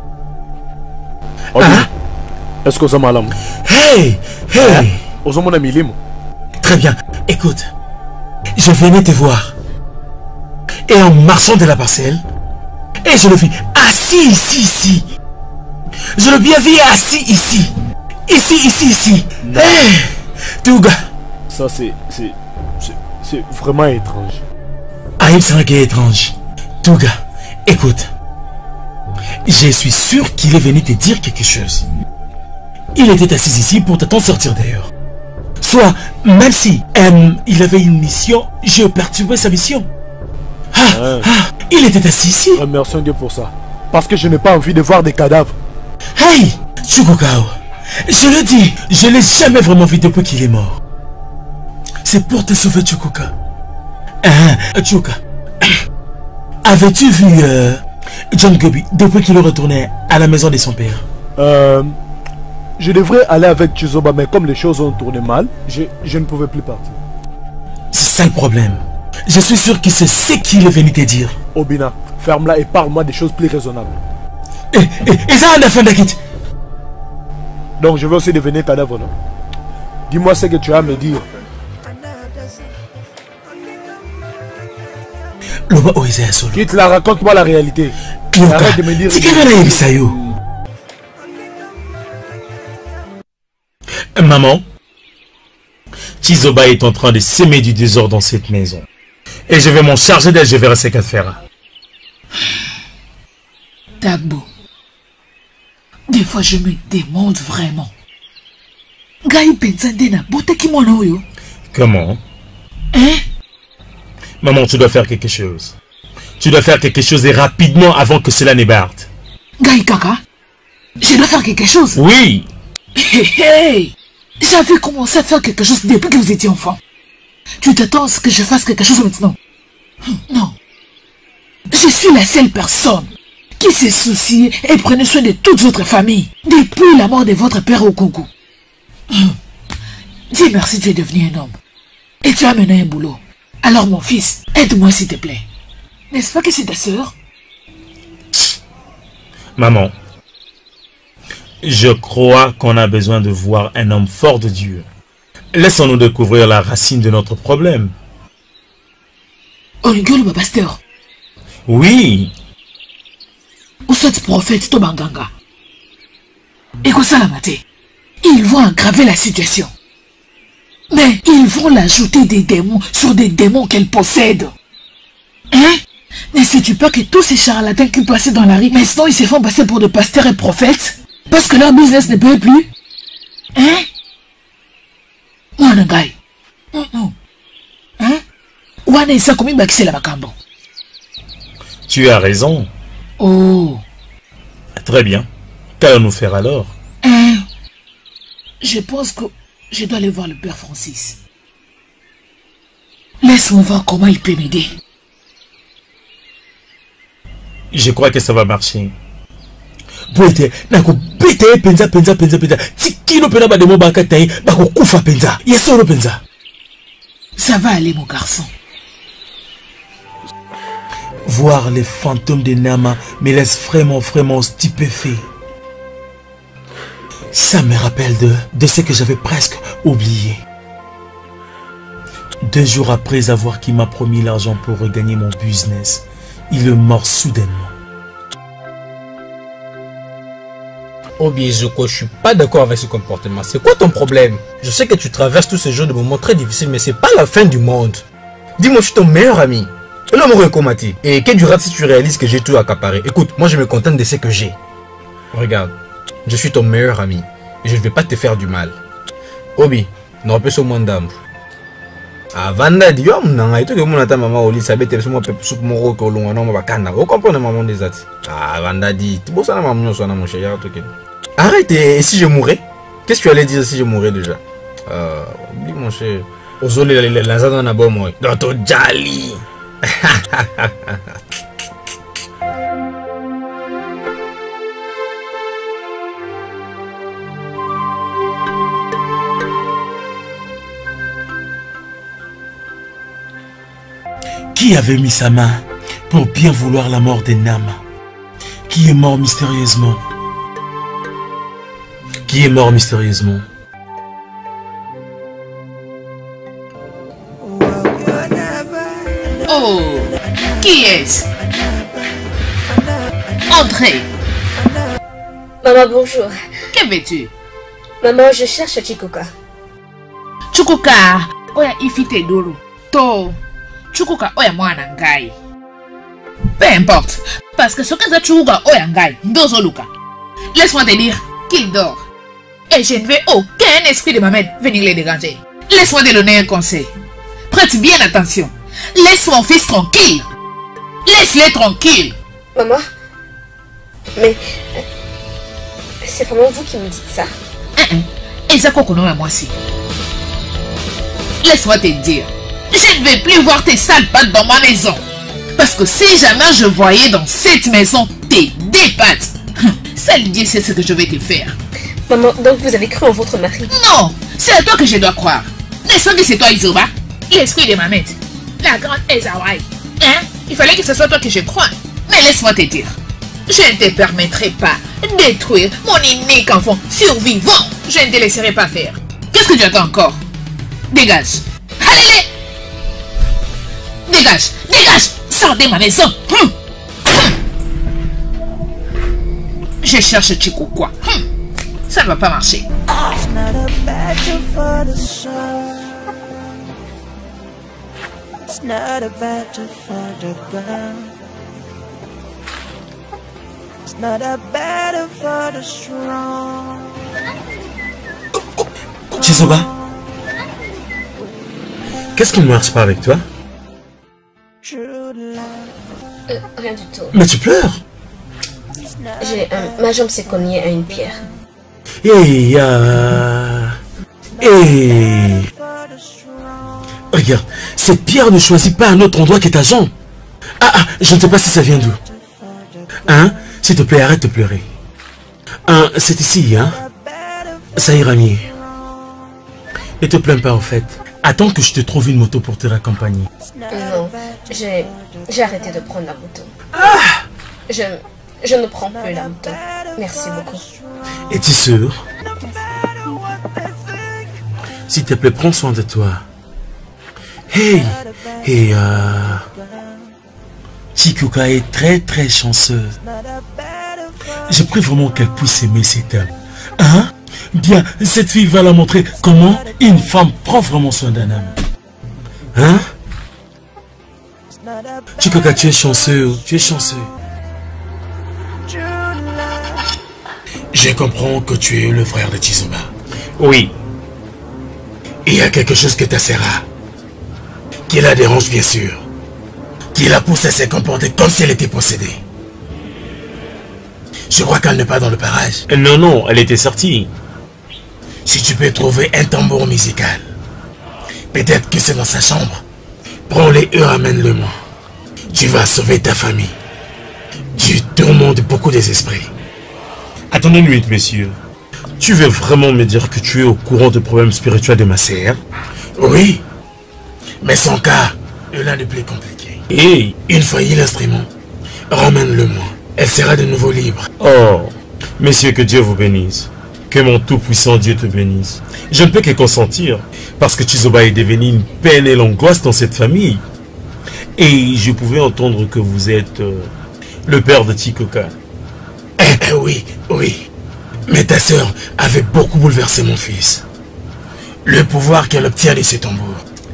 Obina. Est-ce que ça malam? Hey! Ozomona milimo. Très bien, écoute. Je venais te voir. Et en marchant de la parcelle, et je le vis assis ici. Je le bien vu assis ici. Ici. Hey, Touga. Ça c'est vraiment étrange. Aïe, c'est vrai qu'il est étrange. Touga, écoute. Je suis sûr qu'il est venu te dire quelque chose. Il était assis ici pour t'attendre sortir d'ailleurs. Soit, même si il avait une mission, je perturbais sa mission. Il était assis ici. Remercions Dieu pour ça. Parce que je n'ai pas envie de voir des cadavres. Hey, Chukukao, je le dis, je ne l'ai jamais vraiment vu depuis qu'il est mort. C'est pour te sauver, Chukuka. Chuka, avais-tu vu John Gobi depuis qu'il est retourné à la maison de son père? Je devrais aller avec Chizoba, mais comme les choses ont tourné mal, je ne pouvais plus partir. C'est ça le problème. Je suis sûr que c'est ce qu'il est venu te dire. Obina, ferme-la et parle-moi des choses plus raisonnables. Et ça, on a fait d'acquitter. Donc je vais aussi devenir cadavre, non? Dis-moi ce que tu as à me dire. Quitte la, raconte-moi la réalité. Arrête de me dire... Maman, Chizoba est en train de s'aimer du désordre dans cette maison. Et je vais m'en charger d'elle, je verrai ce qu'elle fera. Dagbo, des fois je me demande vraiment. Comment? Maman, tu dois faire quelque chose. Tu dois faire quelque chose et rapidement avant que cela n'ébarte. Gaï Kaka, je dois faire quelque chose? Oui. J'avais commencé à faire quelque chose depuis que vous étiez enfant. Tu t'attends à ce que je fasse quelque chose maintenant? Non. Je suis la seule personne qui s'est souciée et prenait soin de toute votre famille depuis la mort de votre père au Kougou. Dis merci, tu es devenu un homme. Et tu as mené un boulot. Alors mon fils, aide-moi s'il te plaît. N'est-ce pas que c'est ta sœur? Maman, je crois qu'on a besoin de voir un homme fort de Dieu. Laissons-nous découvrir la racine de notre problème. Olingolo le pasteur. Oui. Ou soit prophète Tobanganga. Et que ça la maté. Ils vont aggraver la situation. Mais ils vont l'ajouter des démons sur des démons qu'elle possède. Hein? Ne sais-tu pas que tous ces charlatans qui passaient dans la rue, maintenant ils se font passer pour des pasteurs et prophètes? Parce que leur business ne paye plus. Hein? Mwanangai. Hein? Wana isa komi bakise la makambo. Tu as raison. Oh. Très bien. Qu'allons-nous faire alors? Je pense que je dois aller voir le père Francis. Laisse-moi voir comment il peut m'aider. Je crois que ça va marcher. Boite, nako bete penza. Tikino pena ba demo ba katai, ba ko kufa penza. Yesoro penza. Ça va aller mon garçon. Voir les fantômes de Nama me laisse vraiment stupéfait. Ça me rappelle de ce que j'avais presque oublié. 2 jours après avoir qui m'a promis l'argent pour regagner mon business, il est mort soudainement. Obi Ezoko, je suis pas d'accord avec ce comportement. C'est quoi ton problème? Je sais que tu traverses tous ces jours de moments très difficiles, mais c'est pas la fin du monde. Dis-moi, je suis ton meilleur ami. Et l'homme recommati. Et que durera si tu réalises que j'ai tout accaparé? Écoute, moi je me contente de ce que j'ai. Regarde, je suis ton meilleur ami. Et je ne vais pas te faire du mal. Obi, n'aurai pas ce monde d'âme. Avanda di yo mnanga ito ke muna ta mama oli sabete so mo pepe soup moko ko longa no bakana. O comprendre maman des ati. Avanda di tibo sana maman nyo sana mon cher ya to ke. Arrête, et si je mourais? Qu'est-ce que tu allais dire si je mourais déjà? Oublie mon cher. Ozole la zana na bo moi. Dans ton jali. Qui avait mis sa main pour bien vouloir la mort de Nama? Qui est mort mystérieusement? Qui est mort mystérieusement? Oh, qui est-ce? Entrez. Maman, bonjour. Que veux-tu? Maman, je cherche Chikuka. Chukuka, oya ifite doro. To, Chukuka oya mwana ngai. Peu importe, parce que ce que ça Chukuka oya ngai, dozo luka. Laisse-moi te dire qu'il dort. Et je ne veux aucun esprit de ma mère venir les déranger. Laisse-moi te donner un conseil. Prête bien attention. Laisse mon fils tranquille. Laisse-le tranquille. Maman, mais c'est vraiment vous qui me dites ça? Et ça kokono à moi aussi. Laisse-moi te dire, je ne vais plus voir tes sales pattes dans ma maison. Parce que si jamais je voyais dans cette maison tes 2 pattes, seul Dieu sait ce que je vais te faire. Maman, donc vous avez cru en votre mari? Non, c'est à toi que je dois croire. N'est-ce pas que c'est toi Isoba, l'esprit de ma mère, la grande Ezawai? Hein? Il fallait que ce soit toi que je croie. Mais laisse-moi te dire, je ne te permettrai pas de détruire mon unique enfant survivant. Je ne te laisserai pas faire. Qu'est-ce que tu attends encore? Dégage. Allez, dégage, dégage. Sors de ma maison. Je cherche Chikuka. Ça ne va pas marcher. It's not a battle for the ground. It's not a battle for the strong. Chizoba, qu'est-ce qui ne marche pas avec toi? Rien du tout. Mais tu pleures? Ma jambe s'est cognée à une pierre. Regarde, cette pierre ne choisit pas un autre endroit que ta jambe. Je ne sais pas si ça vient d'où. Hein? S'il te plaît, arrête de pleurer. C'est ici, hein? Ça ira mieux. Ne te plains pas, en fait. Attends que je te trouve une moto pour te raccompagner. Non, j'ai arrêté de prendre la moto. Je ne prends plus la moto. Merci beaucoup. Es-tu sûr? S'il te plaît, prends soin de toi. Chikuka est très chanceuse. Je prie vraiment qu'elle puisse aimer cette homme. Hein? Bien, cette fille va la montrer comment une femme prend vraiment soin d'un homme. Hein? Chikuka, tu es chanceux, tu es chanceux. Je Je comprends que tu es le frère de Chizoba. Oui. Il y a quelque chose que ta sœur qui la dérange bien sûr. Qui la pousse à se comporter comme si elle était possédée. Je crois qu'elle n'est pas dans le parage. Non, non, elle était sortie. Si tu peux trouver un tambour musical, peut-être que c'est dans sa chambre. Prends-le et ramène-le-moi. Tu vas sauver ta famille. Tu tourmentes beaucoup des esprits. Attendez une minute, messieurs. Tu veux vraiment me dire que tu es au courant des problèmes spirituels de ma sœur? Oui. Mais son cas est l'un des plus compliqués. Et une fois il l'instrument, ramène-le-moi. Elle sera de nouveau libre. Oh, messieurs, que Dieu vous bénisse. Que mon tout-puissant Dieu te bénisse. Je ne peux que consentir, parce que Chizoba est devenu une peine et l'angoisse dans cette famille. Et je pouvais entendre que vous êtes le père de Chikoka. Oui, oui. Mais ta sœur avait beaucoup bouleversé mon fils. Le pouvoir qu'elle obtient de ces tambours.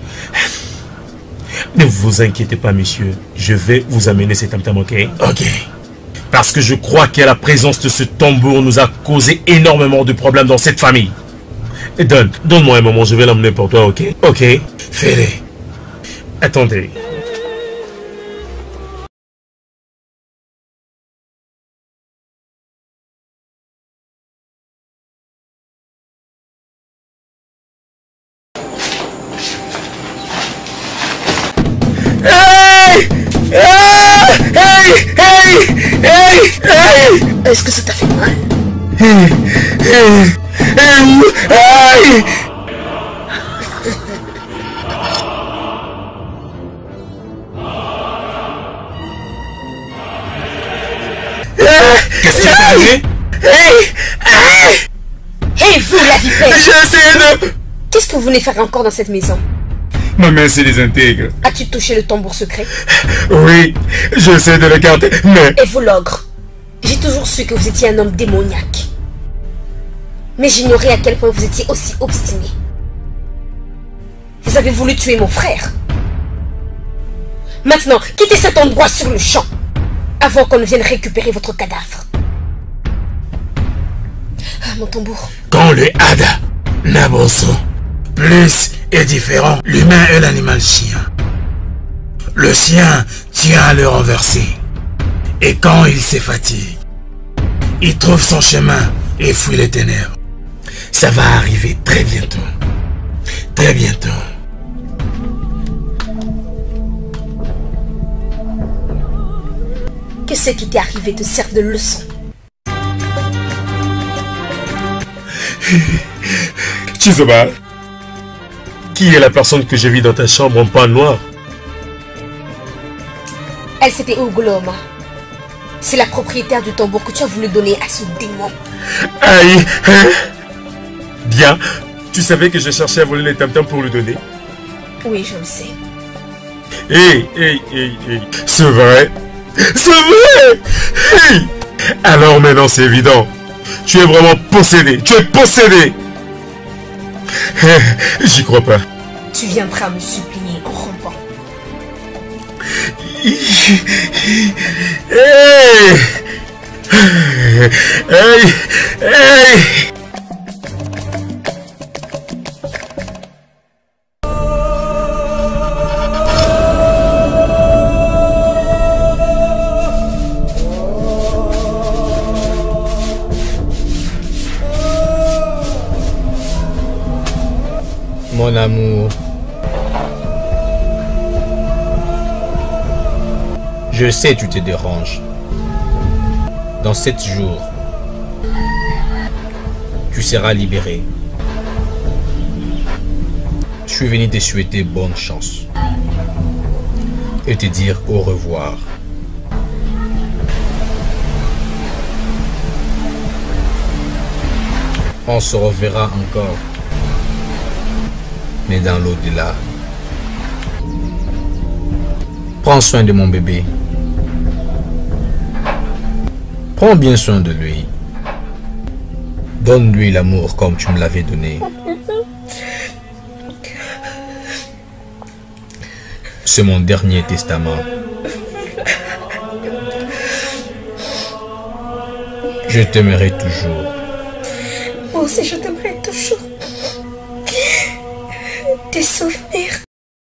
Ne vous inquiétez pas, monsieur. Je vais vous amener cet tam-tam, ok? Ok. Parce que je crois que la présence de ce tambour nous a causé énormément de problèmes dans cette famille. Et donne-moi un moment, je vais l'emmener pour toi, ok? Ok? Fais-le. Attendez. Est-ce que ça t'a fait mal? Qu'est-ce qui est arrivé? Hey, vous, la vipère! J'essaie de... Qu'est-ce que vous venez faire encore dans cette maison? Ma main se désintègre. As-tu touché le tambour secret? Oui, j'essaie de le garder, mais... Et vous, l'ogre? J'ai toujours su que vous étiez un homme démoniaque. Mais j'ignorais à quel point vous étiez aussi obstiné. Vous avez voulu tuer mon frère. Maintenant, quittez cet endroit sur le champ, avant qu'on ne vienne récupérer votre cadavre. Ah, mon tambour. Quand le Hada, Naboso, plus est différent, l'humain est l'animal chien. Le chien tient à le renverser. Et quand il se fatigue, il trouve son chemin et fuit les ténèbres. Ça va arriver très bientôt. Très bientôt. Que ce qui t'est arrivé te serve de leçon. Chizoba, qui est la personne que j'ai vue dans ta chambre en pan noir? Elle, c'était Ugoloma. C'est la propriétaire du tambour que tu as voulu donner à ce démon. Aïe, hein? Bien, tu savais que je cherchais à voler les tam-tams pour le donner? Oui, je le sais. Hey, c'est vrai? C'est vrai! Hey! Alors maintenant c'est évident. Tu es vraiment possédé. Tu es possédé. J'y crois pas. Tu viendras me supplier en rompant. Hey! Hey! Hey! Mon amour, je sais tu te déranges. Dans 7 jours, tu seras libéré. Je suis venu te souhaiter bonne chance et te dire au revoir. On se reverra encore. Mais dans l'au-delà, prends soin de mon bébé. Prends bien soin de lui. Donne-lui l'amour comme tu me l'avais donné. C'est mon dernier testament. Je t'aimerai toujours. Moi aussi, je t'aimerai toujours. Tes souvenirs.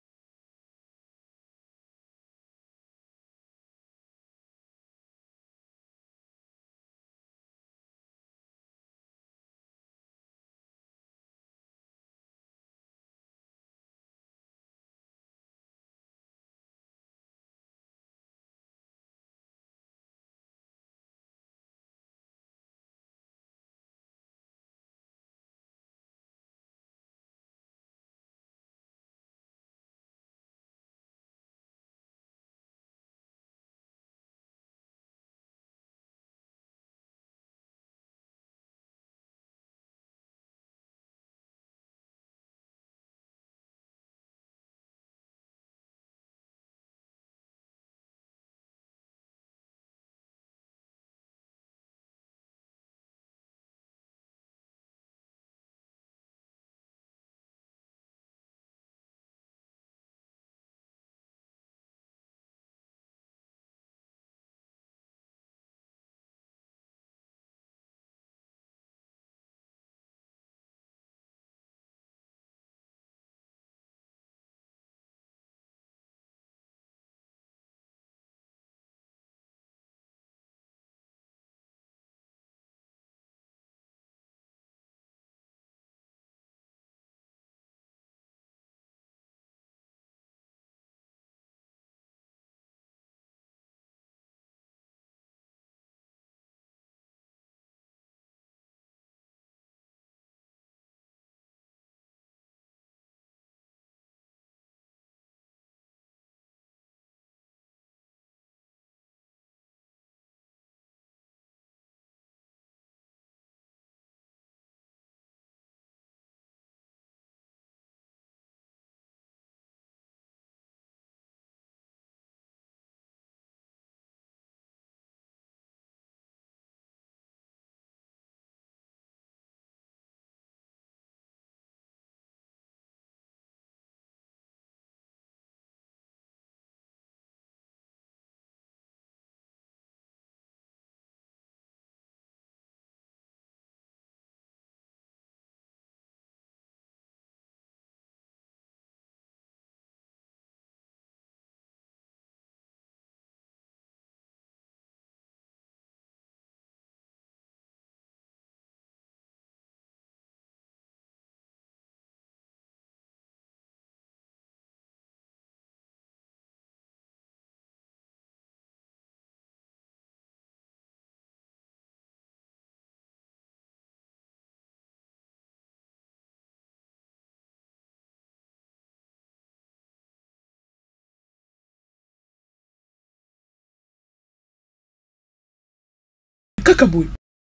Kakaboué.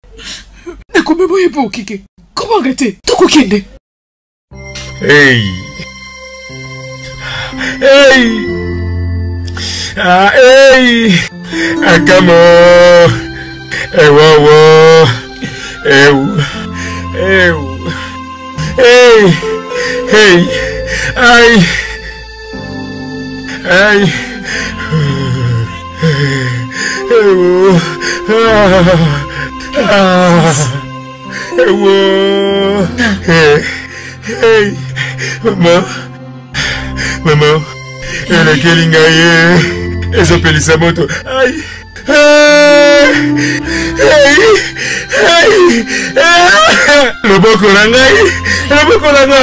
Nakomeboye po kike. Comment arrêter? Tokokende. Hey. Hey. Ah, hey. Akamo. Hey, wow, wow. Hey, hey. Hey. Hey. Aïe. Aïe. Hey, maman, maman, elle est kelingaye, elle s'appelle sa moto. Aïe, le bon colangaï, le bon colanga.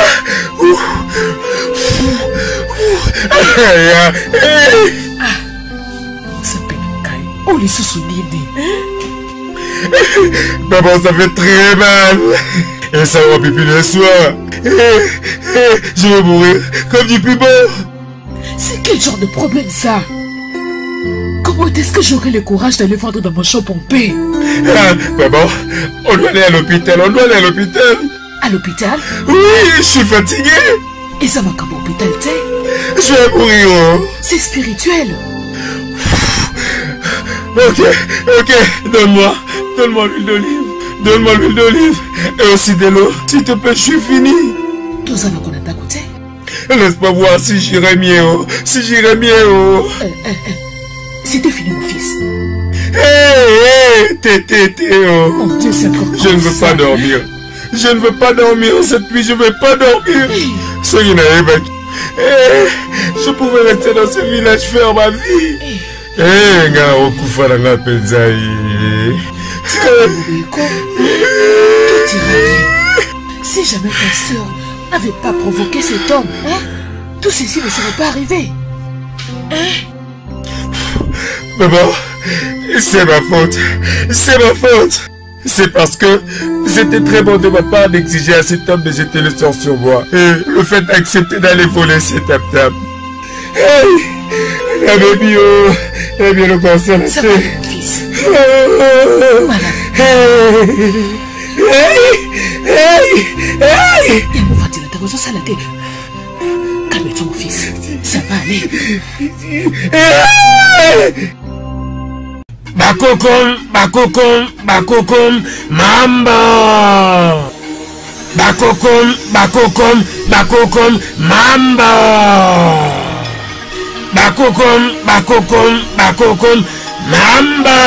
Oh, les sous-souliers. Maman, ça fait très mal. Et ça va pipi le soir. Je vais mourir comme du plus beau. C'est quel genre de problème ça? Comment est-ce que j'aurai le courage d'aller vendre dans mon champ pompé? Maman, on doit aller à l'hôpital, on doit aller à l'hôpital. À l'hôpital? Oui, je suis fatigué. Et ça m'a comme hôpital, tu sais? Je vais mourir. C'est spirituel. Ok, donne-moi l'huile d'olive. Donne-moi l'huile d'olive. Et aussi de l'eau. S'il te plaît, je suis fini. Tout ça, qu'on a t'écouté. Laisse-moi voir si j'irai mieux. Si j'irai mieux. C'était fini, mon fils. Hé, Mon Dieu, c'est encore je ne veux pas dormir. Je ne veux pas dormir cette nuit, je ne veux pas dormir. Je pouvais rester dans ce village faire ma vie. Si jamais ta soeur n'avait pas provoqué cet homme, hein, tout ceci ne serait pas arrivé. Maman, c'est ma faute. C'est ma faute. C'est parce que c'était très bon de ma part d'exiger à cet homme de jeter le sort sur moi. Et le fait d'accepter d'aller voler cet tam-tam. Hey, la baby, eh bien le concert, ça va, mon fils. Calme-toi, mon fils. Ça va aller. Bakokom, Bakokom, Bakokom, Mamba. Bakokom, Bakokom, Bakokom, Mamba. Bakokom, Bakokom, Bakokom, Mamba.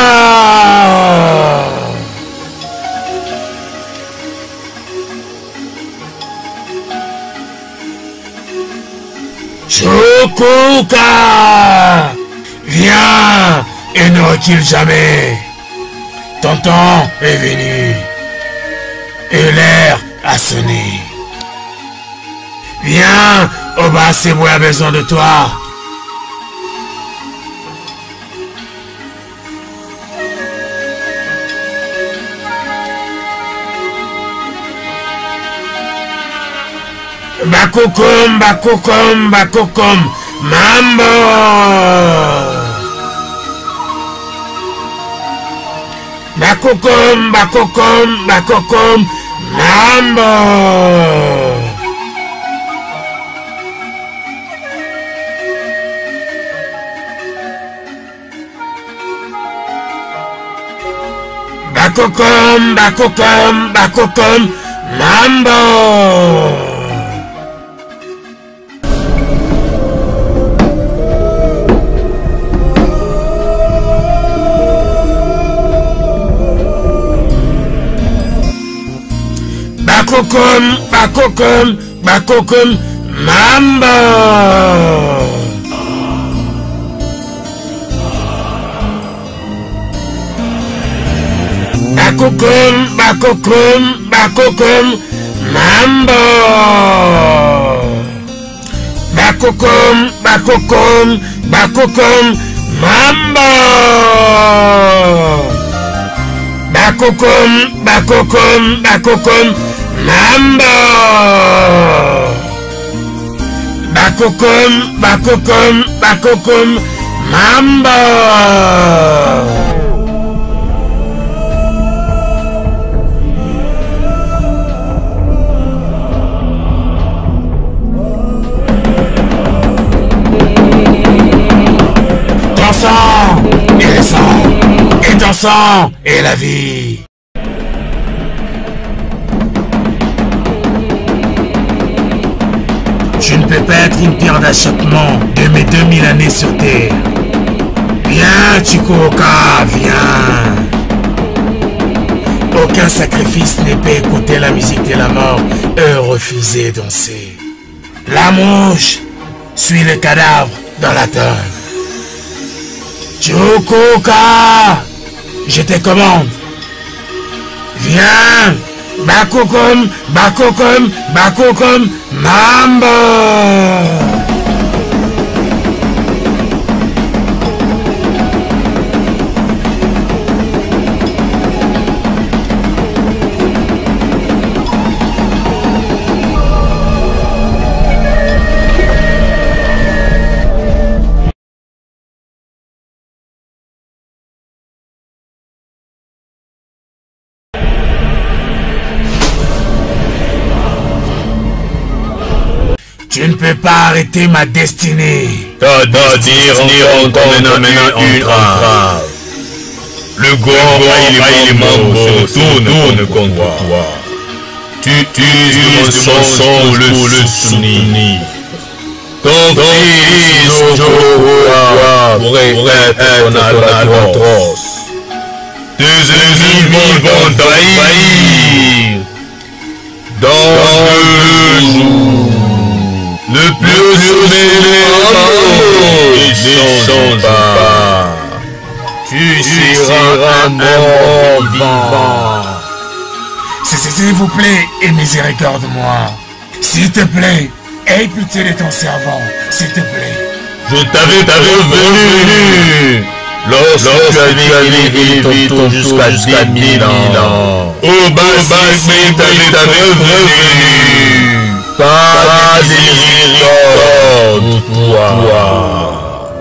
Chokuka, viens et ne recule jamais. Ton temps est venu et l'heure a sonné. Viens, Oba Sebwe a besoin de toi. Bakokom, Bakokom, Bakokom, Mambo. Bakokom, Bakokom, Bakokom, Mambo. Bakokom, Bakokom, Bakokom, Mambo. Bakokom, Bakokom, Bakokom, Mamba. Bakokom, Bakokom, Bakokom, Mamba. Bakokom, Bakokom, Bakokom, Mamba. Bakokom, Bakokom, Bakokom, Mamba. Bakokom, Bakokom, Bakokom, Mamba. Ton sang est le sang, et ton sang est la vie. Je ne peux pas être une pierre d'achoppement de mes 2000 années sur Terre. Viens, Chikuoka, viens. Aucun sacrifice ne peut écouter la musique de la mort et refuser de danser. La mouche suit le cadavre dans la tombe. Chikuoka, je te commande. Viens. Bakokom, Bakokom, Bakokom, Mamba. Tu ne peux pas arrêter ma destinée. Ta destinée maintenant une entrave. Le gore et les mambos se tournent contre toi. Tu utilises de mon sang pour le soutenir. Ton fils Joshua pourrait être un albatros. Tes ennemis vont trahir. Dans 2 jours, le plus sommet ne change pas. Tu seras mort vivant. S'il vous plaît, aie miséricorde-moi. S'il te plaît, aie pitié de ton servant, s'il te plaît. Je t'avais prévenu lorsque tu avais élevé ton jusqu'à 10 000 ans. Au bas, t'avais prévenu. Pas de miséricorde pour toi.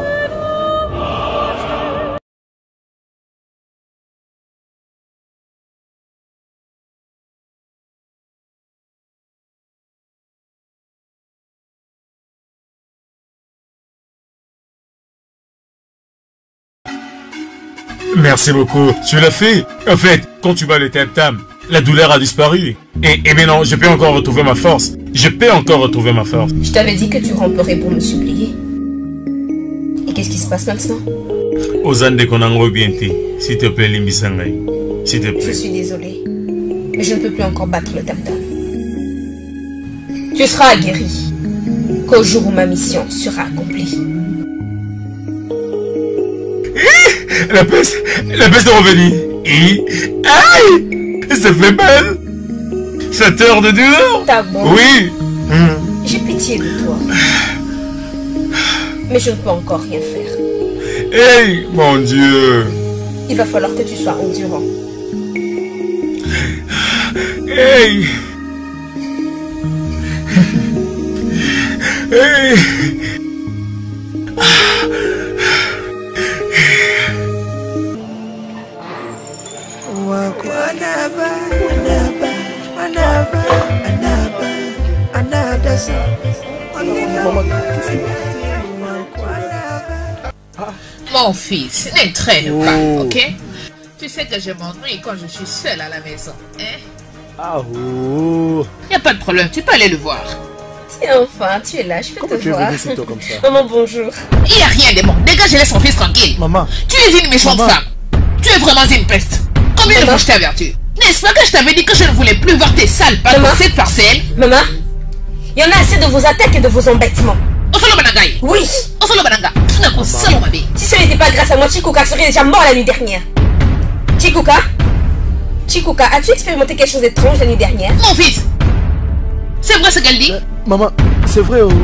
Merci beaucoup, tu l'as fait. En fait, quand tu bats le tam-tam, la douleur a disparu. Et maintenant, je peux encore retrouver ma force. Je t'avais dit que tu ramperais pour me supplier. Et qu'est-ce qui se passe maintenant? Ozande Konango Bienti, s'il te plaît, Limbisangai. S'il te plaît. Je suis désolée, mais je ne peux plus encore battre le tam-tam. Tu seras guéri qu'au jour où ma mission sera accomplie. La peste est revenue. Et... Aïe! Ça fait mal. Ça tord de douleur. T'as bon? Oui. J'ai pitié de toi. Mais je ne peux encore rien faire. Hey, mon Dieu. Il va falloir que tu sois endurant. Hey. Hey. Mon fils, ne traîne pas, ok? Tu sais que je m'ennuie quand je suis seule à la maison, hein? Ah oh. Y a pas de problème, tu peux aller le voir. Tiens, enfin, tu es là, je peux Comment te tu es voir. venue si tôt comme ça? Maman, bonjour. Y a rien de bon, dégage, laisse mon fils tranquille. Maman. Tu es une méchante femme. Tu es vraiment une peste. Combien de fois je t'ai averti? N'est-ce pas que je t'avais dit que je ne voulais plus voir tes sales pattes dans cette parcelle? Maman, il y en a assez de vos attaques et de vos embêtements. Oui. Si ce n'était pas grâce à moi, Chikuka serait déjà mort la nuit dernière. Chikuka, as-tu expérimenté quelque chose d'étrange la nuit dernière? Mon fils, c'est vrai ce qu'elle dit? Maman, c'est vrai oh.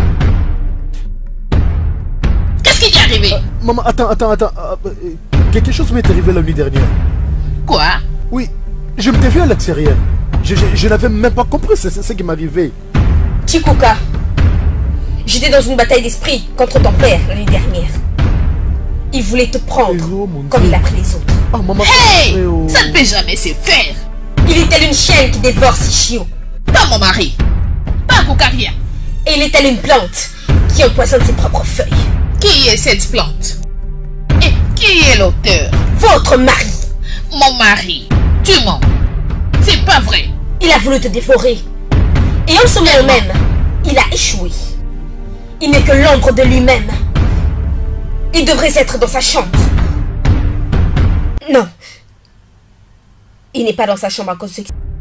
Qu'est-ce qui t'est arrivé? Maman, attends. Quelque chose m'est arrivé la nuit dernière. Quoi? Oui, je me t'ai vu à l'extérieur. Je n'avais même pas compris ce qui m'arrivait. Chikuka, j'étais dans une bataille d'esprit contre ton père la nuit dernière. Il voulait te prendre comme il a pris les autres. Oh, maman, hey, ça ne peut jamais se faire. Il est tel une chienne qui dévore ses chiots. Pas mon mari, pas Koukaria. Et il est tel une plante qui empoisonne ses propres feuilles. Qui est cette plante? Et qui est l'auteur? Votre mari. Mon mari, tu mens. C'est pas vrai. Il a voulu te dévorer. Et en ce moment même, il a échoué. Il n'est que l'ombre de lui-même. Il devrait être dans sa chambre. Non. Il n'est pas dans sa chambre à cause de...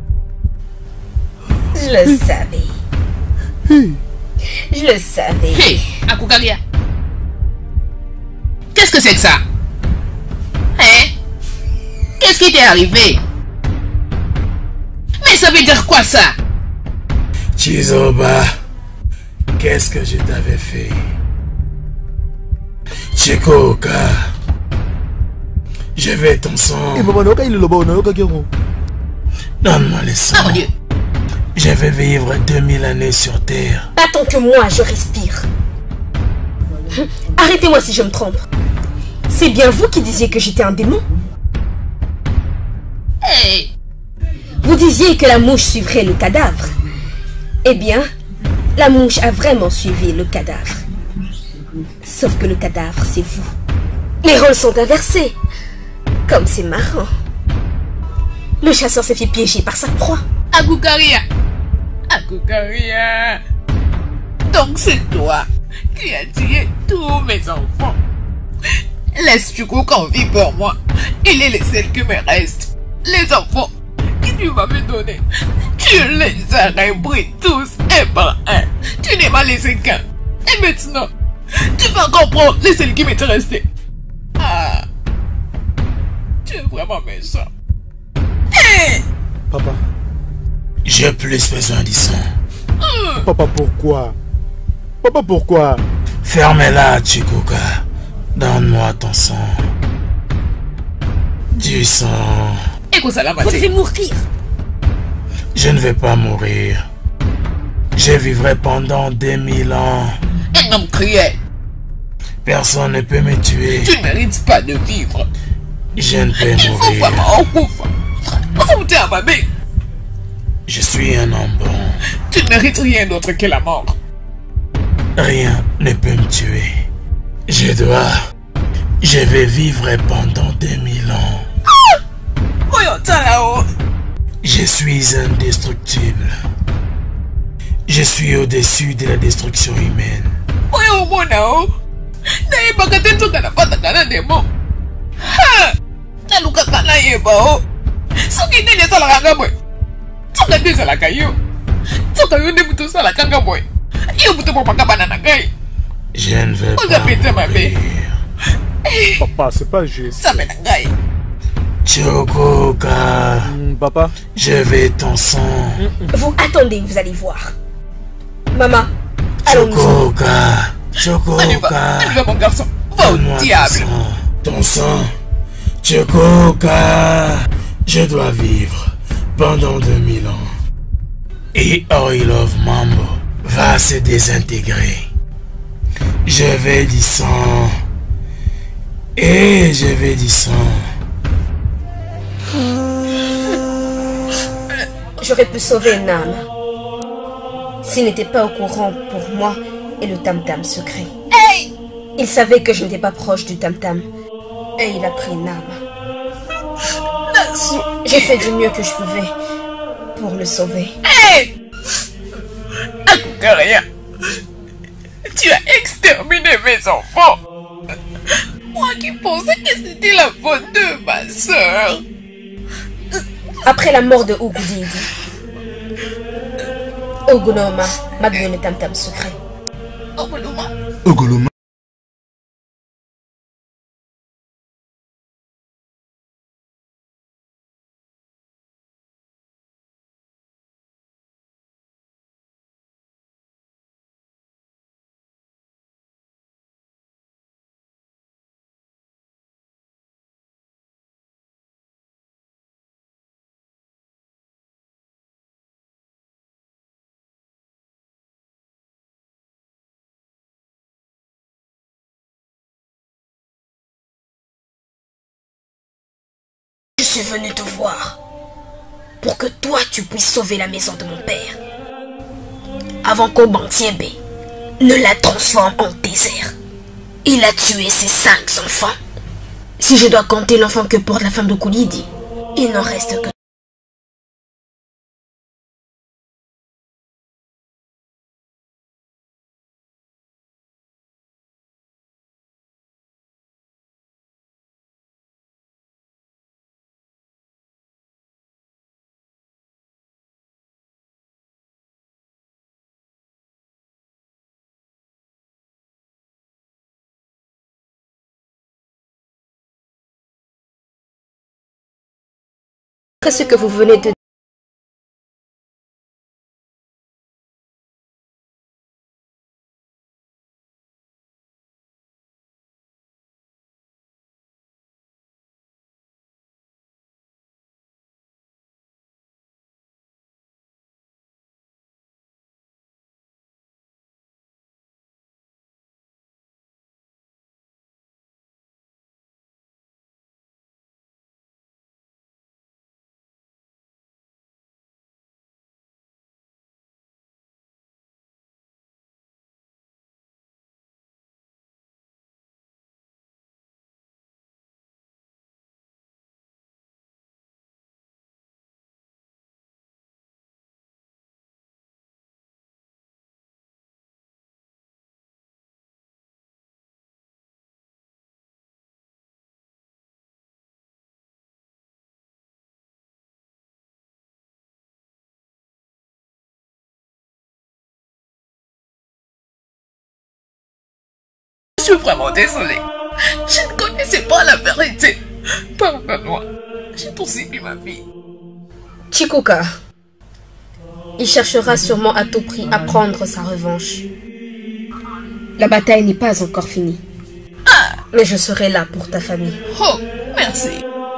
Je le savais. Je le savais. Hé, Akukaria. Qu'est-ce que c'est que ça? Hein? Qu'est-ce qui t'est arrivé? Mais ça veut dire quoi ça? Chizoba, qu'est-ce que je t'avais fait? Chikuka, je vais ton sang. Donne-moi le sang. Oh mon Dieu. Je vais vivre 2000 années sur Terre. Pas tant que moi, je respire. Arrêtez-moi si je me trompe. C'est bien vous qui disiez que j'étais un démon? Hey. Vous disiez que la mouche suivrait le cadavre. Eh bien, la mouche a vraiment suivi le cadavre. Sauf que le cadavre, c'est vous. Les rôles sont inversés. Comme c'est marrant. Le chasseur s'est fait piéger par sa proie. Akukaria. Akukaria. Donc c'est toi qui as tué tous mes enfants. Laisse Chikuka en vie pour moi. Il est le seul qui me reste. Les enfants que tu m'avais donnés, Tu les as repris tous un par un. Tu n'es pas laissé qu'un. Et maintenant, tu vas comprendre les celles qui m'étaient restées. Ah, tu es vraiment méchant. Hey! Papa. J'ai plus besoin du sang. Papa, pourquoi? Papa, pourquoi? Ferme-la, Chikuka. Donne-moi ton sang. Du sang. Écoute ça, la Vous devez mourir. Je ne vais pas mourir. Je vivrai pendant 2000 ans. Un homme cruel. Personne ne peut me tuer. Tu ne mérites pas de vivre. Je ne peux Il faut mourir. vraiment monter à ma main. Je suis un homme bon. Tu ne mérites rien d'autre que la mort. Rien ne peut me tuer. Je vais vivre pendant 2000 ans. Voyons ça là-haut. Je suis indestructible. Je suis au-dessus de la destruction humaine. Voyons moi là-haut. N'ayez pas que tu as la fata kana demo. Ha! Naluka kana yeba o. Soki nene sala kanga boy. Soka nene sala kayo. Soka yonde buto sala kanga boy. Iyo buto papa kabana na gai. Je ne veux pas mourir. Papa, c'est pas juste. Ça me nangai. Chokoka. Papa. Je vais ton sang. Vous attendez, vous allez voir. Maman, allons-nous. Chokoka. Chokoka. Allez, mon garçon. Va au diable. Ton sang. Chokoka. Je dois vivre pendant 2000 ans. Et Oil of Mambo va se désintégrer. Je vais du sang. Et je vais du sang. J'aurais pu sauver Nam s'il n'était pas au courant pour moi et le tam-tam secret. Hey! Il savait que je n'étais pas proche du tam-tam et il a pris Nam. J'ai fait du mieux que je pouvais pour le sauver. Hey! Rien. Tu as exterminé mes enfants. Moi qui pensais que c'était la faute de ma soeur. Après la mort de Ogudindi, Ogunoma m'a donné le tam-tam secret. Ogoloma. Je suis venu te voir pour que toi tu puisses sauver la maison de mon père avant qu'Obantiebe ne la transforme en désert. Il a tué ses 5 enfants. Si je dois compter l'enfant que porte la femme de Koulidi, il n'en reste que après ce que vous venez de suis vraiment désolée. Je ne connaissais pas la vérité. Pardonne-moi. Je t'en supplie, ma fille. Chikuka, il cherchera sûrement à tout prix à prendre sa revanche. La bataille n'est pas encore finie. Mais je serai là pour ta famille. Oh, merci.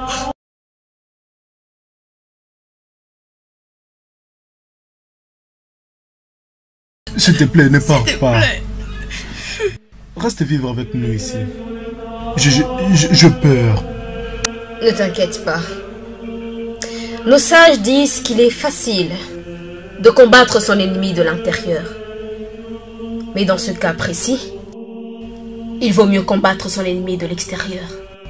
S'il te plaît, ne pars pas. Reste vivre avec nous ici. Je peur. Ne t'inquiète pas. Nos sages disent qu'il est facile de combattre son ennemi de l'intérieur. Mais dans ce cas précis, il vaut mieux combattre son ennemi de l'extérieur.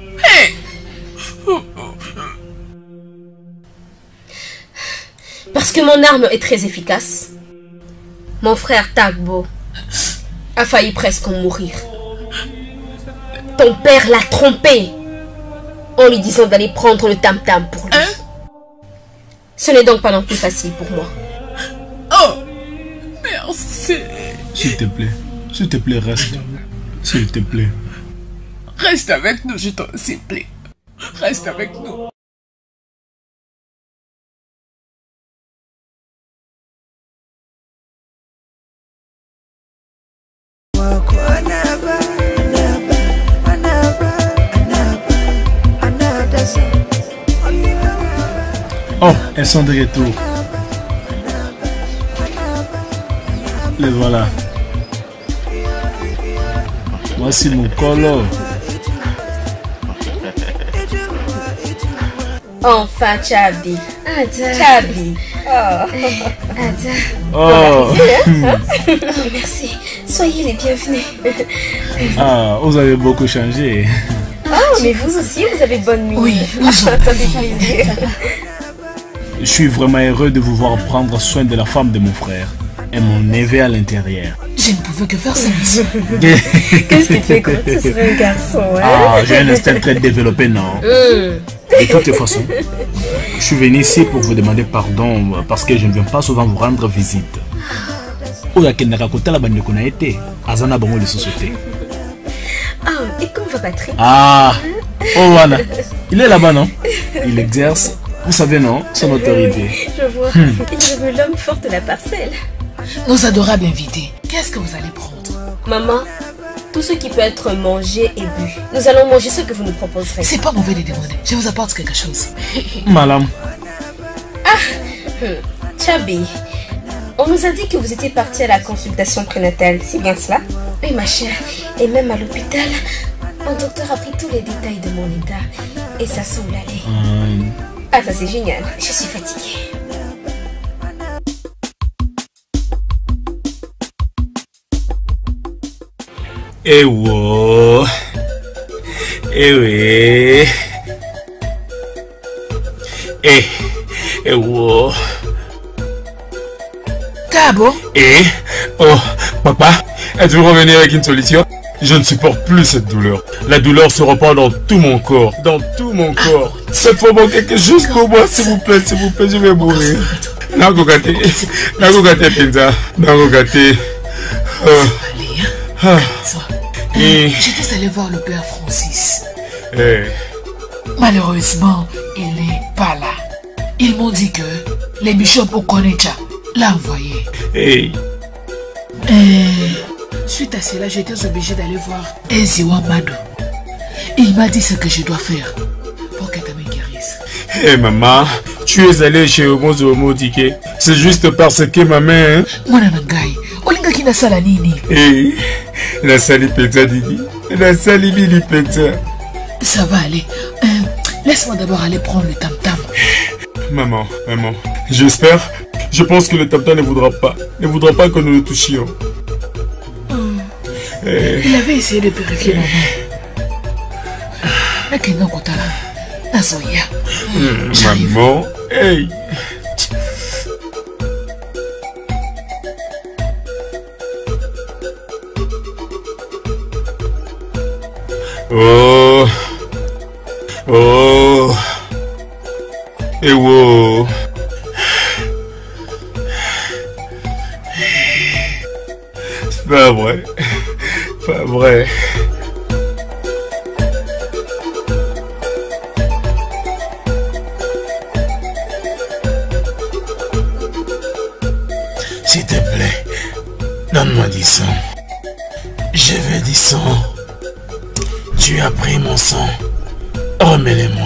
Parce que mon arme est très efficace. Mon frère Tagbo a failli presque en mourir. Ton père l'a trompé en lui disant d'aller prendre le tam-tam pour lui. Ce n'est donc pas non plus facile pour moi. Oh, merci. S'il te plaît, reste. S'il te plaît. Reste avec nous, je t'en supplie. Reste avec nous. Oh, elles sont de retour. Les voilà. Voici mon colo. Enfin, Chabi. Chabi. Oh. Merci. Soyez les bienvenus. Ah, vous avez beaucoup changé. Oh, mais vous aussi, vous avez bonne mine. Oui, ça fait plaisir. Je suis vraiment heureux de vous voir prendre soin de la femme de mon frère et mon neveu à l'intérieur. Je ne pouvais que faire ça, monsieur. Qu'est-ce qui te fait croire que ce serait un garçon, hein? Ah, j'ai un instinct très développé, non? De toute façon, je suis venu ici pour vous demander pardon parce que je ne viens pas souvent vous rendre visite. Ah, et comment va Patrick? Ah, oh voilà, il est là-bas, non? Il exerce, vous savez, non, son autorité. Je vois, il est devenu l'homme fort de la parcelle. Nos adorables invités, qu'est-ce que vous allez prendre? Maman, tout ce qui peut être mangé et bu. Nous allons manger ce que vous nous proposerez. C'est pas mauvais de demander, je vous apporte quelque chose. Madame. Ah, Chabi, on nous a dit que vous étiez parti à la consultation prénatale, c'est bien cela? Oui, ma chère, et même à l'hôpital, mon docteur a pris tous les détails de mon état et ça semble aller. Ah, ça c'est génial, je suis fatiguée. Eh wow. Eh oui. Eh wow. Tabo. Oh, papa, êtes-vous revenu avec une solution? Je ne supporte plus cette douleur. La douleur se répand dans tout mon corps. Dans tout mon corps. Cette fois, bon, quelque chose pour moi, s'il vous plaît, je vais mourir. Nagogate, Pinza. Nagogate. J'étais allé voir le père Francis. Malheureusement, il n'est pas là. Ils m'ont dit que les bishops Okonecha l'a envoyé. Suite à cela, j'étais obligé d'aller voir Eziwa Mado. Il m'a dit ce que je dois faire pour que ta mère guérisse. Maman, tu es allé chez Omozo Omodike. C'est juste parce que ma mère... Mwana Nangai, Olinga Kina Sala Nini. La sali pizza Didi. La sali Lili pizza. Ça va aller. Laisse-moi d'abord aller prendre le tam-tam. Maman, j'espère. Je pense que le tam-tam ne voudra pas que nous le touchions. Il avait essayé de purifier la main. Maman, hey. Oh. Et wow. C'est pas vrai. Donne-moi 10 sang. Je veux 10 sang. Tu as pris mon sang. Remets-les-moi.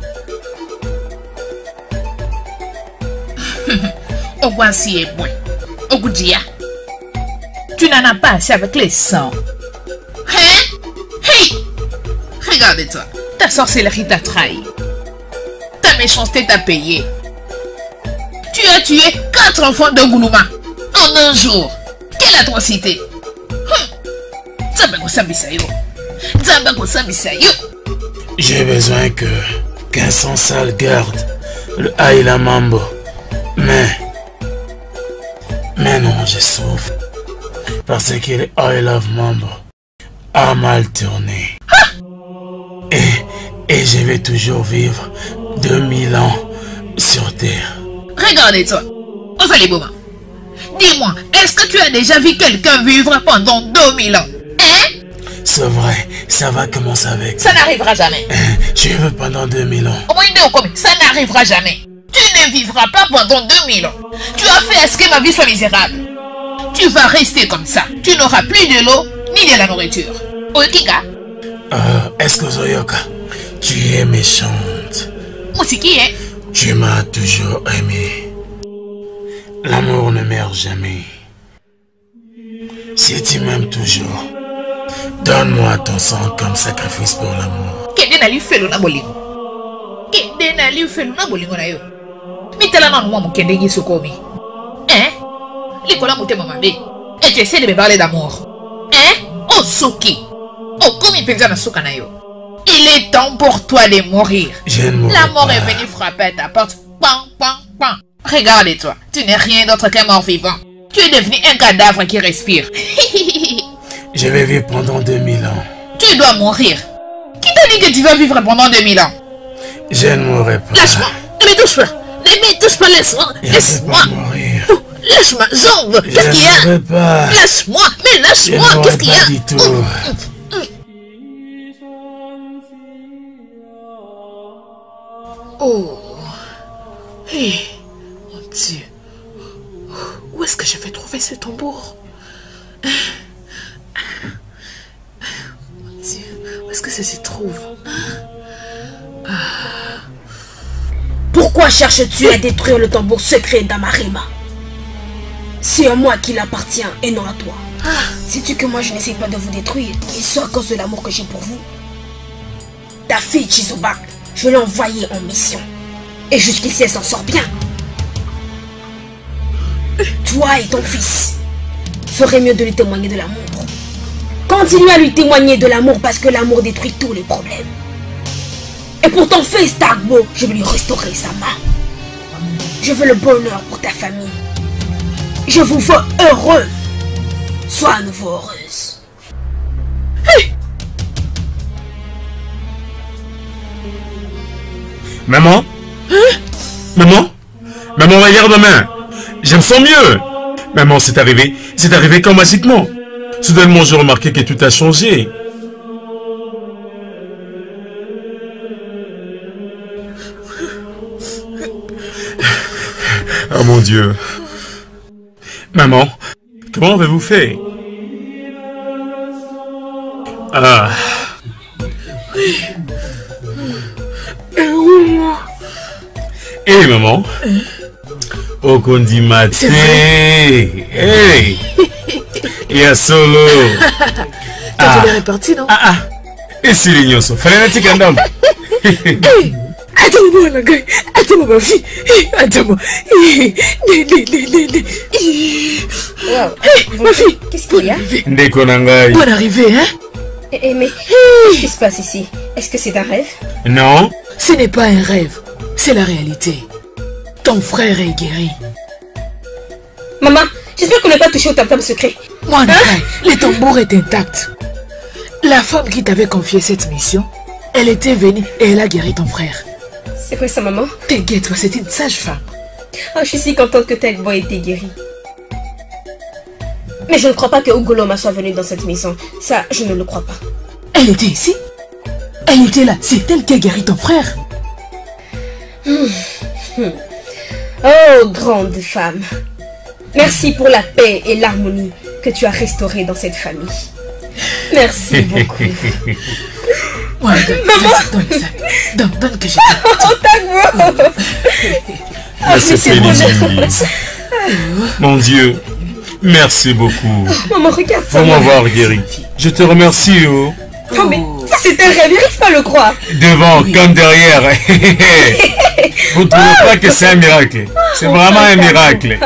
Ogwansi est bon. Ogudia. Tu n'en as pas assez avec les sangs. Hein? Hey! Regarde-toi. Ta sorcellerie t'a trahi. Ta méchanceté t'a payé. Tu as tué 4 enfants de Goulouma en un jour. Quelle atrocité! J'ai besoin qu'un sang sale garde le Aïla Mambo. Mais non, je souffre. Parce que le I Love Mambo a mal tourné. Et je vais toujours vivre 2000 ans sur Terre. Regardez-toi. Osaliboma. Dis-moi, est-ce que tu as déjà vu quelqu'un vivre pendant 2000 ans? Hein? C'est vrai, ça va commencer avec... Ça n'arrivera jamais. Je veux pendant 2000 ans. Au moins, ça n'arrivera jamais. Tu ne vivras pas pendant 2000 ans. Tu as fait à ce que ma vie soit misérable. Tu vas rester comme ça. Tu n'auras plus de l'eau ni de la nourriture. Okika. Est-ce que Zoyoka, tu es méchante? Musiki, hein? Tu m'as toujours aimé. L'amour ne meurt jamais. Si tu m'aimes toujours, donne-moi ton sang comme sacrifice pour l'amour. Hein? Et tu essaies de me parler d'amour. Hein? Oh Suki. Oh Komi Penzana Sukanayo. Il est temps pour toi de mourir. La mort est venue frapper à ta porte. Pam, pam, pam. Regarde-toi. Tu n'es rien d'autre qu'un mort vivant. Tu es devenu un cadavre qui respire. Je vais vivre pendant 2000 ans. Tu dois mourir. Qui t'a dit que tu vas vivre pendant 2000 ans? Je ne mourrai pas. Lâche-moi. Ne me touche pas. Ne me touche pas. Laisse-moi. Laisse-moi. Lâche-moi. Jambe. Qu'est-ce qu'il y a? Lâche-moi. Mais lâche-moi. Qu'est-ce qu'il y a? Du tout. Oh. Hey. Mon Dieu. Où est-ce que je vais trouver ce tambour? Mon Dieu. Où est-ce que ça se trouve? Pourquoi cherches-tu à détruire le tambour secret d'Amarima? C'est à moi qu'il appartient et non à toi. Sais-tu que moi je n'essaie pas de vous détruire? Et c'est à cause de l'amour que j'ai pour vous. Ta fille Chizobak, je l'ai envoyée en mission. Et jusqu'ici elle s'en sort bien. Toi et ton fils, ferait mieux de lui témoigner de l'amour. Continue à lui témoigner de l'amour parce que l'amour détruit tous les problèmes. Et pour ton fils Tagbo, je veux lui restaurer sa main. Je veux le bonheur pour ta famille. Je vous veux heureux. Sois à nouveau heureuse. Hey! Maman? Hein? Maman? Maman, regarde main. Je me sens mieux. Maman, c'est arrivé comme magiquement. Soudainement, j'ai remarqué que tout a changé. Oh mon Dieu. Maman, comment avez-vous fait? Ah. Hey maman. Okondi Mate. Hey. Il y a solo. Tu l'as réparti, non? Et c'est l'ignoso. Fallait un petit candom. Attends-moi, la gueule. Attends-moi, ma fille. Attends-moi. Ma fille. Qu'est-ce qu'il y a? Bonne arrivée, hein? Mais qu'est-ce qui se passe ici? Est-ce que c'est un rêve? Non. Ce n'est pas un rêve. C'est la réalité. Ton frère est guéri. Maman, j'espère qu'on n'a pas touché au tam-tam secret. Moi, le tambour est intact. La femme qui t'avait confié cette mission, elle était venue et elle a guéri ton frère. C'est quoi ça, maman? T'inquiète, c'est une sage femme. Oh, je suis si contente que Tagbo ait été guéri. Mais je ne crois pas que Ugoloma soit venue dans cette mission. Ça, je ne le crois pas. Elle était ici? Elle était là. C'est elle qui a guéri ton frère. Oh, grande femme. Merci pour la paix et l'harmonie que tu as restauré dans cette famille. Merci beaucoup. Ouais, donne que je te... Merci Félicie. Mon Dieu, merci beaucoup. Maman, regarde ça. Pour m'avoir guéri. Je te remercie, oh. Non mais ça c'est un rêve, j'arrive pas à le croire. Devant comme derrière. Vous ne trouvez pas que c'est un miracle? C'est vraiment un miracle.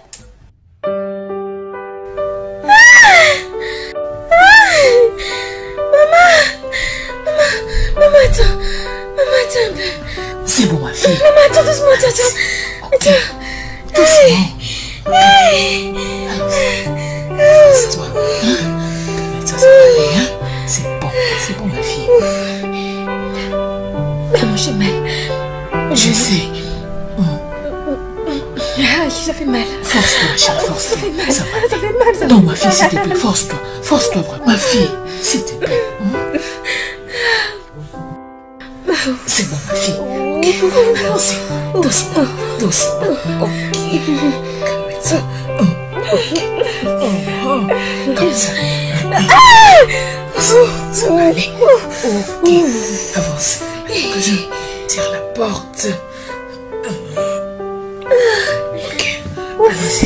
Maman, attends. Maman, attends un peu. C'est bon, ma fille. Maman, attends doucement, attends. Doucement. Calme-toi. Ça va aller, hein? C'est bon, ma fille. Maman, j'ai mal. Je sais. Ah, ça fait mal. Force-toi, ma chérie, force-toi. Ça fait mal. Ça va Ça fait mal. Non, ma fille, s'il te plaît, force-toi. Force-toi, vraiment. Ma fille, s'il te plaît. C'est bon, ma fille. Allons-y. Doucement. Ok. Calme-toi. Comme ça. Ça va aller. Ok. Avance. Que je tire la porte. Ok. Allons-y.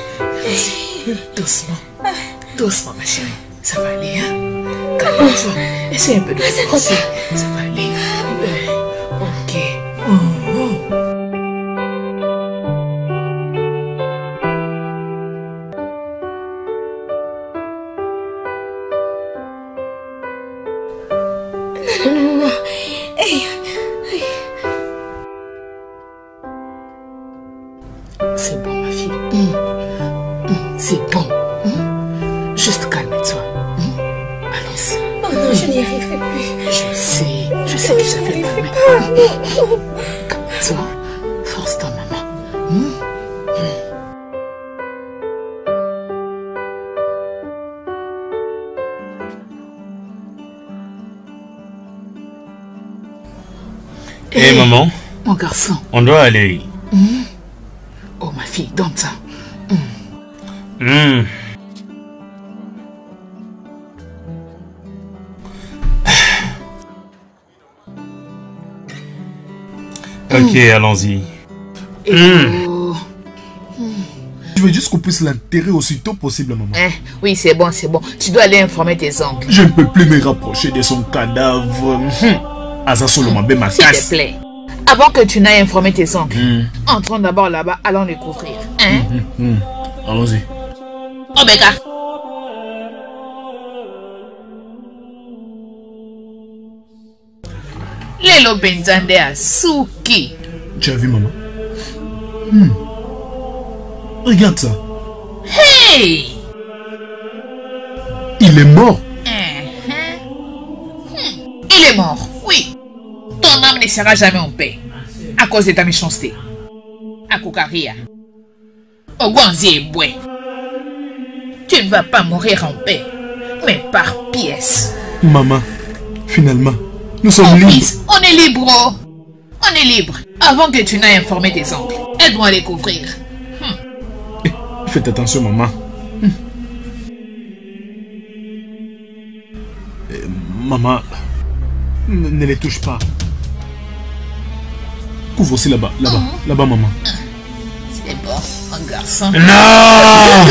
Doucement, ma chérie. Ça va aller, hein? Calme-toi. Essaye un peu de forcer. Ça va aller. Ok. Non. Hey. C'est bon, ma fille. C'est bon. Juste calme-toi. Allons-y. Oh non, je n'y arriverai plus. Je sais que ça fait mal. Calme-toi. Force ta maman. Hé, maman. Mon garçon. On doit aller. Oh, ma fille, donne ça. Ok, allons-y. Je veux juste qu'on puisse l'enterrer aussitôt possible, maman. Oui, c'est bon. Tu dois aller informer tes oncles. Je ne peux plus me rapprocher de son cadavre. Asa Solomon ma S'il te plaît, avant que tu n'ailles informer tes oncles, entrons d'abord là-bas, allons les couvrir. Allons-y. Obeka. Lelo Benzande à Suki. Tu as vu, maman? Regarde ça. Hey! Il est mort. Il est mort, oui. Ton âme ne sera jamais en paix à cause de ta méchanceté. Akukaria. Ogwanzi Eboué. Tu ne vas pas mourir en paix, mais par pièces. Maman, finalement, nous sommes libres. Fils, on est libre. On est libre. Avant que tu n'ailles informer tes oncles, aide-moi à les couvrir. Faites attention, maman. Maman, ne les touche pas. Couvre aussi là-bas, là-bas, maman. C'est bon, un garçon. Non!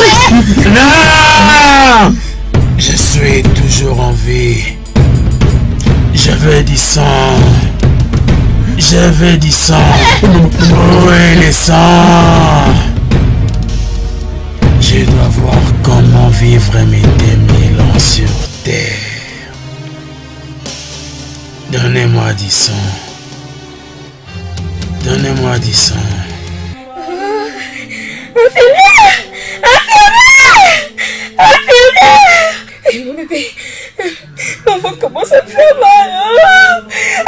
Non! Je suis toujours en vie. J'avais du sang. J'avais du sang. Où est le sang? Je dois voir comment vivre mes 2000 ans sur terre. Donnez-moi du sang. Donnez-moi du sang. Mon bébé, mon ventre commence à me faire mal.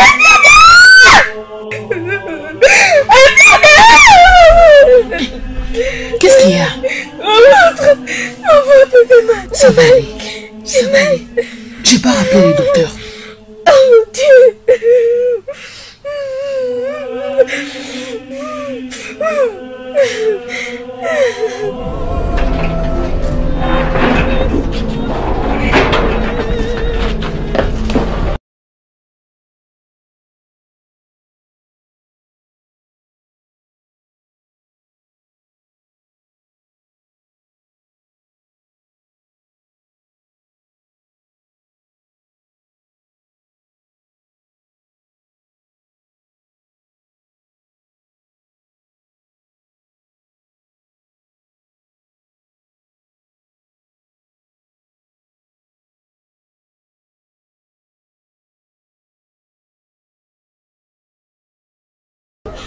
Qu'est-ce qu'il y a? Mon ventre fait mal. Ça va aller. Ça va aller. J'ai pas appelé le docteur. Oh mon Dieu.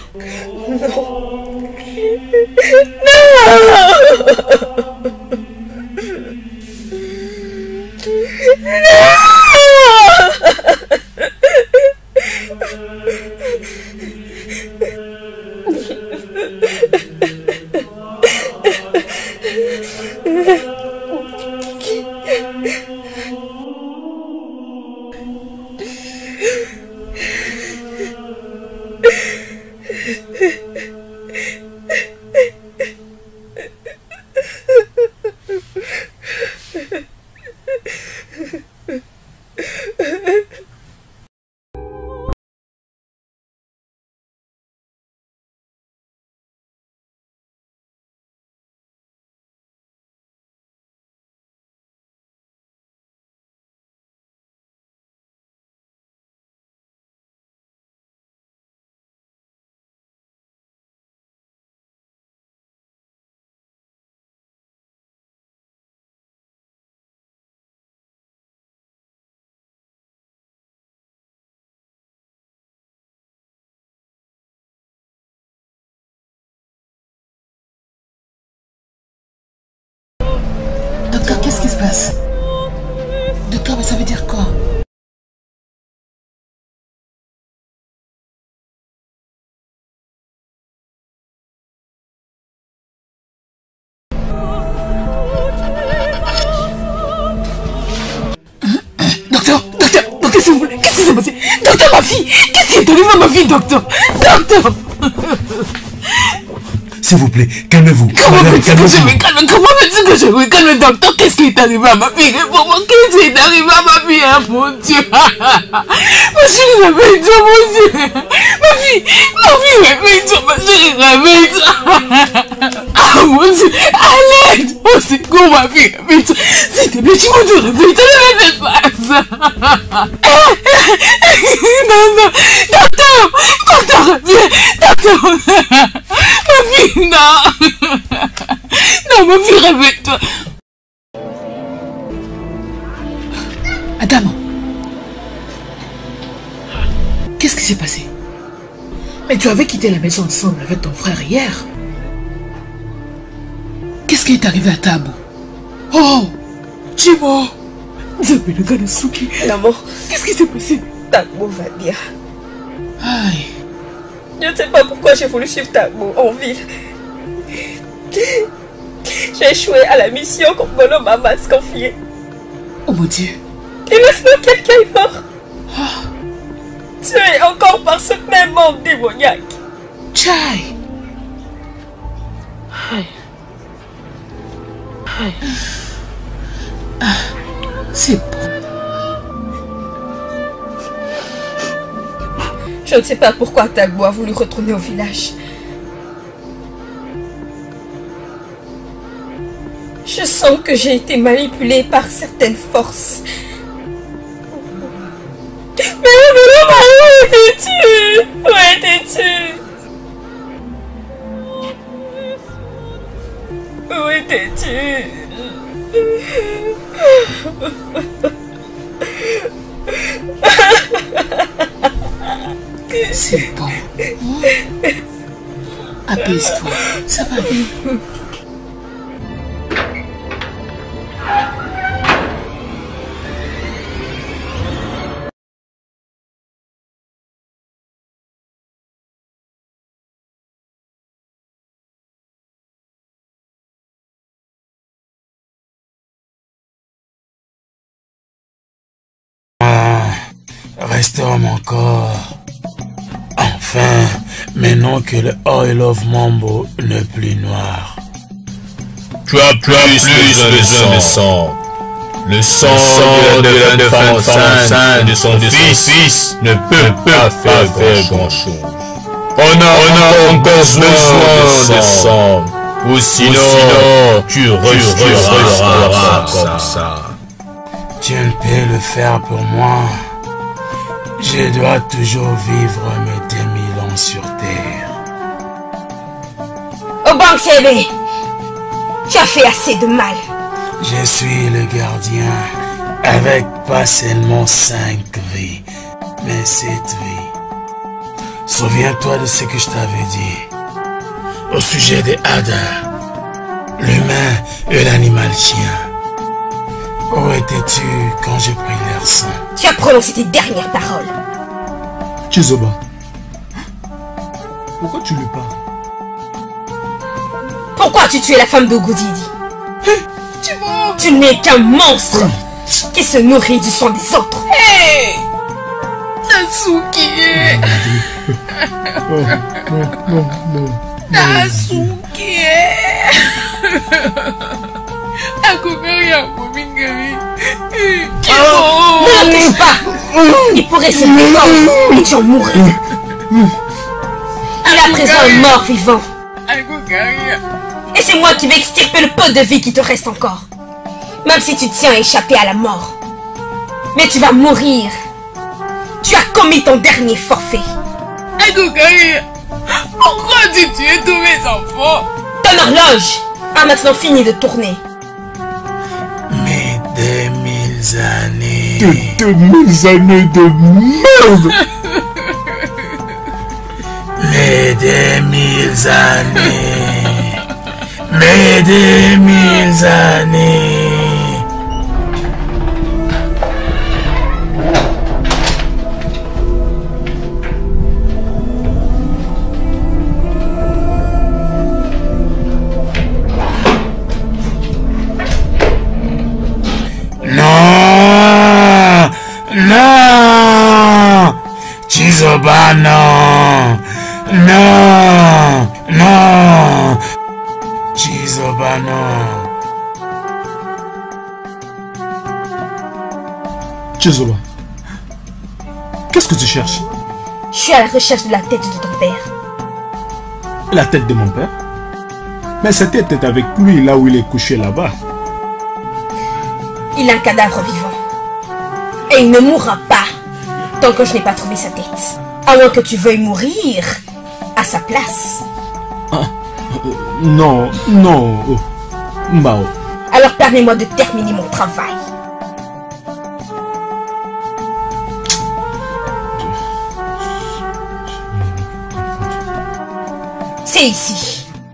Docteur, qu'est-ce qui se passe? Docteur, mais ça veut dire quoi? Docteur, s'il vous plaît, qu'est-ce qui s'est passé? Docteur, ma fille, qu'est-ce qui est arrivé à ma fille, docteur? Docteur! S'il vous plaît, calmez-vous. Comment veux-tu que je me calme? Comment veux-tu que je me calme, docteur? Qu'est-ce qui est arrivé à ma fille? Réponds-moi, qu'est-ce qui est arrivé à ma fille, hein, mon Dieu? Ma chérie, réveille-toi, mon Dieu. Ma fille, réveille-toi, ma chérie, réveille-toi. Ah, mon Dieu, à l'aide, au secours, ma fille, réveille-toi. S'il te plaît, tu me dis, réveille-toi, ne me fais pas ça. Non, docteur, reviens, docteur. Ma fille, non, ma fille, réveille-toi. Adamo, qu'est-ce qui s'est passé? Mais tu avais quitté la maison ensemble avec ton frère hier. Qu'est-ce qui est arrivé à Tabo? Oh, Jimo, Maman, qu'est-ce qui s'est passé? Tabo va bien. Aïe. Je ne sais pas pourquoi j'ai voulu suivre Tabo en ville. J'ai échoué à la mission comme mon homme m'a confié. Oh mon Dieu. Et maintenant quelqu'un est mort. Tué encore par ce même monde démoniaque. Chai. C'est bon. Je ne sais pas pourquoi Tagbo a voulu retourner au village. Je sens que j'ai été manipulée par certaines forces. Mais maman, où étais-tu? Où étais-tu? Où étais-tu? C'est bon. Apaise-toi, ça va bien. Restaure mon corps. Enfin, maintenant que le oil of Mambo n'est plus noir. Tu as plus besoin de sang. Le sang de la femme enceinte de son fils ne peut pas faire grand-chose. On a encore besoin de sang. Ou sinon, tu resteras comme ça. Tu ne peux le faire pour moi. Je dois toujours vivre mes 2000 ans sur terre. Obangsebe, tu as fait assez de mal. Je suis le gardien avec pas seulement 5 vies, mais 7 vies. Souviens-toi de ce que je t'avais dit au sujet de Ada, l'humain et l'animal chien. Où étais-tu quand j'ai pris leur sang? Tu as prononcé tes dernières paroles. Chizoba, pourquoi tu lui parles? Pourquoi as-tu tué la femme de Goudidi? Tu n'es qu'un monstre qui se nourrit du sang des autres. Hé Natsuki. Non. Natsuki. Ne le touche pas. Il pourrait se défendre et tu en mourrais. Il est à présent un mort vivant. Et c'est moi qui vais extirper le peu de vie qui te reste encore. Même si tu tiens à échapper à la mort. Mais tu vas mourir. Tu as commis ton dernier forfait. Pourquoi tu tues tous mes enfants? Ton horloge a maintenant fini de tourner. Mais des 1000 années. Des 1000 années de merde. Mais des 1000 années. Mais des 1000 années. Non! Non! Chizoba, non! Non! Non! Chizoba, non! Chizoba, qu'est-ce que tu cherches? Je suis à la recherche de la tête de ton père. La tête de mon père? Mais cette tête est avec lui là où il est couché là-bas. Il a un cadavre vivant. Et il ne mourra pas tant que je n'ai pas trouvé sa tête. À moins que tu veuilles mourir à sa place. Non. Mbao. Alors permets-moi de terminer mon travail. C'est ici.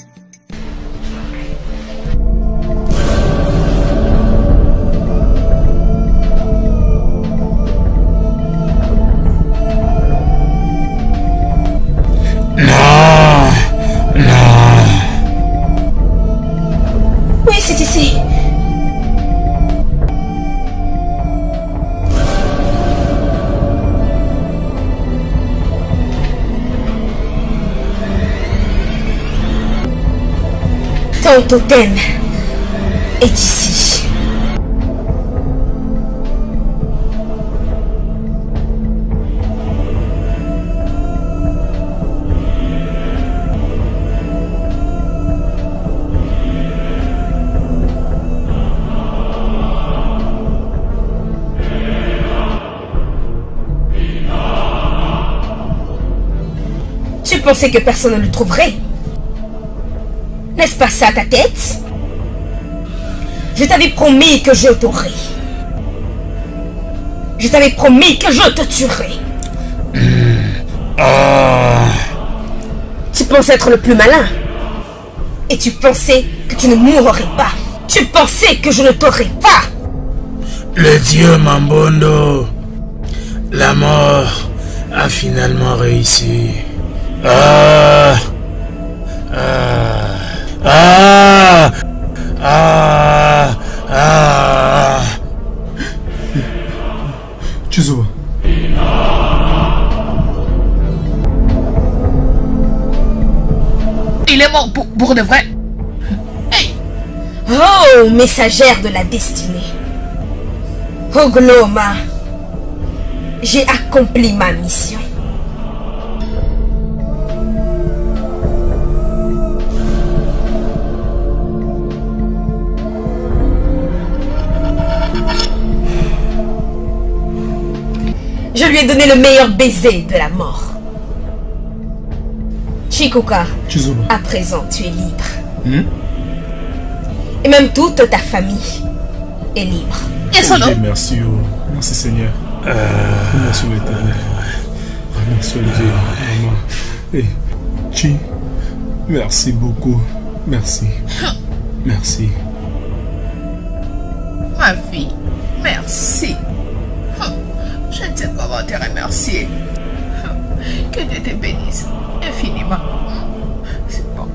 Oui, c'est ici. Ton totem est ici. Tu pensais que personne ne le trouverait? N'est-ce pas ça ta tête? Je t'avais promis que je t'aurais. Je t'avais promis que je te tuerais. Tu pensais être le plus malin. Et tu pensais que tu ne mourrais pas. Tu pensais que je ne t'aurais pas. Le dieu Mambondo, la mort a finalement réussi. Chizoba. Il est mort pour de vrai. Hey. Oh, messagère de la destinée. Oh, Gloma. J'ai accompli ma mission. Je lui ai donné le meilleur baiser de la mort. Chikuka, à présent tu es libre. Et même toute ta famille est libre. Merci, merci Seigneur. Merci l'Éternel. Merci Dieu, maman. Et Chi, merci beaucoup. Merci. Merci. Ma fille, merci. Je ne sais comment te remercier. Que Dieu te bénisse infiniment. C'est bon.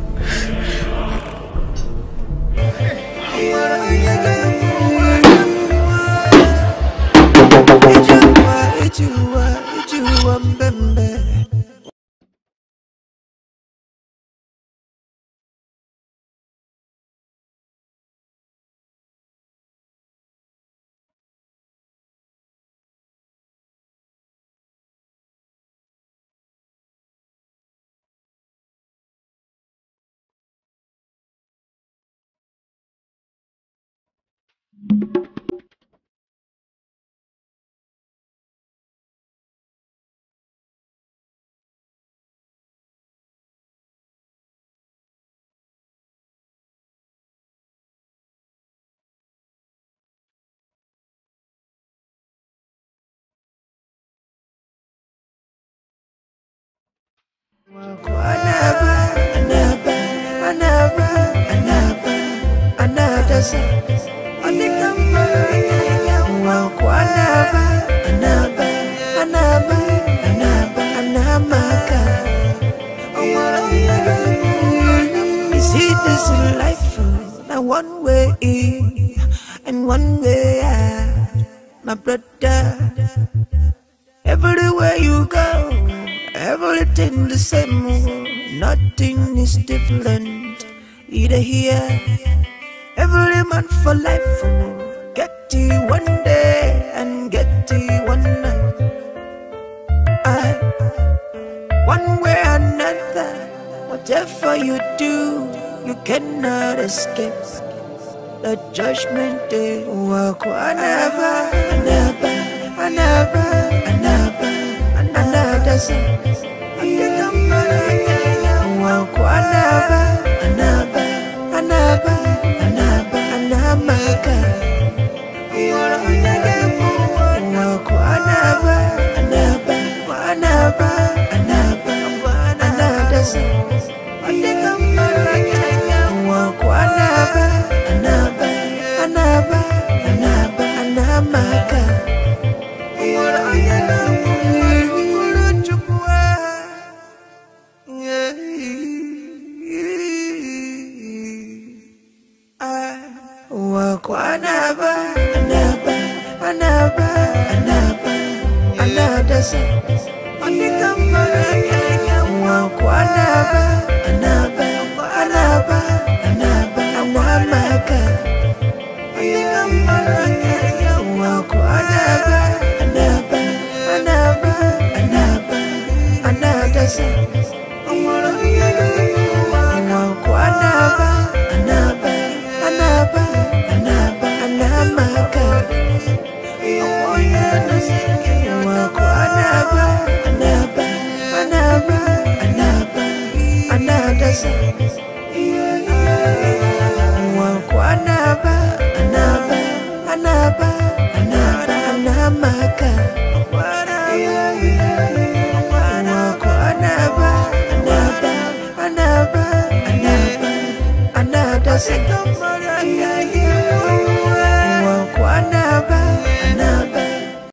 This life, now one way in and one way out, my brother. Everywhere you go, everything the same, nothing is different. Either here, every man for life, get you one day and get you one night. One way or another, whatever you do, you cannot escape the judgment day. Walk another, second